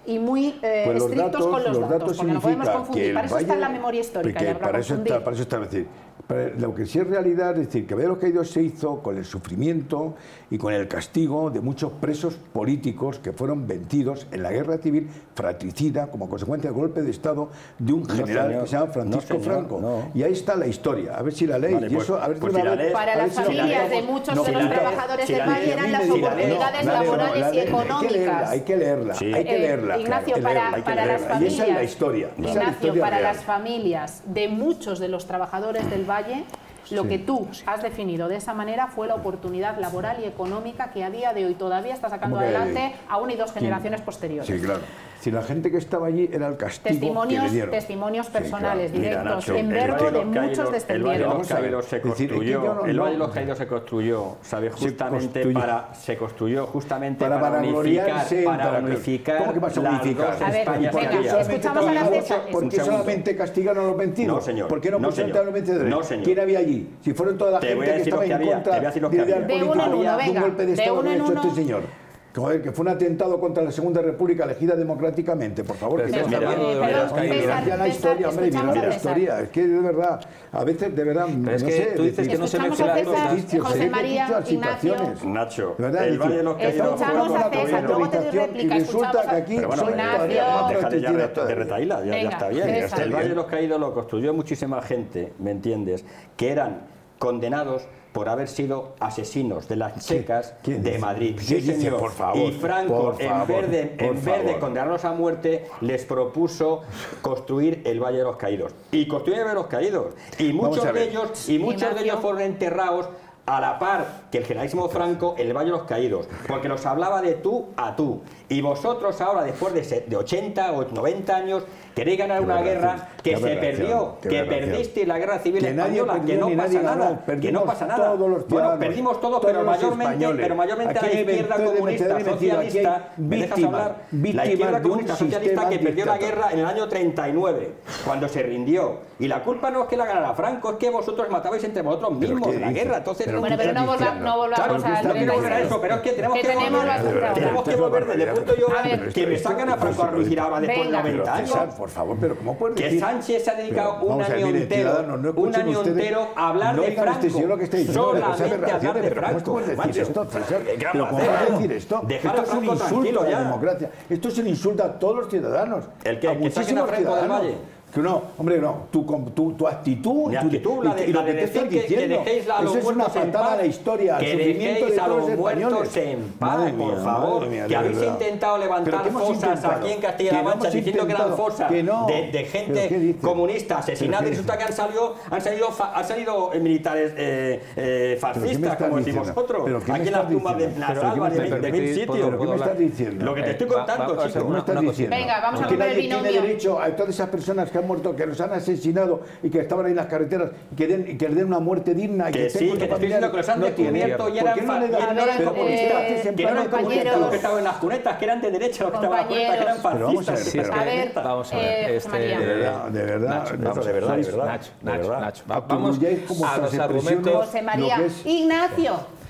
y muy eh, pues los estrictos datos, con los, los datos, datos porque no podemos confundir. Para eso Valle, está la memoria histórica. porque Ya para para, eso está, para eso está, es decir, para lo que sí es realidad, es decir, que Valle de los Caídos se hizo con el sufrimiento y con el castigo de muchos presos políticos que fueron vencidos en la guerra civil fratricida como consecuencia del golpe de Estado de un general señor, que se llama Francisco no, señor, Franco. No. Y ahí está la historia, a ver si la leéis. Vale, y eso, pues, a ver pues si si la lees, para las familias de muchos de los trabajadores del Valle eran las oportunidades laborales y económicas. Hay que leerla, Sí. hay que leerla. Ignacio, claro, para, hay que para leerla. las familias, y esa es la historia. esa es la Ignacio, historia para real. las familias de muchos de los trabajadores del Valle, lo Sí. que tú has definido de esa manera fue la oportunidad laboral y económica que a día de hoy todavía está sacando ¿Cómo que adelante a una y dos generaciones Sí. posteriores. Sí, claro. Si la gente que estaba allí era el castigo que Testimonios, le dieron. testimonios Sí, claro. personales, Mira, directos, Nacho, en el verbo Valle de los Caídos- muchos El Valle de descendientes. los Vamos a ver. Caídos se Es decir, es que construyó, yo no- el no- Valle de los Caídos se construyó, ¿sabe? Justamente construyó. para, se construyó justamente Para para, unificar, vanagloriarse, para para- unificar ¿Cómo que vas a las unificar? dos A ver, Españas que venga, había. escuchamos a la César. ¿Por Un qué segundo. solamente castigaron a los vencidos? No, señor. ¿Por qué no No, pusieron señor. a los vencedores? No, señor. ¿Quién había allí? Si fueron toda la Te gente voy a que decir lo estaba que en había, contra te voy a decir lo que del ideal había. De uno político en uno, de un venga, golpe de de Estado uno que en ha hecho este uno. señor. Joder, que fue un atentado contra la Segunda República elegida democráticamente, por favor. Pero que estamos ya está hablando bien. de Perdón, los caídos. César, Mira la César, historia, hombre, mira escuchamos la a César. historia. Es que de verdad, a veces de verdad, Pero es no que sé, tú dices decir- que no se Escuchamos mezclan a los César, datos. José Sí, hay María, muchas Ignacio. situaciones. Nacho, De verdad, el es Valle de decir, los Caídos escuchamos fue a una César, construcción- luego te doy autorización réplica, y resulta escuchamos que a- aquí Pero bueno, son Ignacio. todavía más Déjale ya protegidas de, de todavía. retaíla, ya, ya Venga, está bien. César. El Valle de los Caídos lo construyó muchísima gente, ¿me entiendes? Que eran condenados por haber sido asesinos de las checas ¿Quién de dice? Madrid. ¿Quién Sí, dice? señor. Por favor, y Franco, por en, favor, vez, de, por en vez de favor. condenarlos a muerte, les propuso construir el Valle de los Caídos. Y construyeron el Valle de los Caídos. Y muchos a ver. de ellos, y muchos de Ignacio. ellos fueron enterrados a la par que el generalísimo Franco en el Valle de los Caídos, porque nos hablaba de tú a tú. Y vosotros ahora, después de, se- de ochenta o noventa años, queréis ganar Qué una aberración, guerra que qué se aberración, perdió, qué que aberración. perdiste la guerra civil Que nadie española, que perdió no ni pasa nadie nada, ganó, que no perdimos pasa nada. todos los Bueno, ciudadanos, perdimos todos, todos pero los mayormente, españoles. pero mayormente Aquí a la hay izquierda veinte- comunista veinte- socialista. aquí hay ¿Me dejas víctimas, hablar? La víctimas izquierda de un comunista socialista sistema que perdió la dictatorial. guerra en el año treinta y nueve, cuando se rindió. Y la culpa no es que la ganara Franco, es que vosotros matabais entre vosotros ¿Pero mismos qué la dices? guerra. Entonces, Pero Bueno, ¿qué pero no, estás volva- diciendo? no volvamos Claro, al que está bien volver a treinta y eso, seis. pero es que tenemos Que que, tenemos volver, bastante ahora. tenemos que volver desde el punto yo A ver. que me sacan a Franco a reducir ahora después de Venga. noventa Pero, años. César, por favor, pero ¿cómo puedes Que decir? Sánchez se ha dedicado Pero, un vamos a ver, año mire, entero, ciudadanos, no un escuchen año ustedes- entero a hablar no de oigan Franco. este señor lo que está diciendo, pero esa Solamente aberración, hablar de pero ¿cómo Franco. puedes decir macho. esto, César? ¿Qué Pero vamos a ¿cómo hacer? puedes decir esto? Dejar Esto a es un Franco insulto tranquilo a la ya. democracia. Esto es un insulto a todos los ciudadanos. ¿El qué? A ¿Que saquen a muchísimos Franco del ciudadanos. Valle? Que no, hombre, no. Tu, com- tu, tu actitud, Mi tu- actitud, la de, y lo la de que te decir estoy que, que diciendo, dejéis a los eso es una muertos en patada paz, a la historia, al que sufrimiento de dejéis a todos los los muertos españoles. en paz, Madre por mía, favor, madre mía, que de habéis verdad. intentado Pero levantar que hemos fosas intentado, aquí en que Castilla-La no Mancha hemos diciendo que eran intentado, fosas que no. de, de ¿Pero qué gente dices? comunista asesinada ¿Pero y qué resulta que han salido, han salido, fa- han salido eh, militares eh, eh, ¿Pero qué me fascistas, estás como decimos diciendo? nosotros, ¿Pero qué me aquí en estás las tumbas de diciendo? las ¿Pero qué albas me de estás de mil diciendo? sitios. ¿Pero qué me estás diciendo? Lo que te estoy Va- contando, va- va a ser chico. ¿Qué me estás Una cosa. diciendo? Venga, vamos a que romper el nadie tiene binomio. derecho a todas esas personas que han muerto, que los han asesinado y que estaban ahí en las carreteras y que den, y que les den una muerte digna y Que que estén sí, con que sus te estoy diciendo familiares. que los han No tiene. descubierto y ¿Por eran qué no fa- le dan- y no eran pero ¿por qué comunistas, haces en que no plan eran de comunistas compañeros? los que estaban en las cunetas, que eran de derecha los que estaban en las cunetas, que eran Pero vamos a ver, fascistas. pero- A ver, Vamos a ver, eh, este, María. De verdad, de verdad. Nacho, de vamos, de verdad, de sois- verdad. Nacho, de Nacho, verdad. Nacho. Va- Vamos Atribuyéis como a estas los expresiones argumentos. José María, lo que es- Ignacio.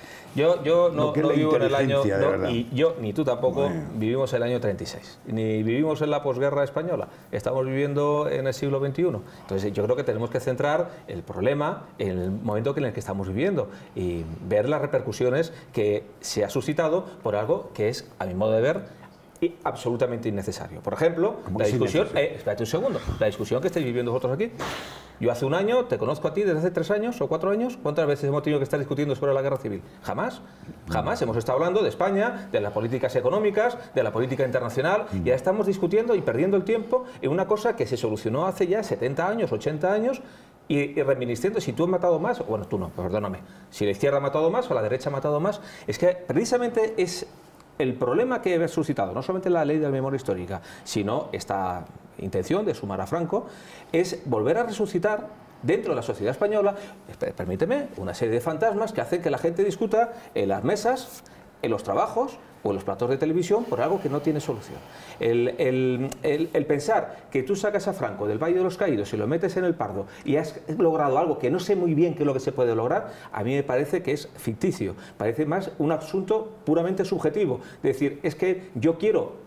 Yo, yo no, Lo que es no la vivo en el año, inteligencia, de no, verdad. y yo ni tú tampoco Bueno. vivimos el año treinta y seis, ni vivimos en la posguerra española, estamos viviendo en el siglo veintiuno. Entonces yo creo que tenemos que centrar el problema en el momento en el que estamos viviendo y ver las repercusiones que se ha suscitado por algo que es, a mi modo de ver, y absolutamente innecesario. Por ejemplo, ¿Cómo la que es discusión, innecesario? eh, espérate un segundo, la discusión que estáis viviendo vosotros aquí. Yo hace un año te conozco a ti desde hace tres años o cuatro años. ¿Cuántas veces hemos tenido que estar discutiendo sobre la guerra civil? Jamás. Jamás. Hemos estado hablando de España, de las políticas económicas, de la política internacional. Y ya estamos discutiendo y perdiendo el tiempo en una cosa que se solucionó hace ya setenta años, ochenta años. Y, y reminisciendo, si tú has matado más, bueno, tú no, perdóname, si la izquierda ha matado más o la derecha ha matado más, es que precisamente es el problema que ha suscitado, no solamente la ley de la memoria histórica, sino esta intención de sumar a Franco, es volver a resucitar dentro de la sociedad española, permíteme, una serie de fantasmas que hacen que la gente discuta en las mesas, en los trabajos o en los platos de televisión por algo que no tiene solución. El, el, el, el pensar que tú sacas a Franco del Valle de los Caídos y lo metes en el Pardo y has logrado algo que no sé muy bien qué es lo que se puede lograr, a mí me parece que es ficticio, parece más un asunto puramente subjetivo. Es decir, es que yo quiero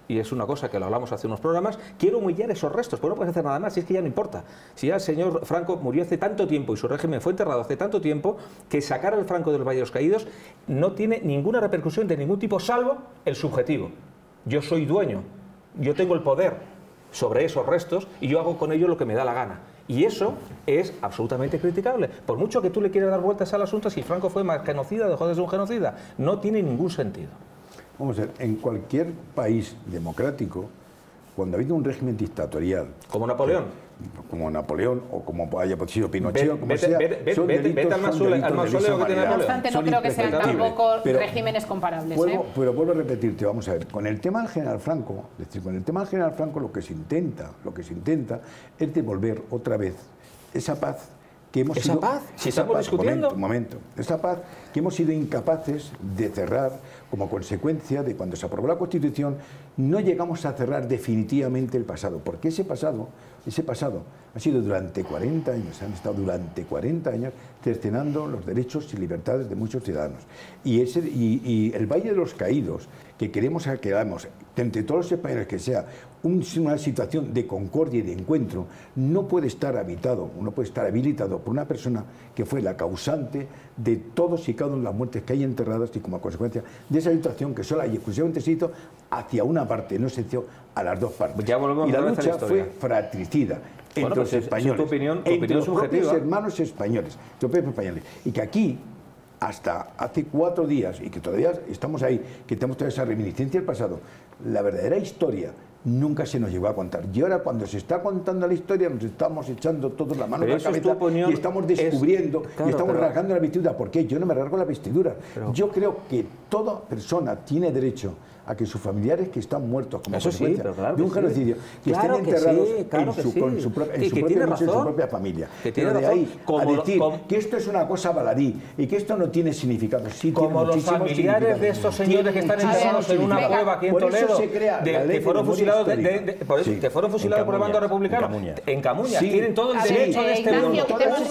y es una cosa que lo hablamos hace unos programas, quiere humillar esos restos, pues no puedes hacer nada más, si es que ya no importa. Si ya el señor Franco murió hace tanto tiempo y su régimen fue enterrado hace tanto tiempo, que sacar al Franco del Valle de los Caídos no tiene ninguna repercusión de ningún tipo, salvo el subjetivo. Yo soy dueño, yo tengo el poder sobre esos restos y yo hago con ellos lo que me da la gana. Y eso es absolutamente criticable. Por mucho que tú le quieras dar vueltas al asunto, si Franco fue más genocida, dejó de ser un genocida, no tiene ningún sentido. Vamos a ver, en cualquier país democrático, cuando ha habido un régimen dictatorial... Como Napoleón. Como Napoleón, o como haya sido Pinochet, Ve, o como vete, sea... Vete, son vete, delitos, vete al mausoleo, al mausoleo que tiene No Napoleón. obstante, no creo que sean tampoco pero, regímenes comparables. Vuelvo, ¿eh? Pero vuelvo a repetirte, vamos a ver, con el tema del general Franco, es decir, con el tema del general Franco lo que se intenta, lo que se intenta es devolver otra vez esa paz que hemos ¿Esa sido... paz? Si esa estamos paz, discutiendo. Un momento, un momento. Esa paz que hemos sido incapaces de cerrar como consecuencia de cuando se aprobó la Constitución, no llegamos a cerrar definitivamente el pasado, porque ese pasado, ese pasado ha sido durante cuarenta años, han estado durante cuarenta años cercenando los derechos y libertades de muchos ciudadanos. Y, ese, y, y el Valle de los Caídos, que queremos que hagamos, entre todos los españoles, que sea un, una situación de concordia y de encuentro, no puede estar habitado, no puede estar habilitado por una persona que fue la causante de todos y cada una de las muertes que hay enterradas y como consecuencia de esa situación que solo hay exclusivamente se hizo hacia una parte, no se hizo a las dos partes. Ya volvemos y la a la lucha historia. fue fratricida entre bueno, pues los españoles, es tu opinión, tu entre opinión los propios subjetiva. hermanos españoles, los propios españoles, y que aquí hasta hace cuatro días, y que todavía estamos ahí, que tenemos toda esa reminiscencia del pasado, la verdadera historia nunca se nos llegó a contar. Y ahora cuando se está contando la historia nos estamos echando todos la mano en la cabeza y estamos descubriendo es, claro, y estamos pero, rasgando la vestidura. ¿Por qué? Yo no me rasgo la vestidura. Pero, yo creo que toda persona tiene derecho a que sus familiares que están muertos como consecuencia sí, claro de un genocidio, sí. que claro estén enterrados que sí, claro en, su, sí. con su, pro, en, su propia, en su propia familia. Que tiene Pero de razón. ahí Como a decir lo, como, que esto es una cosa baladí y que esto no tiene significado. Sí, como tiene los familiares de estos señores que están enterrados en una cueva aquí en Toledo, que fueron fusilados de, de, de, por eso, sí. que fueron fusilados por el bando republicano en Camuña, sí. tienen todo el derecho de este mundo.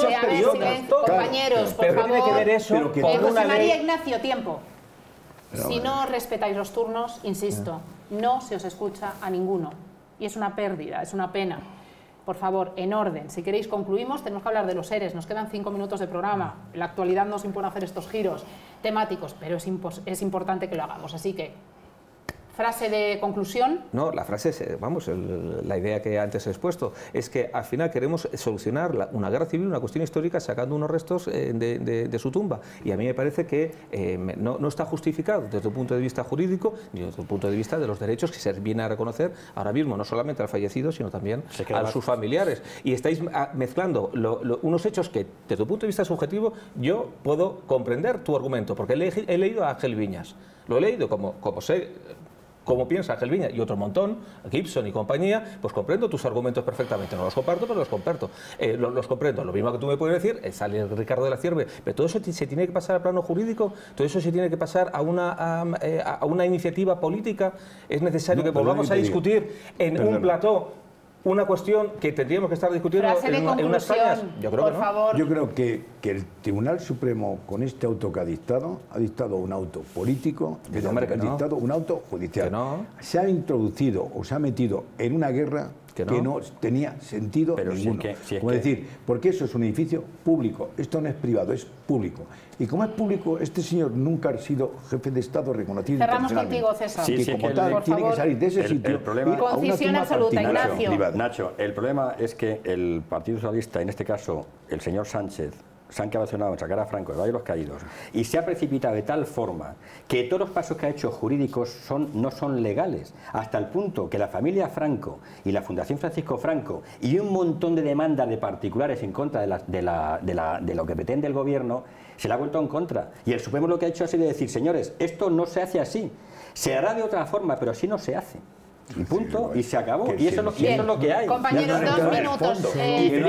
Compañeros, por pero tiene que ver eso con una ley. Ignacio, tiempo. Si no respetáis los turnos, insisto, no se os escucha a ninguno. Y es una pérdida, es una pena. Por favor, en orden. Si queréis concluimos, tenemos que hablar de los seres. Nos quedan cinco minutos de programa. La actualidad nos impone hacer estos giros temáticos, pero es, es importante que lo hagamos. Así que, frase de conclusión. No, la frase es, vamos, el, la idea que antes he expuesto, es que al final queremos solucionar la, una guerra civil, una cuestión histórica, sacando unos restos eh, de, de, de su tumba. Y a mí me parece que eh, no, no está justificado desde el punto de vista jurídico, ni desde el punto de vista de los derechos que se viene a reconocer ahora mismo, no solamente al fallecido, sino también a sus familiares. Y estáis mezclando lo, lo, unos hechos que, desde el punto de vista subjetivo, yo puedo comprender tu argumento, porque he, he leído a Ángel Viñas. Lo he leído como, como sé... como piensa Ángel Viñas y otro montón, Gibson y compañía, pues comprendo tus argumentos perfectamente. No los comparto, pero los comparto. Eh, los, los comprendo. Lo mismo que tú me puedes decir, eh, sale Ricardo de la Cierve, pero todo eso se tiene que pasar al plano jurídico, todo eso se tiene que pasar a una, a, a una iniciativa política. Es necesario no, que volvamos a discutir en perdón. un plató una cuestión que tendríamos que estar discutiendo en, en unas fallas. Yo creo por que no. favor. Yo creo que, que el Tribunal Supremo, con este auto que ha dictado, ha dictado un auto político, que no, que ha no. dictado un auto judicial. Que no. Se ha introducido o se ha metido en una guerra que no, que no tenía sentido Pero ninguno. Si es que, si es Como que... decir, porque eso es un edificio público, esto no es privado, es público. Y como es público, este señor nunca ha sido jefe de Estado reconocido Cerramos internacionalmente. contigo, César. Sí, que sí, como que tal el, tiene favor, que salir de ese el, sitio. El problema, y concisión absoluta, Ignacio. Nacho, Nacho, el problema es que el Partido Socialista, en este caso el señor Sánchez, se han cabezonado en sacar a Franco del Valle de los Caídos y se ha precipitado de tal forma que todos los pasos que ha hecho jurídicos son, no son legales, hasta el punto que la familia Franco y la Fundación Francisco Franco y un montón de demandas de particulares en contra de, la, de, la, de, la, de lo que pretende el gobierno se le ha vuelto en contra. Y el Supremo lo que ha hecho ha sido decir, señores, esto no se hace así, se hará de otra forma, pero así no se hace. Y punto, y se acabó, y eso, sí, y eso es lo que hay. Compañeros, dos minutos. Eh,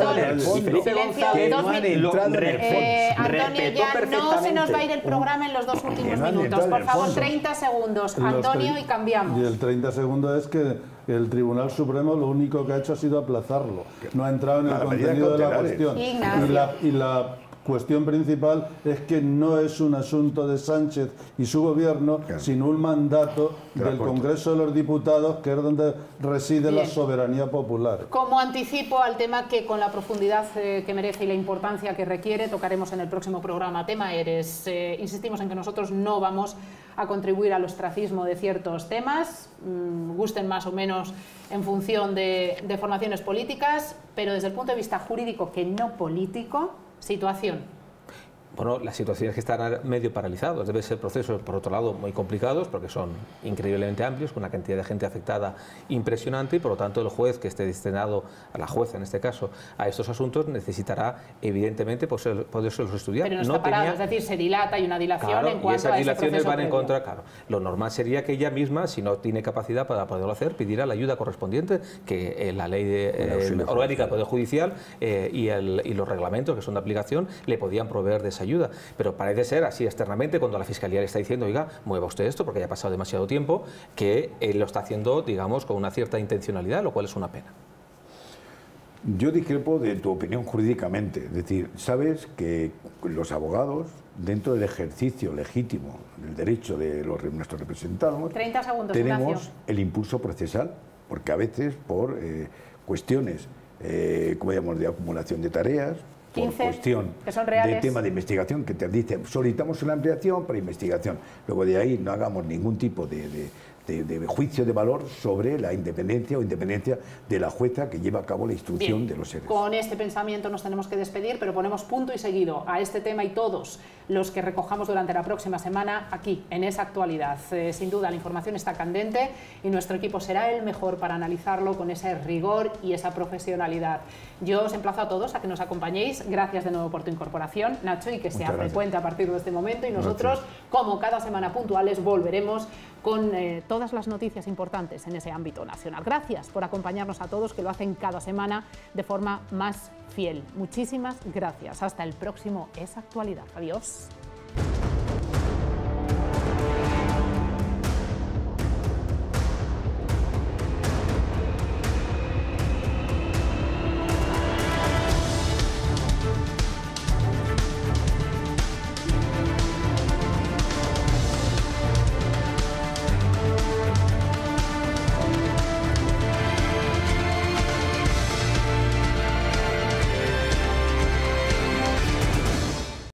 Antonio, ya no se nos va a ir el programa en los dos últimos minutos. Por favor, treinta segundos. Antonio, y cambiamos. Y el treinta segundos es que el Tribunal Supremo lo único que ha hecho ha sido aplazarlo. No ha entrado en el contenido de la cuestión. Y la, y la cuestión principal es que no es un asunto de Sánchez y su gobierno, claro, sino un mandato del Congreso de los Diputados, que es donde reside Bien. la soberanía popular. Como anticipo al tema que con la profundidad eh, que merece y la importancia que requiere, tocaremos en el próximo programa. Tema Eres. Eh, insistimos en que nosotros no vamos a contribuir al ostracismo de ciertos temas, mmm, gusten más o menos en función de, de formaciones políticas, pero desde el punto de vista jurídico, que no político, situación. Bueno, las situaciones que están medio paralizadas deben ser procesos, por otro lado, muy complicados, porque son increíblemente amplios, con una cantidad de gente afectada impresionante, y por lo tanto el juez que esté destinado, a la jueza en este caso, a estos asuntos, necesitará evidentemente podérselos estudiar. Pero no está no parado, tenía... es decir, se dilata, hay una dilación, claro, en cuanto y esas a dilaciones ese van en previo. contra, claro. Lo normal sería que ella misma, si no tiene capacidad para poderlo hacer, pidiera la ayuda correspondiente, que eh, la ley de, eh, orgánica del Poder Judicial eh, y, el, y los reglamentos que son de aplicación le podían proveer de esa ayuda. Pero parece ser así externamente, cuando la Fiscalía le está diciendo, oiga, mueva usted esto porque ya ha pasado demasiado tiempo, que él lo está haciendo, digamos, con una cierta intencionalidad, lo cual es una pena. Yo discrepo de tu opinión jurídicamente. Es decir, sabes que los abogados, dentro del ejercicio legítimo del derecho de los, nuestros representados, treinta segundos, tenemos Ignacio. el impulso procesal, porque a veces por eh, cuestiones, eh, como digamos, de acumulación de tareas, por cuestión que son reales, de tema de investigación, que te dice, solicitamos una ampliación para investigación. Luego de ahí no hagamos ningún tipo de, de, de, de juicio de valor sobre la independencia o independencia de la jueza que lleva a cabo la instrucción Bien, de los seres. Con este pensamiento nos tenemos que despedir, pero ponemos punto y seguido a este tema y todos los que recojamos durante la próxima semana aquí, en Esa Actualidad. Eh, sin duda la información está candente y nuestro equipo será el mejor para analizarlo con ese rigor y esa profesionalidad. Yo os emplazo a todos a que nos acompañéis. Gracias de nuevo por tu incorporación, Nacho, y que sea frecuente a partir de este momento. Y nosotros, gracias. Como cada semana puntuales, volveremos con eh, todas las noticias importantes en ese ámbito nacional. Gracias por acompañarnos a todos, que lo hacen cada semana de forma más fiel. Muchísimas gracias. Hasta el próximo Esa Actualidad. Adiós.